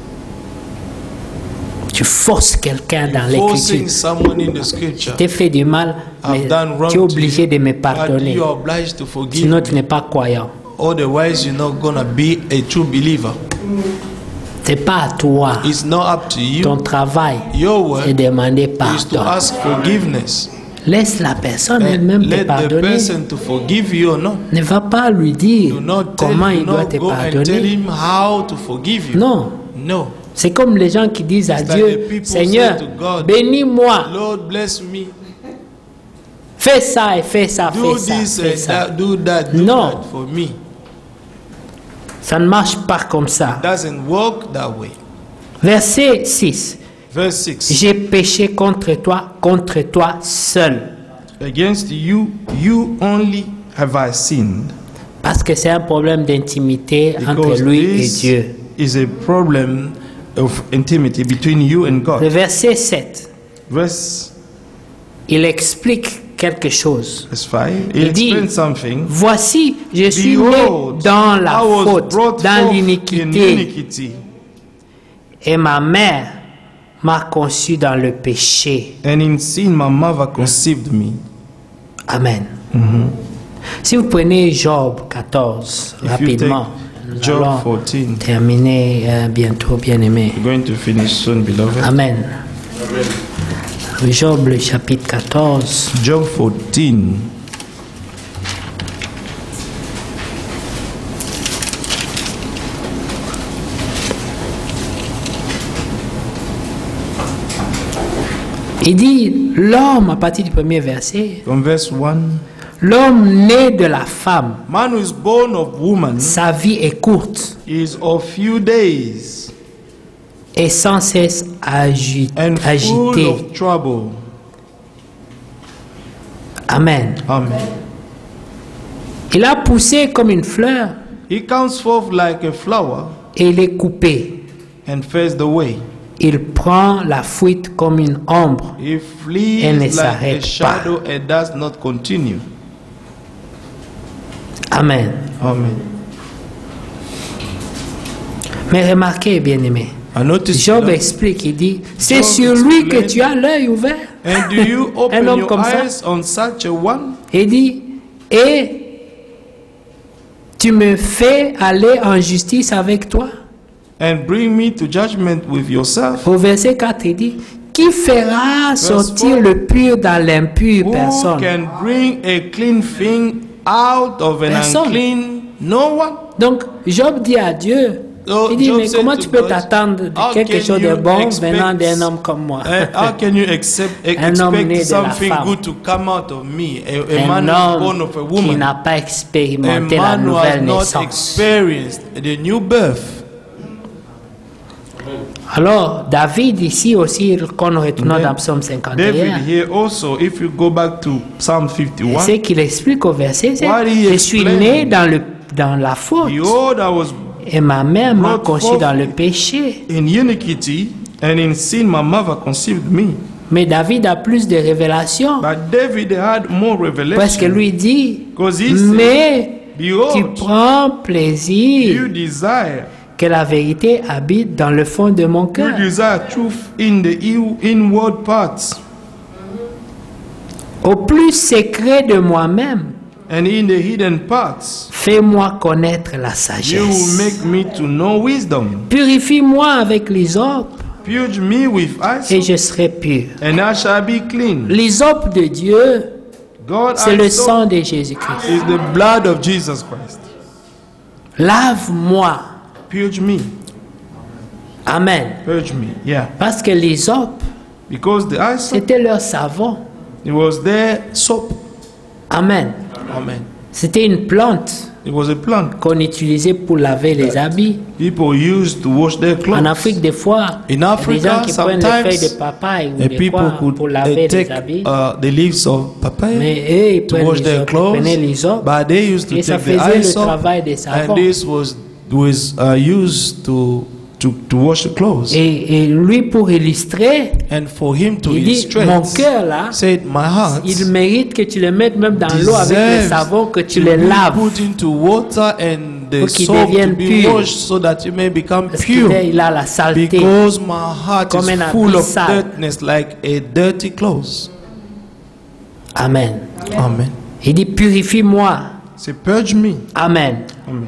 Tu forces quelqu'un dans Forcing l'écriture. someone in the scripture. Tu t'es fait du mal, mais I've done wrong tu es to obligé you, de me but pardonner. you are obliged to forgive Sinon, me. tu n'es pas croyant. Otherwise, you're not gonna be a true believer. C'est pas à toi. It's not up to Ton you. travail, Your work c'est demander is to pardon. ask forgiveness. Laisse la personne And elle-même te let the pardonner. person to forgive you or not. Ne va pas lui dire Do not tell, comment do il doit not te go and tell pardonner. him how to forgive you. Non. No. C'est comme les gens qui disent à It's like Dieu, the people Seigneur, say to God, bénis-moi, Lord bless me. fais ça et fais ça, Do fais ça, this fais and ça. that, do that, do Non. that for me. Ça ne marche pas comme ça. Doesn't work that way. Verset six. Verse six. J'ai péché contre toi, contre toi seul. Against you, you only have I sinned. Parce que c'est un problème d'intimité entre Because lui et this Dieu. is a problem of intimacy between you and Le God. verset sept, Verse, il explique quelque chose. verse five. He Il dit, explains something. voici, je suis né Behold, dans la I was faute, brought dans forth in l'iniquité, iniquity, et ma mère m'a conçu dans le péché. and in sin my mother conceived me. Amen. Si vous prenez Job quatorze, If you rapidement, take nous Job allons fourteen, terminer euh, bientôt, bien-aimé. we're going to finish soon, beloved. Amen. Job, le chapitre quatorze. Job fourteen. Il dit, l'homme, à partir du premier verset, From verse one. l'homme né de la femme, Man who is born of woman sa vie est courte is of few days et sans cesse agi- and full agité. of trouble. Amen. Amen. Il a poussé comme une fleur He comes forth like a flower et il est coupé. and fades away. Il prend la fuite comme une ombre. He flees Elle ne like a s'arrête shadow and does not continue. Amen. Amen. Mais remarquez, bien-aimé, I notice Job that. explique, il dit, c'est Job sur lui que explained- tu as l'œil ouvert. And do you open homme your comme ça. eyes on such a one? Il dit, et tu me fais aller en justice avec toi. And bring me to judgment with yourself? Au verset quatre, il dit, qui fera sortir four. le pur dans l'impur? Who Personne. can bring a clean thing out of an Personne. unclean? No one. Donc, Job dit à Dieu, So Il dit, Job mais said comment to tu peux God, t'attendre de how quelque can chose de you bon expect- venant d'un homme comme moi? Eh, how can you accept, Un homme né expect de la something femme. good to come out of me? A, a Un man who's born homme of a qui woman. n'a pas A expérimenté la man who has nouvelle not naissance. experienced the new birth. Alors, David ici aussi, quand nous retournons Then dans Psaume cinquante et David un, here also, if you go back to Psalm fifty-one, c'est qu'il explique au verset, c'est, What he je suis explained. né dans, le, dans la faute behold, I was et ma mère m'a brought conçu forth dans le péché. in iniquity, and in sin my mother conceived me. Mais David a plus de révélations But David had more parce que revelation. lui dit, Because he said, mais tu behold, prends plaisir you desire, que la vérité habite dans le fond de mon you cœur. desire truth in the in- inward parts, Au plus secret de moi-même, and in the hidden parts. fais-moi connaître la You will sagesse. make me to know wisdom. Purifie-moi avec l'hysope Purge me with et hyssop, je serai pur. and I shall be clean. L'hysope de Dieu, God c'est le hyssop sang de Jésus-Christ. is the blood of Jesus Christ. Lave-moi. Purge me. Amen. Purge me. Yeah. Parce que l'hysope, Because the hyssop, c'était leur savon. it was their soap. Amen. Amen. C'était une plante It was a plant. qu'on utilisait pour laver les habits. People used to wash their clothes. En Afrique, des fois, In il y a des Africa, gens qui prennent des sometimes, feuilles de papaye ou Uh, des people quoi could pour uh, laver take les habits. uh, the leaves of papaya Mais eux, ils to prennent wash their l'hysope, ils clothes, prenaient l'hysope but they used to et ça take the faisait le hyssop, travail des savons. and this was was uh, used to to to wash the clothes. Et, et lui, pour illustrer, And for him to il dit, illustrate, mon cœur là, said, my heart il mérite que tu le mettes même dans l'eau avec le deserves savon, que tu to le be laves. put into water and the Pour qu'il soap to devienne be pur. washed so that you may become Parce qu'il pure. est- il a la saleté. Because my heart Comme is un full habit of sale. dirtiness like a dirty clothes. Amen. Amen. Il dit, purifie-moi. Say, purge me. Amen. Amen.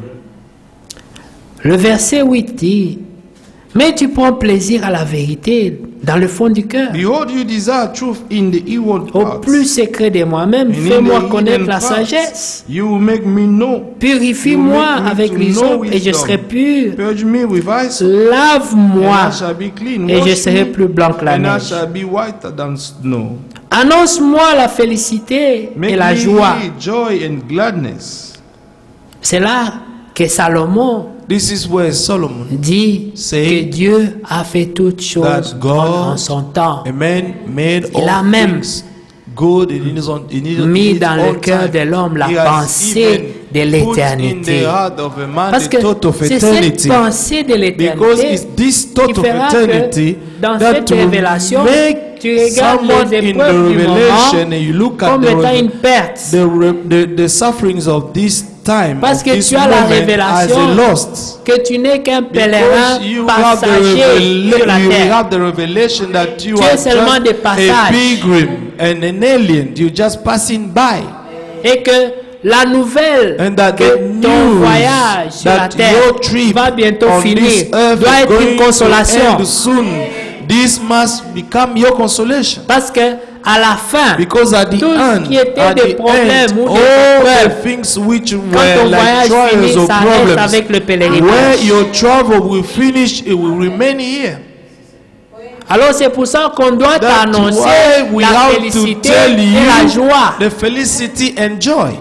Le verset huit dit, mais tu prends plaisir à la vérité dans le fond du cœur. Behold, you desire truth in the inward Au parts. plus secret de moi-même, And in fais-moi the connaître hidden la parts, sagesse. You will make me know. Purifie-moi You make me avec to l'hysope know et je wisdom. serai pur. Purge me with hyssop, and Lave-moi I shall be clean. et je Wash serai me, plus blanc que la and I neige. shall be whiter than snow. Annonce-moi la félicité Make et la me joie. hear joy and gladness. C'est là que Salomon This is where Solomon, dit Say que Dieu a fait toutes choses that God, en son temps. Amen, made Il a all même things good in his own, in his, mis in his dans own le cœur time. de l'homme la He has pensée de even put in l'éternité. the heart of a man Parce the que thought of c'est cette eternity. pensée de Because l'éternité it's this qui thought of fera eternity que dans that cette will révélation, make tu regardes someone les in the épreuves du revelation moment and you look at comme the, étant reve- une perte. the, re- the, the sufferings of this time, Parce of que this tu as la moment as révélation a lost. que tu n'es qu'un pèlerin Because you have, the passager sur la revela- you terre. have the revelation that you Tu are es seulement de just a passage. pilgrim and an alien. You're just passing by. Et que la nouvelle And that que the ton news voyage sur la that terre your trip va bientôt on finir this earth doit is être une going to consolation. end soon. This must become your consolation. Parce que à la fin, Because at the tout ce end, qui était at des the problèmes end, ou des all the épreuves, things which quand were ton like voyage trials finit, or ça reste problems, avec le where pèlerinage. your travel will finish, it will remain here. Alors c'est pour ça qu'on doit That's annoncer why we la have to félicité tell et la you joie. the felicity and joy.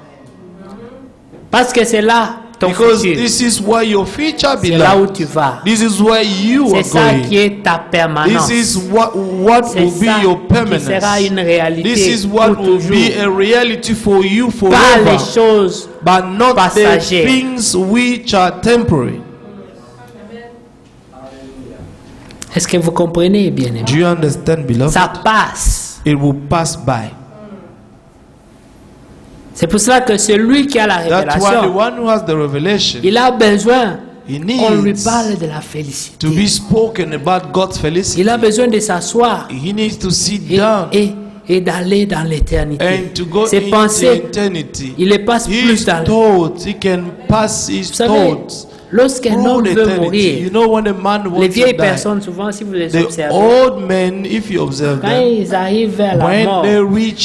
Parce que c'est là ton Because futur. this is where your future C'est là où belongs. tu vas. This is where you C'est are ça qui going. est ta permanence. This is what what C'est will be ça your qui permanence. sera une réalité This is what pour will toujours. be a reality for you Pas forever. les choses But not the passagères. things which are temporary. Est-ce que vous comprenez, bien aimé? Do you understand, beloved? Ça passe. It will pass by. C'est pour cela que celui qui a la That's why the révélation, one who has the revelation, il a besoin he qu'on lui needs parle de la to félicité. be spoken about God's felicity. Il a besoin de s'asseoir He needs to sit et, down et, et d'aller dans l'éternité. and to go Ses into pensées, eternity. il les passe plus His dans le... thoughts, he can pass his Vous savez, thoughts lorsqu'un through homme veut eternity. You mourir, know when a man les wants to vieilles die, personnes, souvent, si vous les the observez, old men, if you observe quand them, ils arrivent vers la when mort, they reach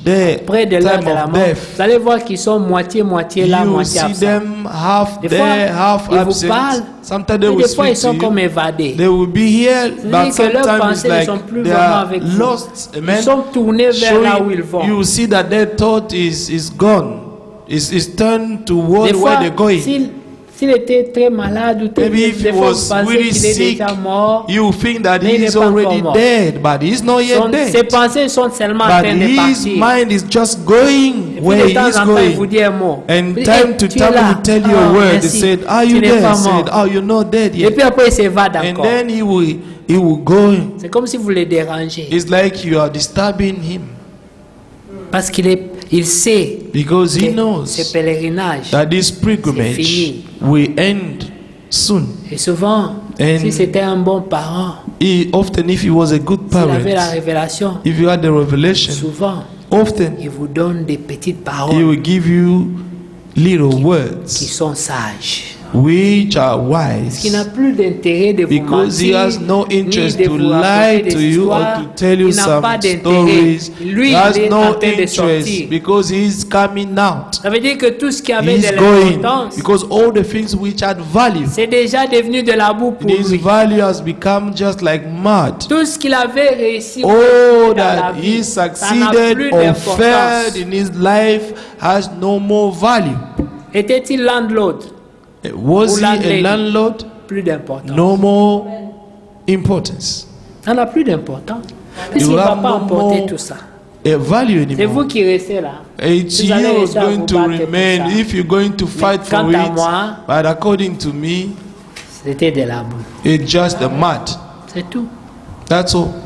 their près de l'heure time de la of mort, death, vous allez voir qu'ils sont moitié-moitié là, you will moitié see absents. them half Des there, fois, half ils vous absent. parlent, Sometimes they mais will des fois ils speak sont to comme you. évadés. They will be here, but C'est-à-dire que leurs sometimes it's pensées ne like sont plus they vraiment are avec vous. lost. Ils Amen. sont tournés vers là où ils Showing, vont. you will see that their thought is is gone. It's, it's turned toward Des where fois, they're going. s'il s'il était très malade ou très Maybe if des he fois, was vous pensez really qu'il est sick, déjà mort. you think that Mais il he n'est is pas already encore mort. dead, but he's not yet Son- ses dead. pensées sont seulement en But train de his partir. mind is just going Et puis where de temps he's en temps, il vous going. dit un mot. And Il dit, time hey, to tu es time là. he tell you Ah, a word. They merci. said, "Are Tu you n'es there?" pas I said, mort. "Oh, you're not dead Et yet." puis après, il s'évade And encore. then he will he will go. C'est comme si vous le dérangez. It's like you are disturbing him Parce qu'il est, il sait because he que knows ce pèlerinage. that this C'est pilgrimage fini. will end soon. Et souvent, And si c'était un bon parent, He, often, if he was a good s'il avait la parent, révélation, if you had the revelation, souvent, often il vous donne des petites he paroles will give you little qui words sont sages. which are Qui n'a wise plus d'intérêt de vous because he mentir, has no ni interest de to vous lie raconter to des you or histoires. to tell you Il n'a pas some d'intérêt. stories. Lui, He has il est en no train de interest sortir. because he is coming out. Ça veut dire que tout ce qui avait He is de going l'importance, because all the things which had value, c'est déjà devenu de la boue pour this lui. value has become just like mud. Tout ce qu'il avait réussi All dans la that vie, he ça n'a succeeded plus or d'importance. fared in his life has no more value. Était-il landlord? Was Ou he landlady. a landlord? Plus d'importance. No more importance. Ça n'a plus d'importance. Puisqu'il ne You va have pas no emporter more tout ça. a value C'est vous anymore. qui restez là. It's Vous you allez who's rester à going vous to battre pour remain ça. if you're going to fight quant for à it. moi, But according to me, c'était de la boue. it's just the mud. C'est tout. That's all.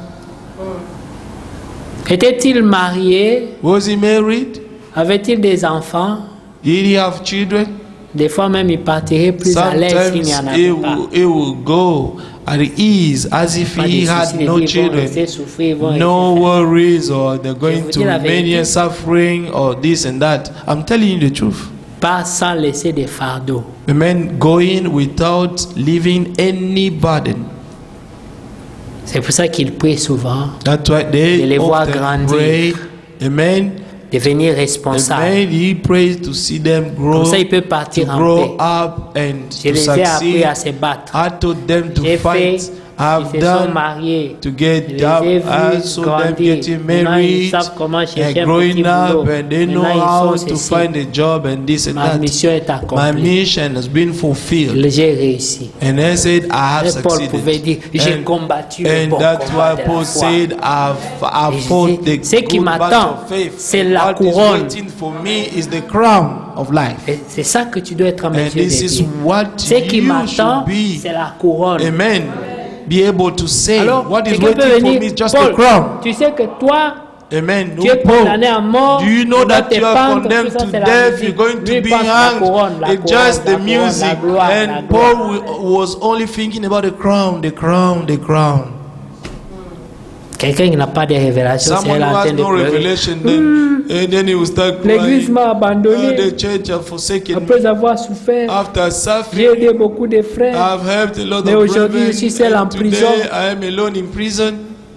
Était-il marié? Was he married? Avait-il des enfants? Did he have children? Des fois même, il partirait plus à l'aise s'il n'y en Sometimes he avait pas. will, he will go at ease as if Pas he de had soucis de no dire, ils vont rester children. souffrir, ils vont No rester- worries, or they're Je going vous to dis la remain vérité. here suffering, or this and that. I'm telling you the truth. Pas sans laisser des fardeaux. The men going without leaving any burden. C'est pour ça qu'il prie souvent, That's why De they les voir often grandir. pray. Amen. devenir The responsable. man, he prays to see them grow, Comme ça, il peut to partir en grow paix. up and Je to les ai appris succeed. à se battre. I told them to J'ai fait, fight. I've ils se sont done mariés. to Je get les up. ai I vus saw them grandir. getting Maintenant, ils married savent comment chercher and un petit growing up, boulot. and they know Maintenant, how ils sont to ceci. find a job and this and Ma that. mission est My accomplie. mission has been fulfilled. J'ai réussi. And I said, I have Et Paul pouvait dire, succeeded. j'ai And, combattu le and bon that's combat why de la Paul foi. said, I've, I've Et je fought dis, the ce qui good m'attend, battle of faith. c'est la What is couronne. waiting for me is the crown of life. Et c'est ça que tu dois être en And mesure this de is dire. what Ce qui you m'attend, should be. c'est la couronne. Amen. Be able to say, Alors, what is quelqu'un peut waiting for venir, me is just Paul, the crown. tu sais que toi, Amen. tu No, es Paul. condamné à mort. Do you know tu dois that te you are pendre, condemned tout ça, to c'est la death? musique. You're going to Lui, be pense la couronne, hanged. la It's couronne, just la the couronne, music. la gloire, la And gloire. Paul wi- was only thinking about the crown, the crown, the crown. Quelqu'un qui n'a pas de révélation, c'est Someone là who en train has de no pleurer. revelation, then, and then he will start L'église crying. m'a "Oh, abandonné the church have forsaken me. après avoir souffert. After J'ai suffering, aidé beaucoup de frères. I've helped a lot Mais of aujourd'hui, je suis seul brethren, en and prison. today I am alone in prison.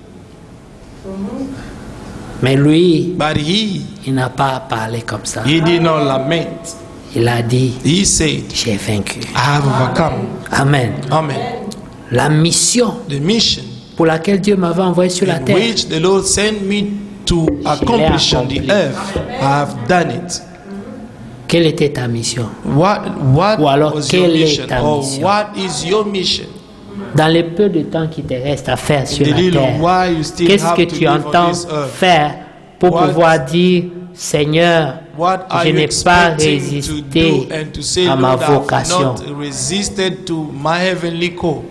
Mais lui, But he, il n'a pas parlé comme ça. he did not lament. Il a dit, He said, j'ai vaincu. I have overcome. Amen. Amen. La mission The mission pour laquelle Dieu m'avait envoyé sur la in terre, which the Lord sent me to accomplish on the accompli. earth, I have done it. quelle était ta mission? What, what Ou alors, was your quelle est mission? ta Or mission? what is your mission? Dans le peu de temps qui te reste à faire sur The la little terre, while you still qu'est-ce have que to tu live entends on this earth. faire pour What- pouvoir dire, Seigneur, What are je you n'ai pas expecting to résisté do and to say, à ma Lord, I have vocation? not resisted to my heavenly call?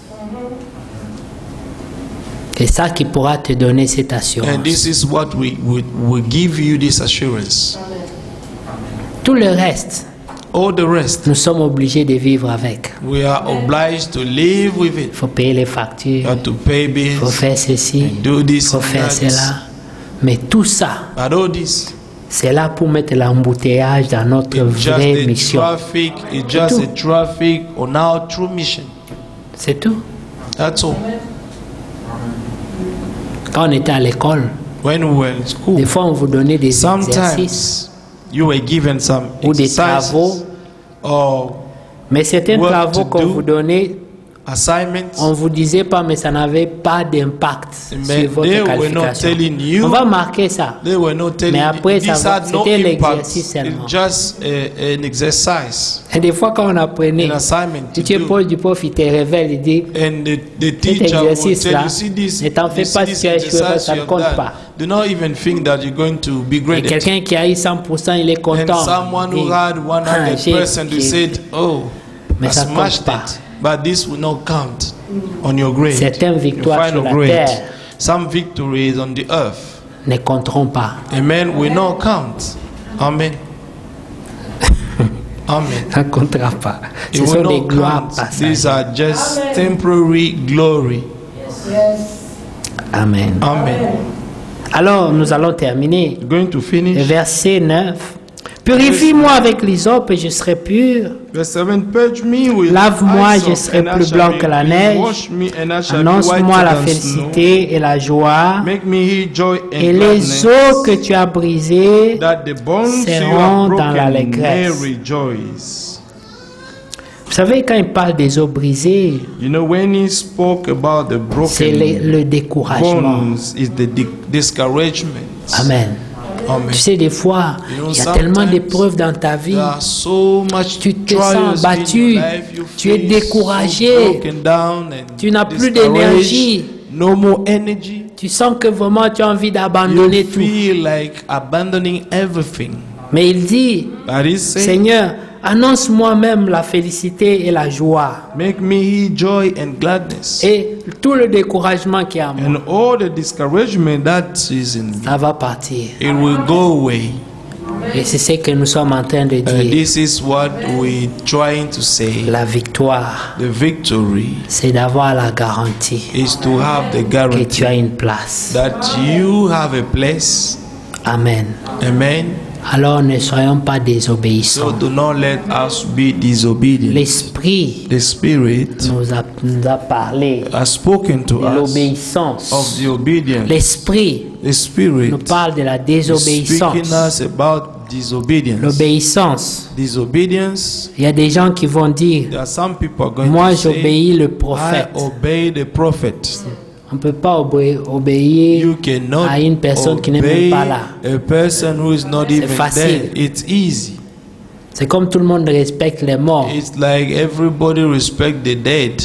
C'est ça qui pourra te donner cette assurance. And this is what we will will give you this assurance. Tout le reste, All the rest, nous sommes obligés de vivre avec. we are obliged to live with it. Il faut payer les You factures, have to pay il bills, faut faire ceci, and do il this faut and faire that. cela. Mais tout ça, But all this, c'est là pour mettre l'embouteillage dans notre it's just vraie a mission. traffic. It's just a traffic on our true mission. C'est tout. That's all. Quand on était à l'école, when we were in school, Des fois, on vous donnait des exercices sometimes you were given some ou des exercises travaux. or Mais certains work travaux to qu'on do. vous donnait, assignments. on vous disait pas, mais ça n'avait pas d'impact Mais sur votre they were not qualification. telling you. On va marquer ça. They were not telling Mais après, you. ça This va- had no c'était impact. l'exercice seulement. It's just a, an exercise, Et des fois, quand on apprenait, an assignment to si tu es do. proche du prof, il te révèle, il dit, And the, the cet teacher will tell exercice-là, you, see this, ne t'en fais you pas see si this tu as échoué, exercise ça you ne have compte done. pas. Do not even think that you're going to be Et graded. quelqu'un qui a eu cent pour cent, il est And content. someone Il who dit, had Ah, j'ai- one hundred percent, you j'ai- said, oh, Mais I ça compte smashed pas. it. But this will not count on your grade. Certaines Your victoires final sur la grade. terre Some victories on the earth, ne compteront pas. amen, will not count. Amen. Amen. Ça ne comptera pas. It Ce sont will des not gloires count. These passagères. are just temporary glory. Amen. Amen. Alors, nous allons terminer. We're going to Le finish. verset neuf. Purifie-moi avec l'hysope et je serai pur. Verse seven, purge me with Lave-moi, hyssop, je serai and I plus shall blanc be que la clean. neige. Wash me, and I shall be Annonce-moi whiter la than félicité et la joie. snow. Make me hear joy and Et les gladness, os que tu as brisés that the bones you seront have dans broken l'allégresse. may rejoice. Vous savez, quand il parle des os brisés, You know, when he spoke about the c'est broken le, le découragement. bones, is the di- discouragement. Amen. Amen. Tu sais, des fois, You know, il y a tellement sometimes d'épreuves dans ta vie. There are so much Tu te trials sens in battu, your life, you tu es feel découragé, so broken down and tu n'as plus discouraged, d'énergie. no more energy. Tu sens que vraiment tu as envie You d'abandonner tout. feel like abandoning everything. Mais il dit, That is saying, Seigneur, annonce moi-même la félicité et la joie. make me hear joy and gladness. Et tout le découragement qui est à moi, And all the discouragement that is in me, ça va partir. it will go away. Et c'est ce que nous sommes en train de And dire. this is what we're trying to say. La victoire, The victory c'est d'avoir la garantie is to have the que tu as guarantee une place. that you have a place. Amen. Amen. Alors ne soyons pas So désobéissants. do not let us be disobedient. L'Esprit The Spirit nous a, nous a parlé has spoken to de us l'obéissance. of the obedience. L'Esprit The Spirit nous parle de la is speaking désobéissance. us about disobedience. L'obéissance. Disobedience. Il y a des gens qui vont dire, There are some people are going moi to say, j'obéis le I prophète. obey the prophet. On ne peut pas obé- obéir You cannot à une personne qui n'est obey même pas là. a person who is not even facile. there. It's easy. C'est comme tout le monde respecte les morts. It's like everybody respect the dead.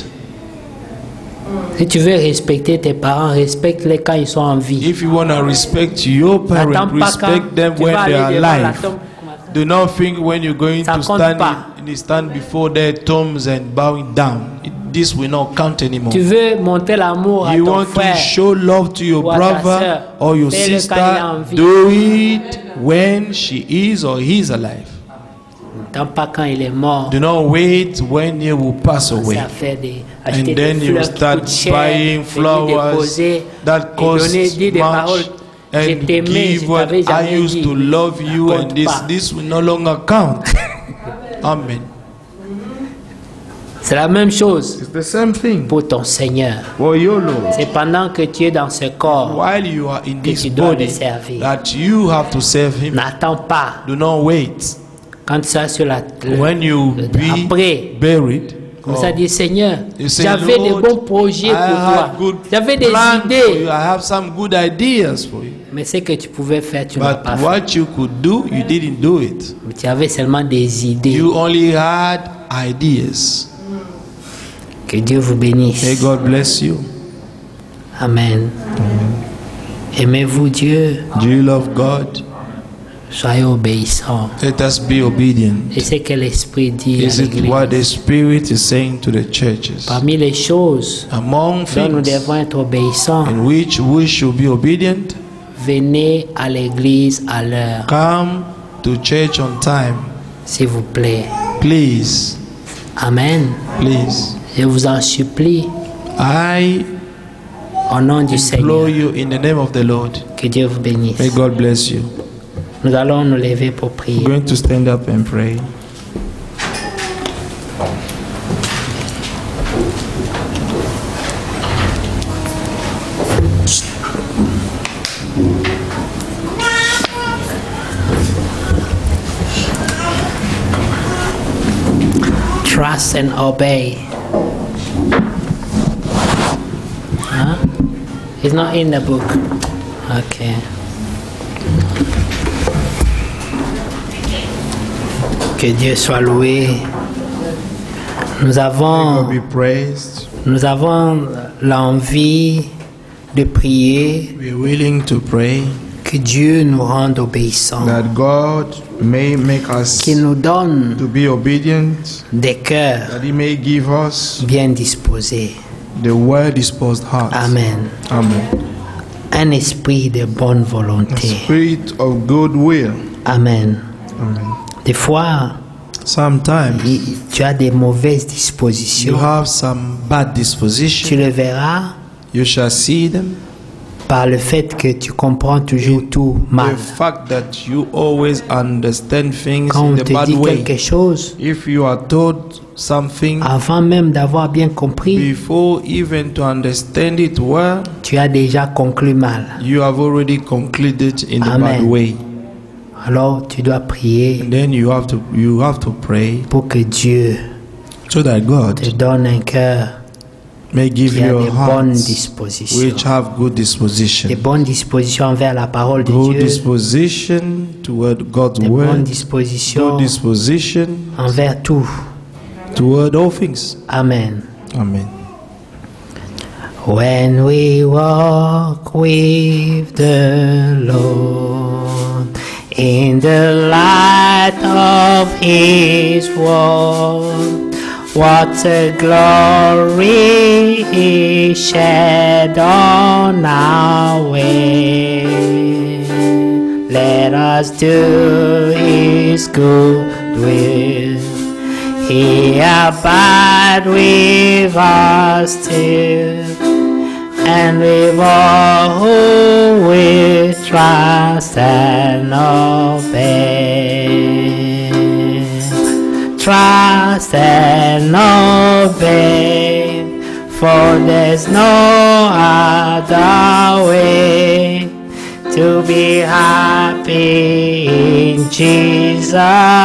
Si tu veux respecter tes parents, respecte-les quand ils sont en vie. If you want to respect your N'attends parents, pas quand respect them tu when vas they are aller devant la alive. tombe. Do not think when you're going Ça to compte stand pas. in, in stand before their tombs and bowing down. It, this will not count anymore. Tu veux montrer l'amour à You ton want frère. to show love to your ou à ta sœur. brother or your Fais-le quand il est en sister. vie. Do it when she is or he is alive. N'attends pas quand il est mort. Do not wait when he will pass away. C'est à faire des, acheter And then des you fleurs start qui coûtent cher, buying venir flowers déposer that et cost donner, dire des paroles. much Je and t'aimais, je give what t'avais I jamais used dit. to love you Ça and compte this pas. this will no longer count. Amen. C'est la même chose It's the same thing pour ton Seigneur. for your Lord. C'est pendant que tu es dans ce corps, While you are in que this tu dois body le servir. that you have to serve him. n'attends pas. Do not wait. Quand tu seras sur la le- When you le- be après, buried, comme ça dit Seigneur, you say, j'avais des Lord, bons projets I pour toi. have good J'avais des plan for you. idées. I have some good ideas for you. Mais ce que tu pouvais faire, tu n'as But pas fait. what you could do, you didn't do it. Tu avais seulement des idées. You only had ideas. Que Dieu vous bénisse. May God bless you. Amen. Aimez-vous Dieu. Do you love God? Soyez obéissants. Let us be obedient. Et c'est que l'Esprit dit à Is it l'Église. what the Spirit is saying to the churches? Parmi les choses Among dont nous things devons être obéissants, in which we should be obedient, venez à l'Église à l'heure, come to church on time. s'il vous plaît. Please, Amen. please. Je vous en supplie, I au nom du implore Seigneur, you in the name of the Lord. que Dieu vous bénisse. May God bless you. Nous allons nous lever pour We're prier. going to stand up and pray. trust and obey. Huh? It's not in the book. Okay. Que Dieu soit loué. Nous avons, God be praised. nous avons l'envie de prier We are willing to pray que Dieu nous rende obéissants, that God may make us qu'il nous donne to be obedient, des cœurs that He may give us bien disposés. the well-disposed heart. Amen. Amen. Un esprit de bonne A volonté. spirit of goodwill. Amen. Amen. Des fois, Sometimes il- tu as des mauvaises you dispositions. have some bad Tu disposition. le verras You shall see them. par le fait que tu comprends toujours tout mal. The fact that you always understand things Quand in on the te bad dit way. quelque chose, If you are told something avant même d'avoir bien compris, before even to understand it well, tu as déjà conclu mal. you have already concluded in the Amen. bad way. Alors tu dois prier And then you have to you have to pray pour que Dieu so that God te donne un cœur may give qui a you des a bonnes heart dispositions. which have good Des disposition. bonnes dispositions envers la parole de Good Dieu. disposition toward God's Des bonnes word. dispositions Good disposition envers tout. toward all things. Amen. Amen. When we walk with the Lord in the light of His word, what a glory He shed on our way. Let us do His good will. He abide with us still, and with all who will trust and obey. Trust and obey, for there's no other way to be happy in Jesus.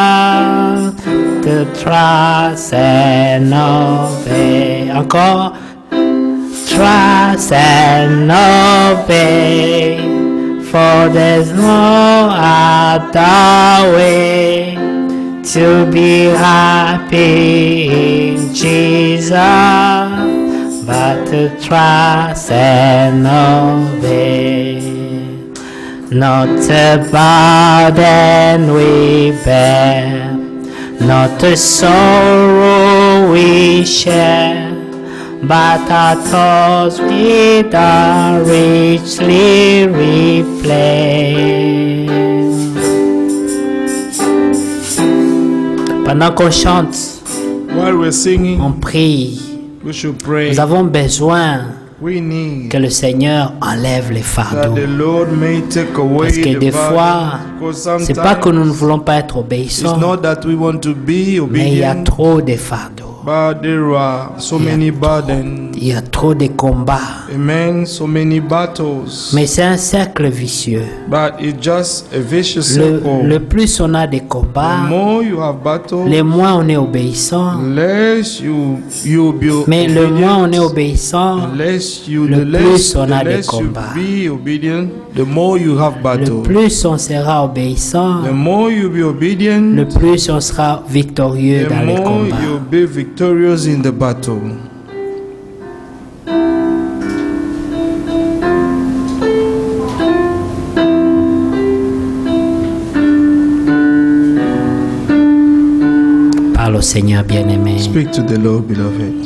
To trust and obey. Encore. Trust and obey, for there's no other way to be happy in Jesus, but to trust and obey. Not a burden we bear, not a sorrow we share, but our thoughts with are richly replaced. Pendant qu'on chante, While we're singing, on prie. we should pray. Nous avons besoin We need que le Seigneur enlève les that fardeaux. the Lord may take away Parce que the des fois, burden. Because c'est pas que nous ne sometimes voulons pas être it's obéissants, not that we want to be mais il y a obedient, trop de fardeaux. but there are so many burdens. Il y a trop de combats. Amen. So many battles. Mais c'est un cercle vicieux. But it's just a vicious Le, circle. le plus on a des The combats, more you have battles, le moins on est obéissant. less you you be Mais le obedient. moins on est obéissant, Less you, le the less, plus on a the des less you combats. be obedient, the more you have le battle. plus on sera obéissant, The more you be obedient, le plus on sera victorieux the dans les more combats. you'll be victorious in the battle. Parle au Seigneur bien-aimé. Speak to the Lord, beloved.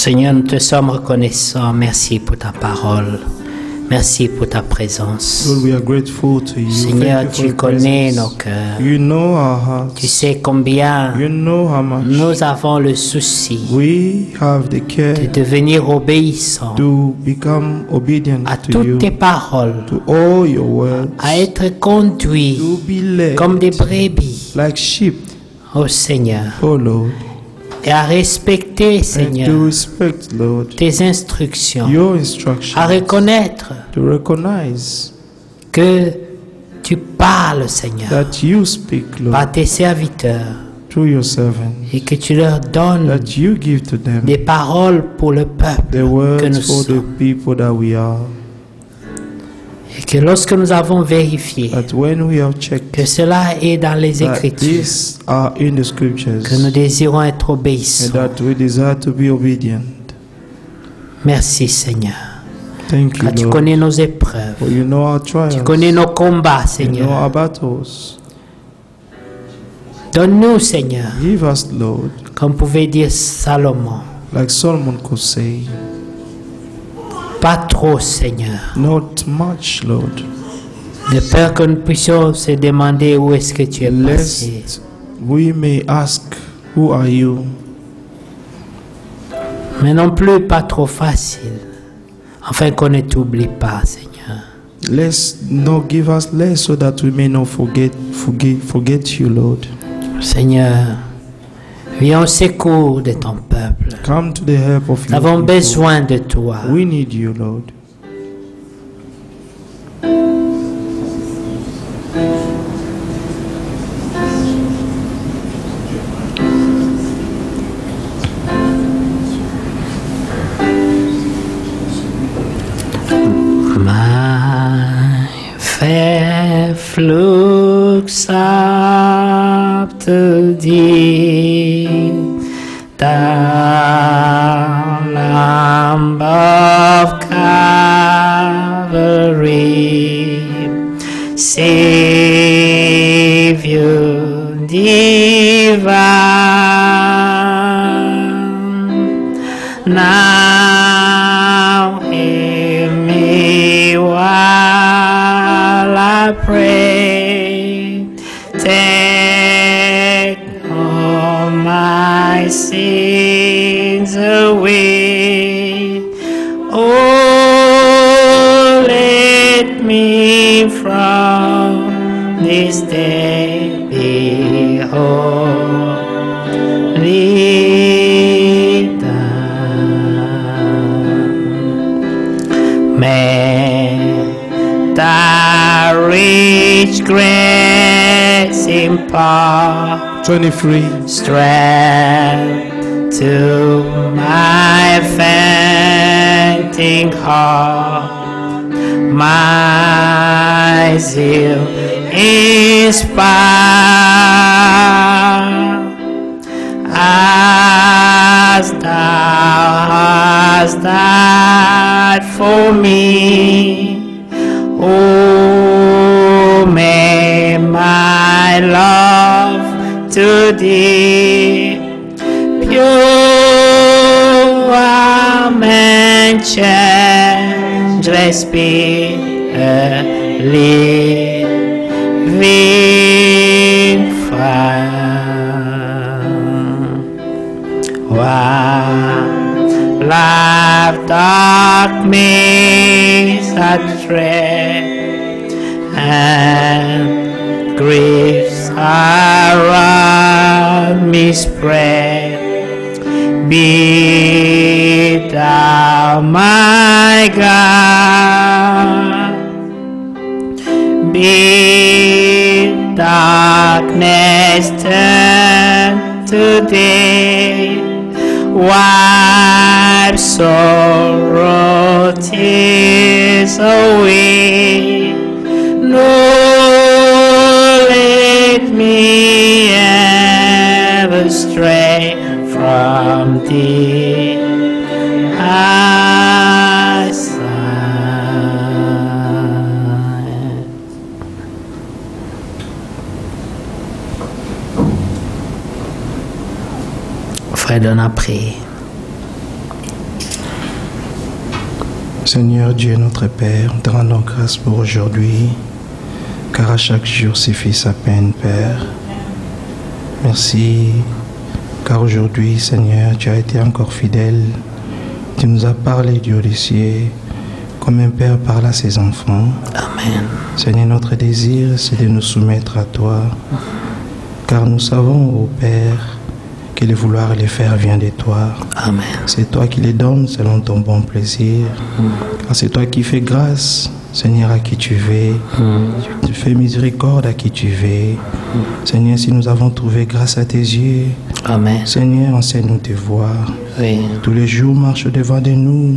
Seigneur, nous te sommes reconnaissants. Merci pour ta parole. Merci pour ta présence. Lord, we are grateful to you. Seigneur, Thank you for tu your connais presence. nos cœurs. You know our hearts. Tu sais combien You know how much nous avons le souci we have the de care devenir obéissants to become obedient à to you, toutes tes paroles, to all your words, à être conduits to be led comme des brebis like sheep, au Seigneur oh Lord, et à respecter, and to Seigneur, respect, Lord, tes instructions, your instructions, à reconnaître to recognize que tu parles, Seigneur, that you speak, Lord, par tes serviteurs through your servants, et que tu leur donnes that you give to them des paroles pour le peuple the que words nous for the sommes. people that we are. Et que lorsque nous avons vérifié That when we have checked que cela est dans les that Écritures, these are in the scriptures, que nous désirons être and obéissants. that we desire to be obedient. Merci, Seigneur. Thank you, Car tu Lord. connais nos épreuves. For you know our trials, Tu connais nos combats, you know Seigneur. our battles. Donne-nous, Seigneur, Give us, Lord, comme pouvait dire Salomon, like Solomon could say, pas trop, Seigneur, not much, Lord, de peur que nous puissions se demander où est-ce que tu es passé. lest we may ask, who are you? Mais non plus pas trop facile, afin qu'on ne t'oublie pas, Seigneur. Let's not give us less so that we may not forget, forget, forget you, Lord. Seigneur, viens au secours de ton peuple. Come to the help of Nous your avons people. besoin de toi. We need you, Lord. My faith looks up to thee, thou Lamb of Calvary, Savior divine. Now hear me while I pray. Take all my sins away. Oh, let me from this day be holy done. May thy rich grace impart twenty-three. strength to my fainting heart. My zeal inspire as thou hast died for me. Oh, may my love to thee pure and changeless be a living fire. While life dark maze I tread and griefs around me spread, be thou my God. Be darkness turned to day, wipe sorrow tears away. Nor let me ever stray from thee. Eyesight. Frère, on a prié. Seigneur Dieu notre Père, te rendons grâce pour aujourd'hui, car à chaque jour suffit sa peine, Père. Merci, car aujourd'hui, Seigneur, tu as été encore fidèle. Tu nous as parlé du haut des cieux, comme un père parle à ses enfants. Amen. Seigneur, notre désir, c'est de nous soumettre à toi, car nous savons, ô Père, que le vouloir et le faire vient de toi. Amen. C'est toi qui les donnes selon ton bon plaisir. Mm. Car c'est toi qui fais grâce, Seigneur, à qui tu veux. Mm. Tu fais miséricorde à qui tu veux. Mm. Seigneur, si nous avons trouvé grâce à tes yeux, Amen. Seigneur, enseigne-nous te voir. Oui. Tous les jours, marche devant de nous. Mm.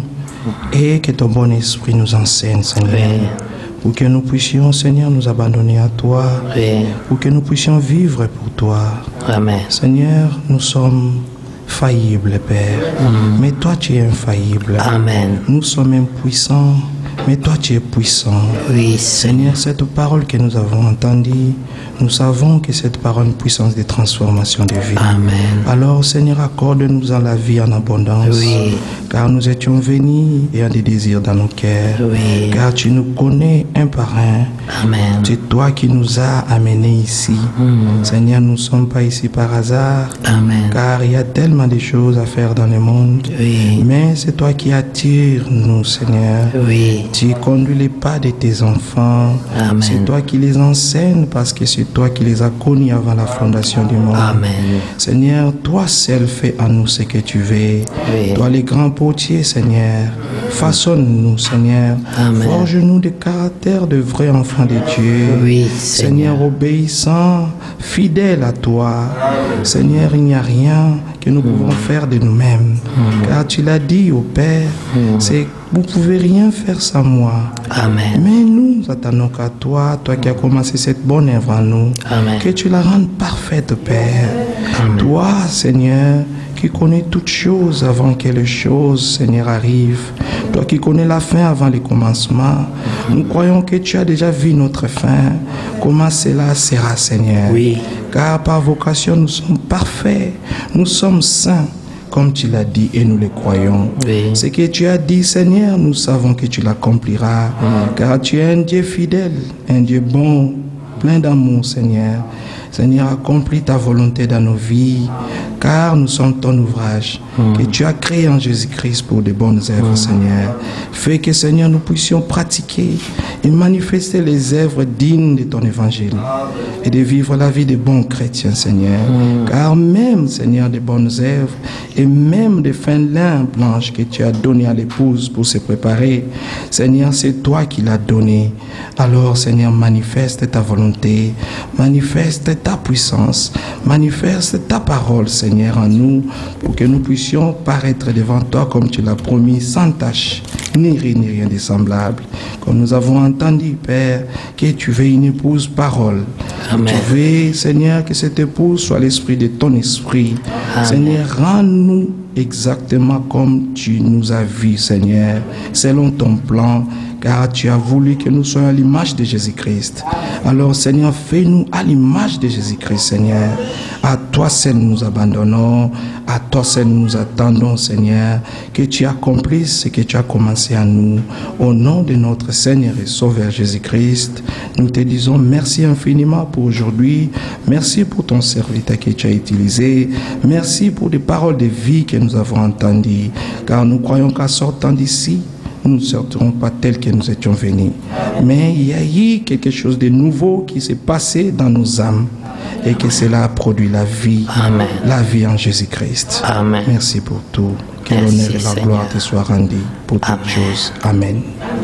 Et que ton bon esprit nous enseigne, Seigneur. Oui. Pour que nous puissions, Seigneur, nous abandonner à toi. Oui. Pour que nous puissions vivre pour toi. Amen. Seigneur, nous sommes faillibles, Père. Mm. Mais toi, tu es infaillible. Amen. Nous sommes impuissants, mais toi, tu es puissant. Oui, Seigneur, cette parole que nous avons entendue, nous savons que cette parole est une puissance de transformation de vie. Amen. Alors, Seigneur, accorde-nous en la vie en abondance. Oui. Car nous étions venus ayant des désirs dans nos cœurs. Oui. Car tu nous connais un par un. Amen. C'est toi qui nous as amenés ici. Mm. Seigneur, nous ne sommes pas ici par hasard. Amen. Car il y a tellement de choses à faire dans le monde. Oui. Mais c'est toi qui attires nous, Seigneur. Oui. Tu conduis les pas de tes enfants. Amen. C'est toi qui les enseignes parce que c'est toi qui les as connus avant la fondation du monde. Amen. Seigneur, toi seul fais en nous ce que tu veux. Oui. Toi les grands potiers, Seigneur, façonne-nous, Seigneur. Amen. Forge-nous des caractères de vrais enfants de Dieu. Oui, Seigneur, Seigneur, obéissant, fidèle à toi. Seigneur, il n'y a rien que nous pouvons mm. faire de nous-mêmes. Mm. Car tu l'as dit au Père, mm. c'est vous ne pouvez rien faire sans moi. Amen. Mais nous attendons qu'à toi, toi qui as commencé cette bonne œuvre en nous, Amen. Que tu la rendes parfaite, Père. Amen. Toi, Seigneur, qui connais toutes choses avant que les choses, Seigneur, arrivent. Toi qui connais la fin avant le commencement. Nous croyons que tu as déjà vu notre fin. Comment cela sera, Seigneur? Oui. Car par vocation, nous sommes parfaits. Nous sommes saints. Comme tu l'as dit et nous le croyons. Oui. Ce que tu as dit, Seigneur, nous savons que tu l'accompliras. Mm. Car tu es un Dieu fidèle, un Dieu bon, plein d'amour, Seigneur. Seigneur, accomplis ta volonté dans nos vies, car nous sommes ton ouvrage, mm. que tu as créé en Jésus-Christ pour de bonnes œuvres, mm. Seigneur. Fais que, Seigneur, nous puissions pratiquer et manifester les œuvres dignes de ton évangile et de vivre la vie des bons chrétiens, Seigneur. Mm. Car même, Seigneur, de bonnes œuvres et même des fins lin blanches que tu as données à l'épouse pour se préparer, Seigneur, c'est toi qui l'as donné. Alors, Seigneur, manifeste ta volonté, manifeste ta puissance, manifeste ta parole, Seigneur, en nous, pour que nous puissions paraître devant toi comme tu l'as promis, sans tache, ni rien, ni rien de semblable. Comme nous avons entendu, Père, que tu veux une épouse parole. Amen. Tu veux, Seigneur, que cette épouse soit l'esprit de ton esprit. Amen. Seigneur, rends-nous exactement comme tu nous as vus, Seigneur, selon ton plan, car tu as voulu que nous soyons à l'image de Jésus-Christ. Alors, Seigneur, fais-nous à l'image de Jésus-Christ, Seigneur. À toi seul nous abandonnons, à toi seul nous attendons, Seigneur, que tu accomplisses ce que tu as commencé à nous. Au nom de notre Seigneur et Sauveur Jésus-Christ, nous te disons merci infiniment pour aujourd'hui. Merci pour ton serviteur que tu as utilisé. Merci pour les paroles de vie que nous avons entendues, car nous croyons qu'en sortant d'ici, nous ne sortirons pas tels que nous étions venus. Mais il y a eu quelque chose de nouveau qui s'est passé dans nos âmes et que cela a produit la vie, Amen. La vie en Jésus-Christ. Amen. Merci pour tout. Que l'honneur et la Seigneur. Gloire te soient rendus pour toutes Amen. Choses. Amen.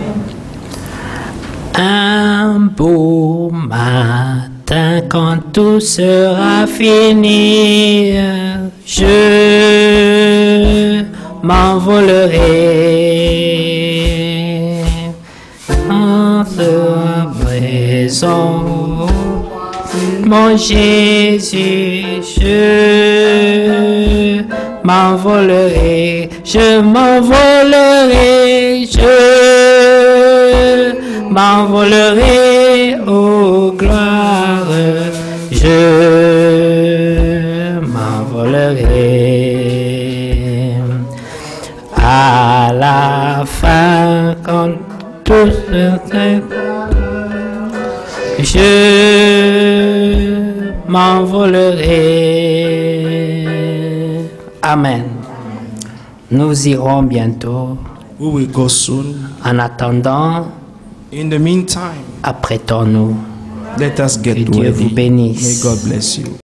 Un beau matin, quand tout sera fini, je m'envolerai en te présent, mon Jésus, je m'envolerai, je m'envolerai, je m'envolerai, ô gloire, je m'envolerai. À la fin, quand tout se je m'envolerai. Amen. Nous irons bientôt. We will go soon. En attendant, In the meantime, apprêtons-nous. let us get Que Dieu ready. vous bénisse. May God bless you.